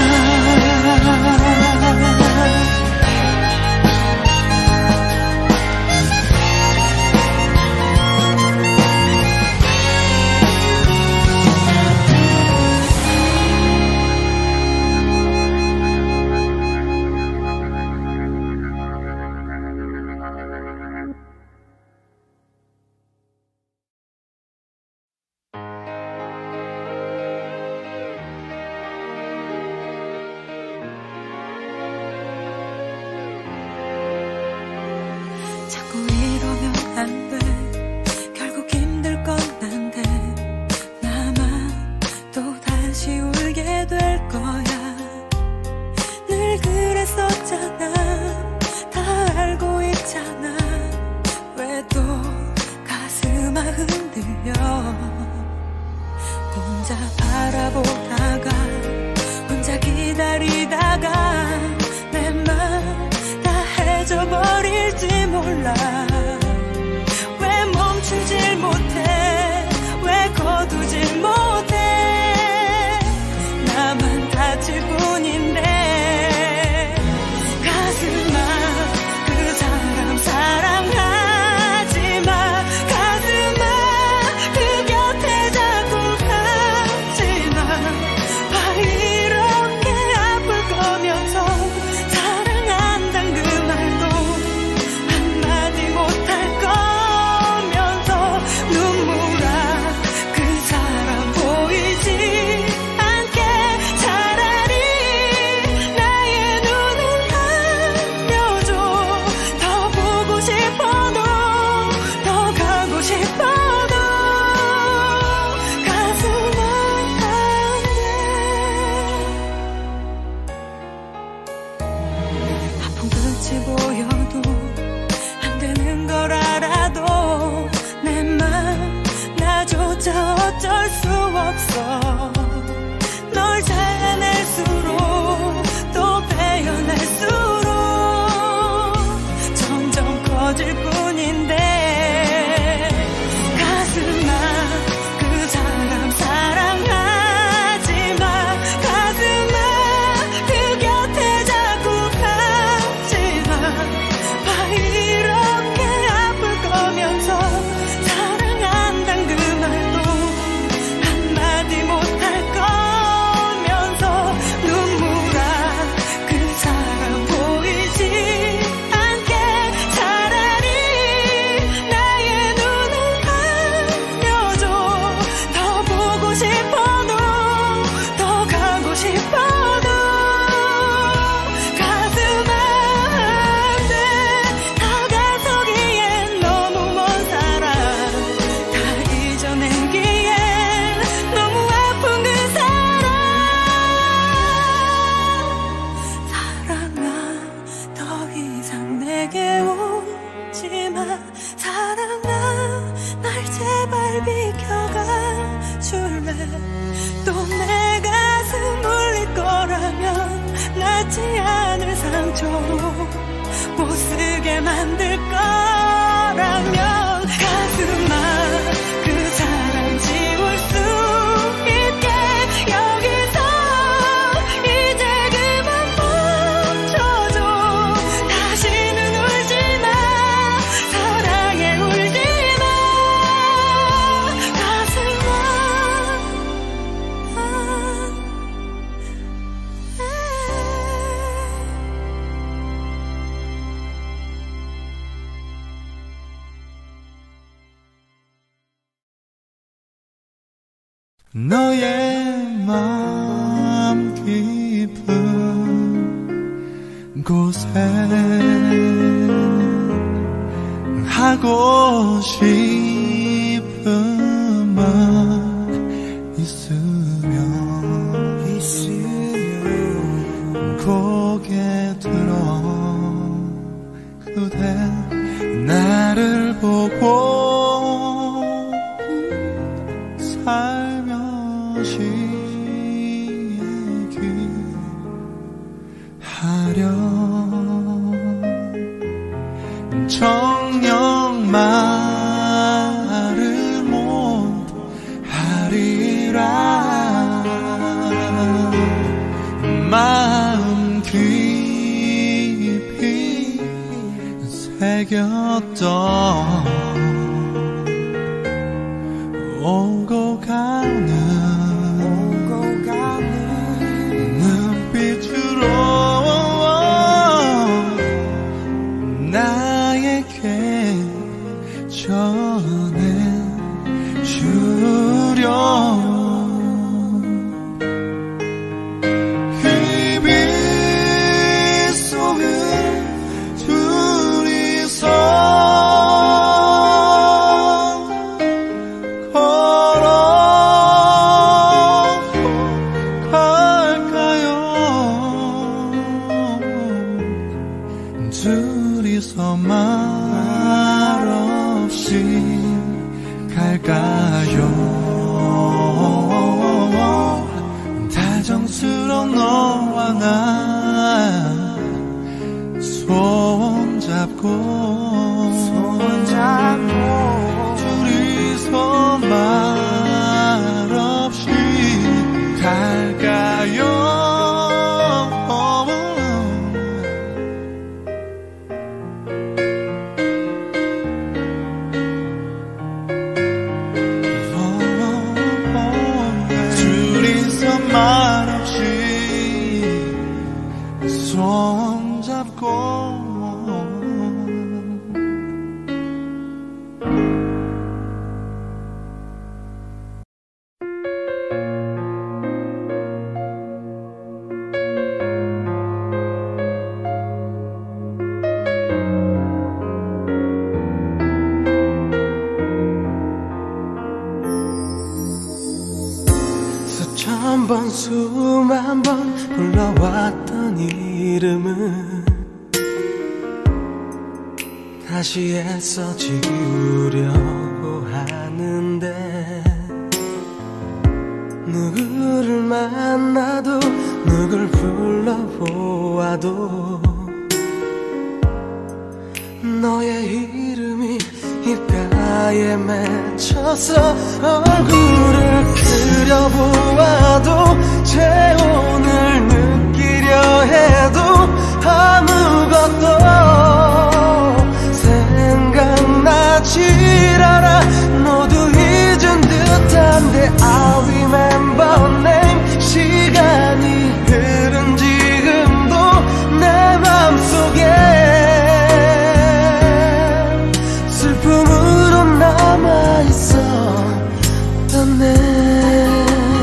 자꾸 이러면 안 돼 결국 힘들 건 난데 나만 또 다시 울게 될 거야 늘 그랬었잖아 다 알고 있잖아 왜 또 가슴아 흔들려 혼자 바라보다가 혼자 기다리다가 내 맘 다 해져버릴지 몰라 왜 멈추질 못해 왜 거두질 못해 나만 다칠 뿐인데 가슴아 그 사람 사랑하지 마 가슴아 그 곁에 자꾸 가지 마 왜 이렇게 아플 거면 또 내 가슴 울릴 거라면 낫지 않을 상처로 못 쓰게 만들 거라면 가슴아 그 사랑 지울 수 있게 여기서 이제 그만 멈춰줘. 다시는 울지마 사랑에 울지마 가슴아. 너의 마음 깊은 곳에 하고 싶은 말 있으면 고개 들어 그대 나를 보고 살며시 얘기하려 정녕 말을 못하리라. 마음 깊이 새겼던 오고 가는 눈빛으로 나에게 전해주려. 이 빛 속을 둘이서 둘이서 말없이 갈까요? 다정스러운 너와 나 손잡고 둘이서 말없이 갈까요? 말없이 손잡고 수천 번 수만 번 불러왔던 이름은 다시 애써 지우려고 하는데 누구를 만나도 누굴 불러보아도 너의 이름이 입가에 맺혀서 얼굴을 그려보아도 재혼을 느끼려 해도 아무것도 생각나질 않아. 모두 잊은 듯한데 I remember name. 시간이 흐른 지금도 내 맘속에 슬픔으로 남아있어. 내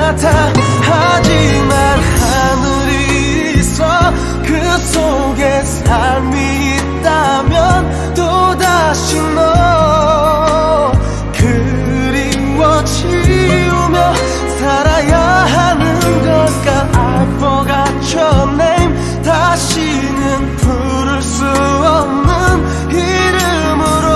같아. 하지만 하늘이 있어. 그 속에 삶이 있다면 또다시 너 그리워지우며 살아야 하는 걸까. I forgot your name. 다시는 부를 수 없는 이름으로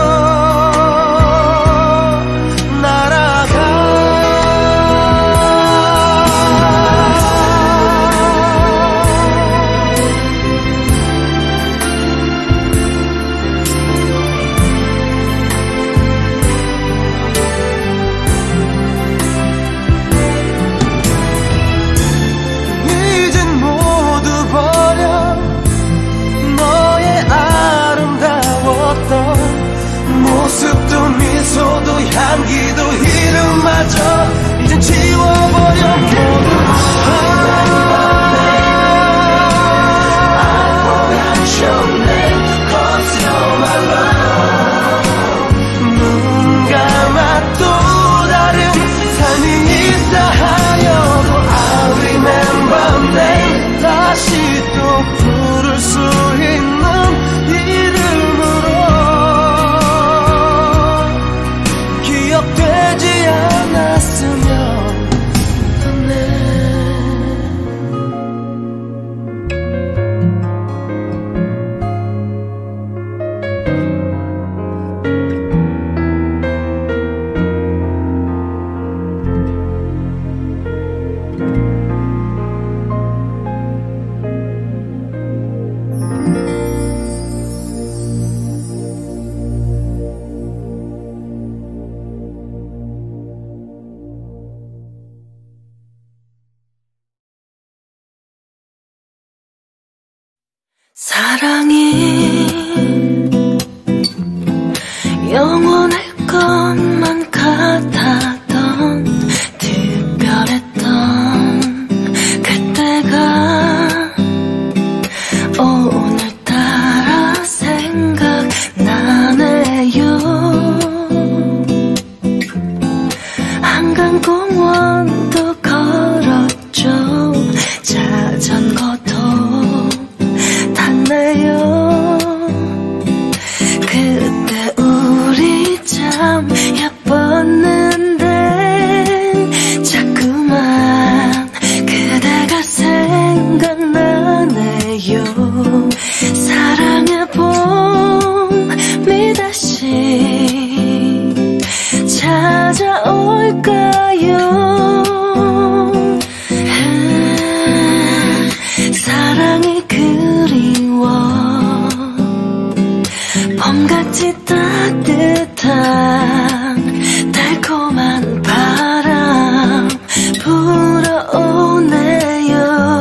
모습도 미소도 향기도 이름마저 이젠 지워버려 모두. I forgot your name, 'cause you're my love. 눈 감아 또 다른 삶이 있다 하여도 I remember name. 다시 또 부를 수 있는 이름으로 기억되지 않았으면 좋겠네. 사랑이 영원할 것만 같았던 특별했던 그때가 오늘따라 생각나네요. 한강공원도 걸었죠. 자전거도 탔네요. 그때 우리 참 예뻤는데 자꾸만 그대가 생각나네요. 사랑의 봄이 다시 찾아올까요? 사랑이 그리워. 봄같이 따뜻한 달콤한 바람 불어오네요.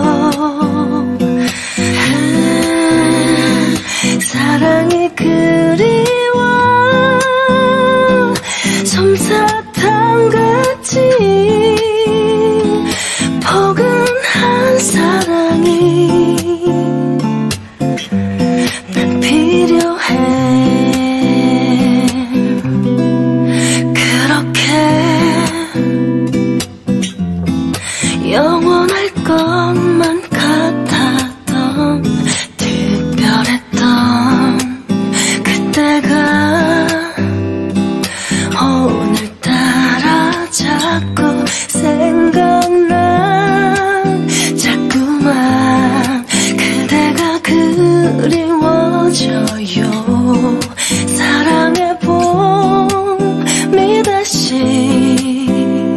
사랑이 그리워. 솜사탕같이 포근한 사랑이 난 필요해. 그렇게 영원할 것만 같았던 특별했던 그때가 오늘따라 자꾸 생각나. 자꾸만 그대가 그리워져요. 사랑의 봄이 다시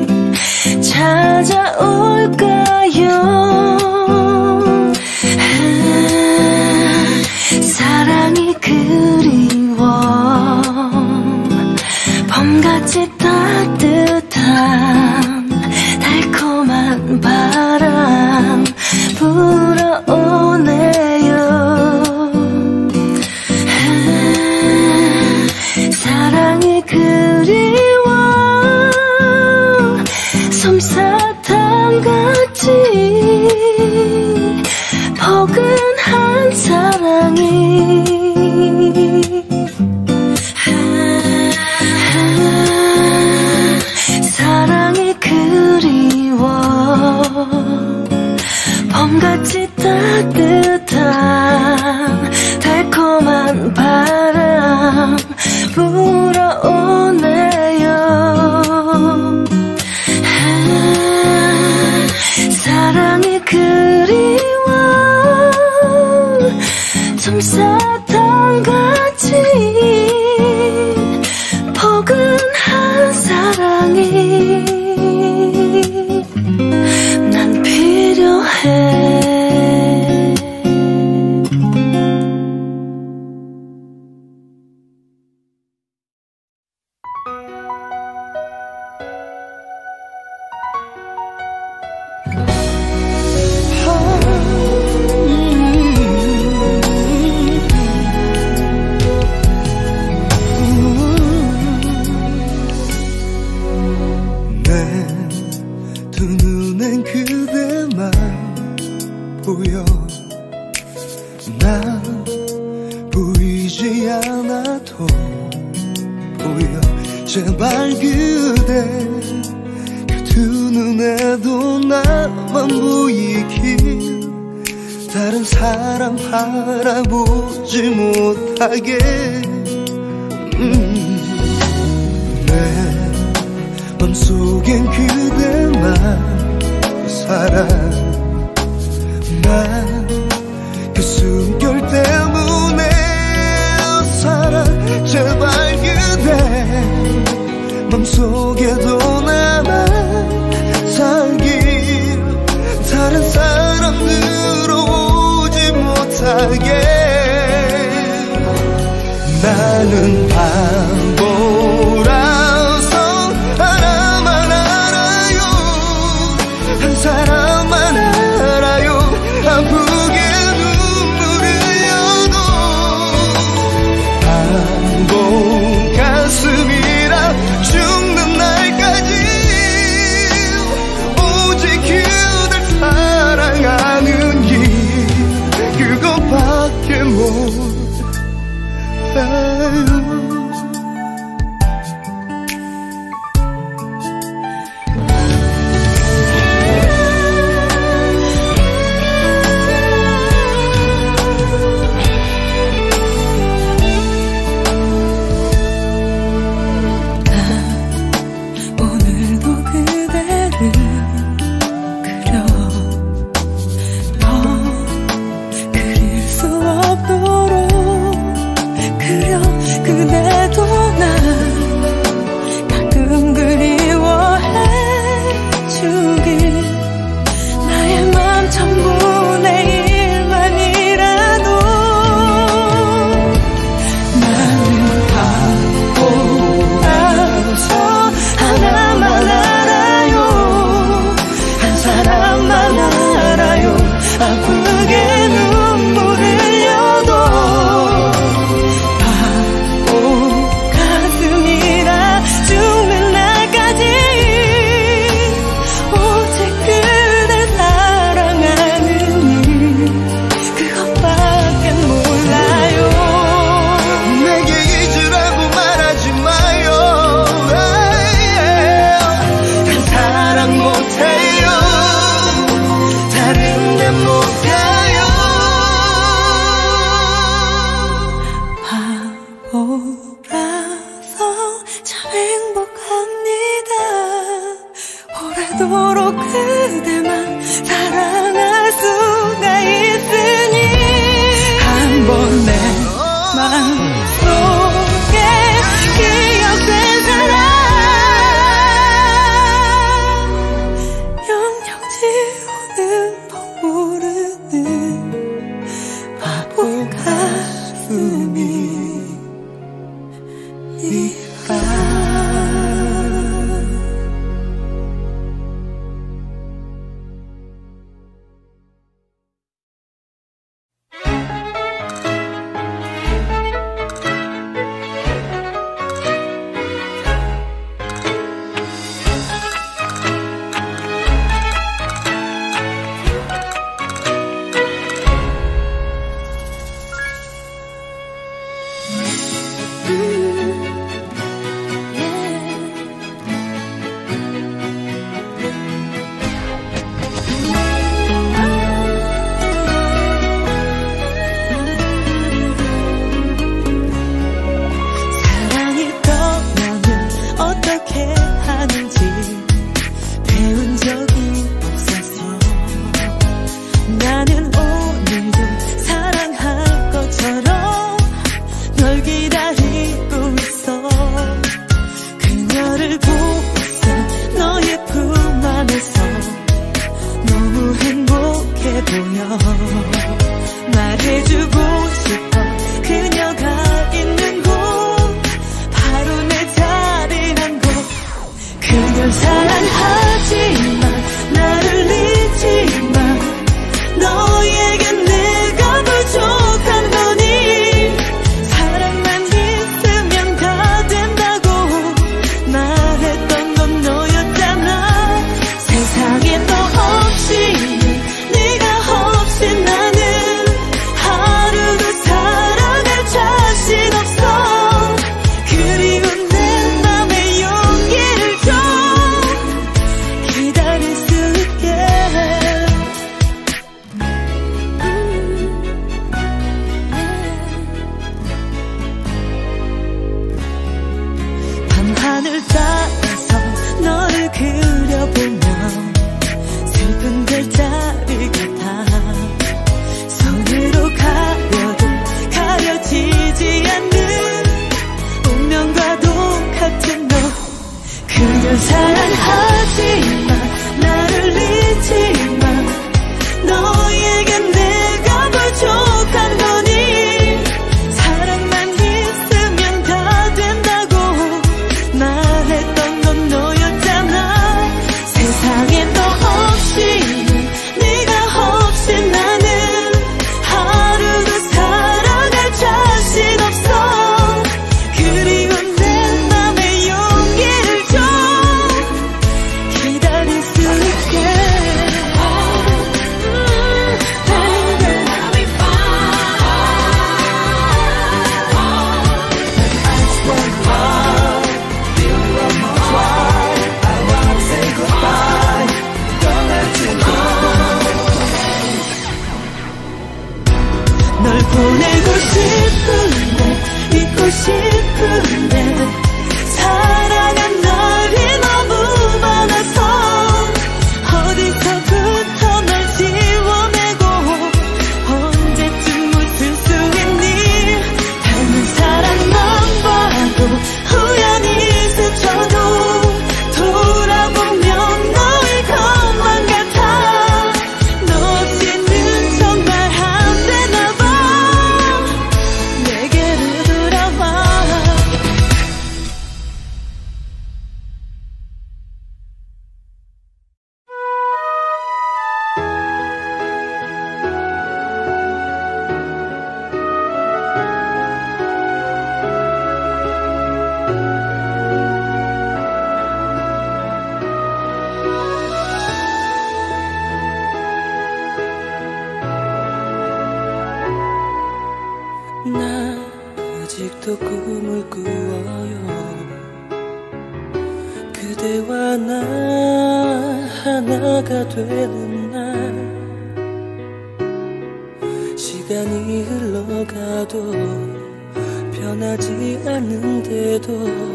찾아올까요? 사랑이 그리워. 봄같이 따뜻한 달콤한 바람 불어오네요. 사랑이 그리워. 솜사탕같이 포근한 사랑이 사랑이 그리워. 그리워 솜사탕 같이 포근한 사랑이 난 필요해. 보여 난 보이지 않아도 보여 제발 그대 그 두 눈에도 나만 보이길 다른 사람 바라보지 못하게 내 맘속엔 그대만 살아 난 그 숨결 때문에 살아 제발 그대 맘속에도 나만 살길 다른 사람 들어오지 못하게 나는 바보라서 하나만 알아요 한 사람만 알아요 아프게 눈물 흘려도 바보 가슴이라 죽는 날까지 오직 그댈 사랑하는 길 그것밖에 몰라요. 그대와 나 하나가 되는 날 시간이 흘러가도 변하지 않는데도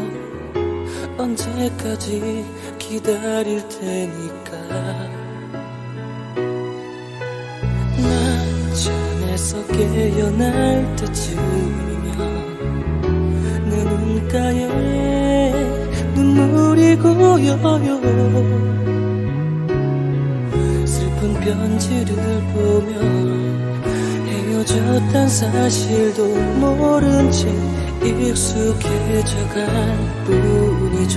언제까지 기다릴 테니까 나 잠에서 깨어날 때쯤이면 내 눈가에 눈물이 고여요 슬픈 편지를 보면 헤어졌단 사실도 모른 채 익숙해져갈 뿐이죠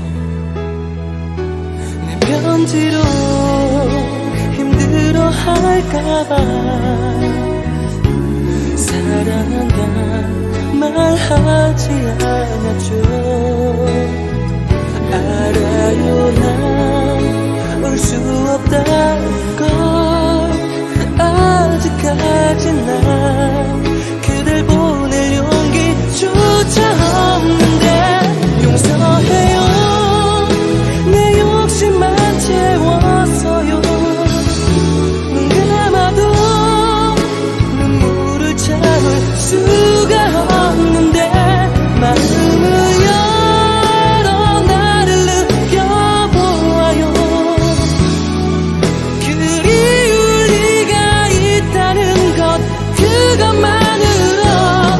내 편지로 힘들어할까봐 사랑한다 말하지 않았죠 알아요 난 올 수 없다는 걸 아직까지 난 그댈 보낼 용기조차 없는데 용서해요 내 욕심만 채웠어요 눈 감아도 눈물을 참을 수가 없는데 마음을 열어 나를 느껴보아요 그리울 리가 있다는 것 그것만으로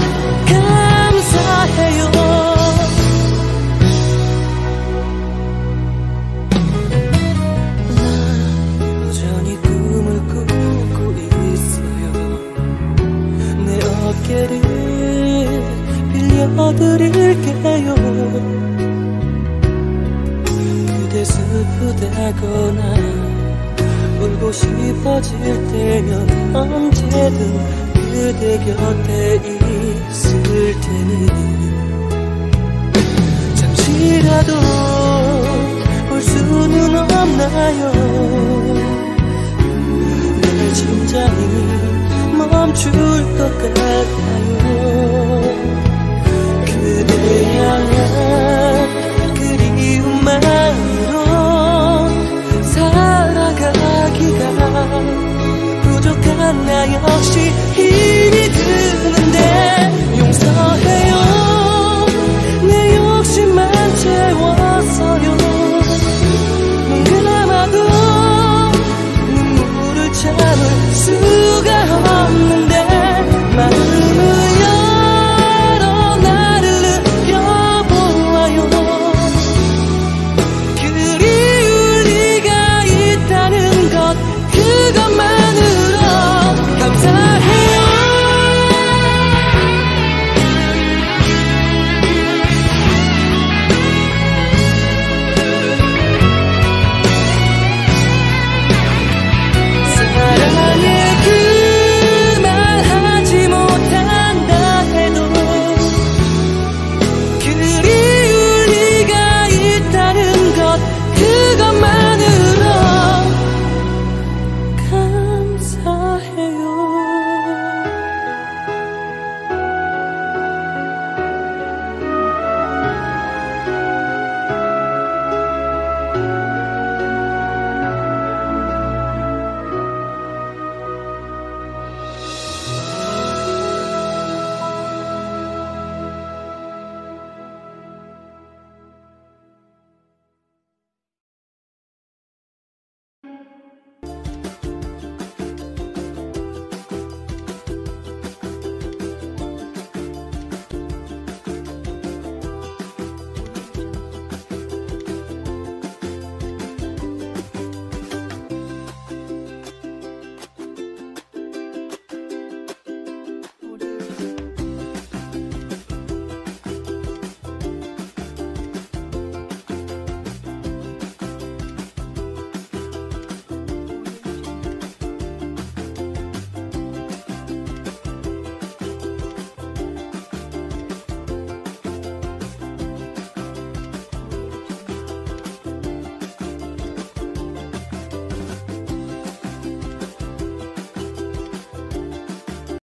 감사해요 나 여전히 꿈을 꾸고 있어요 내 어깨를 빌려드릴게요 그대 슬프다거나 울고 싶어질 때면 언제든 그대 곁에 있을 테니 잠시라도 볼 수는 없나요 내 심장이 멈출 것 같아요 그대 향한 그리움만으로 살아가기가 부족한 나 역시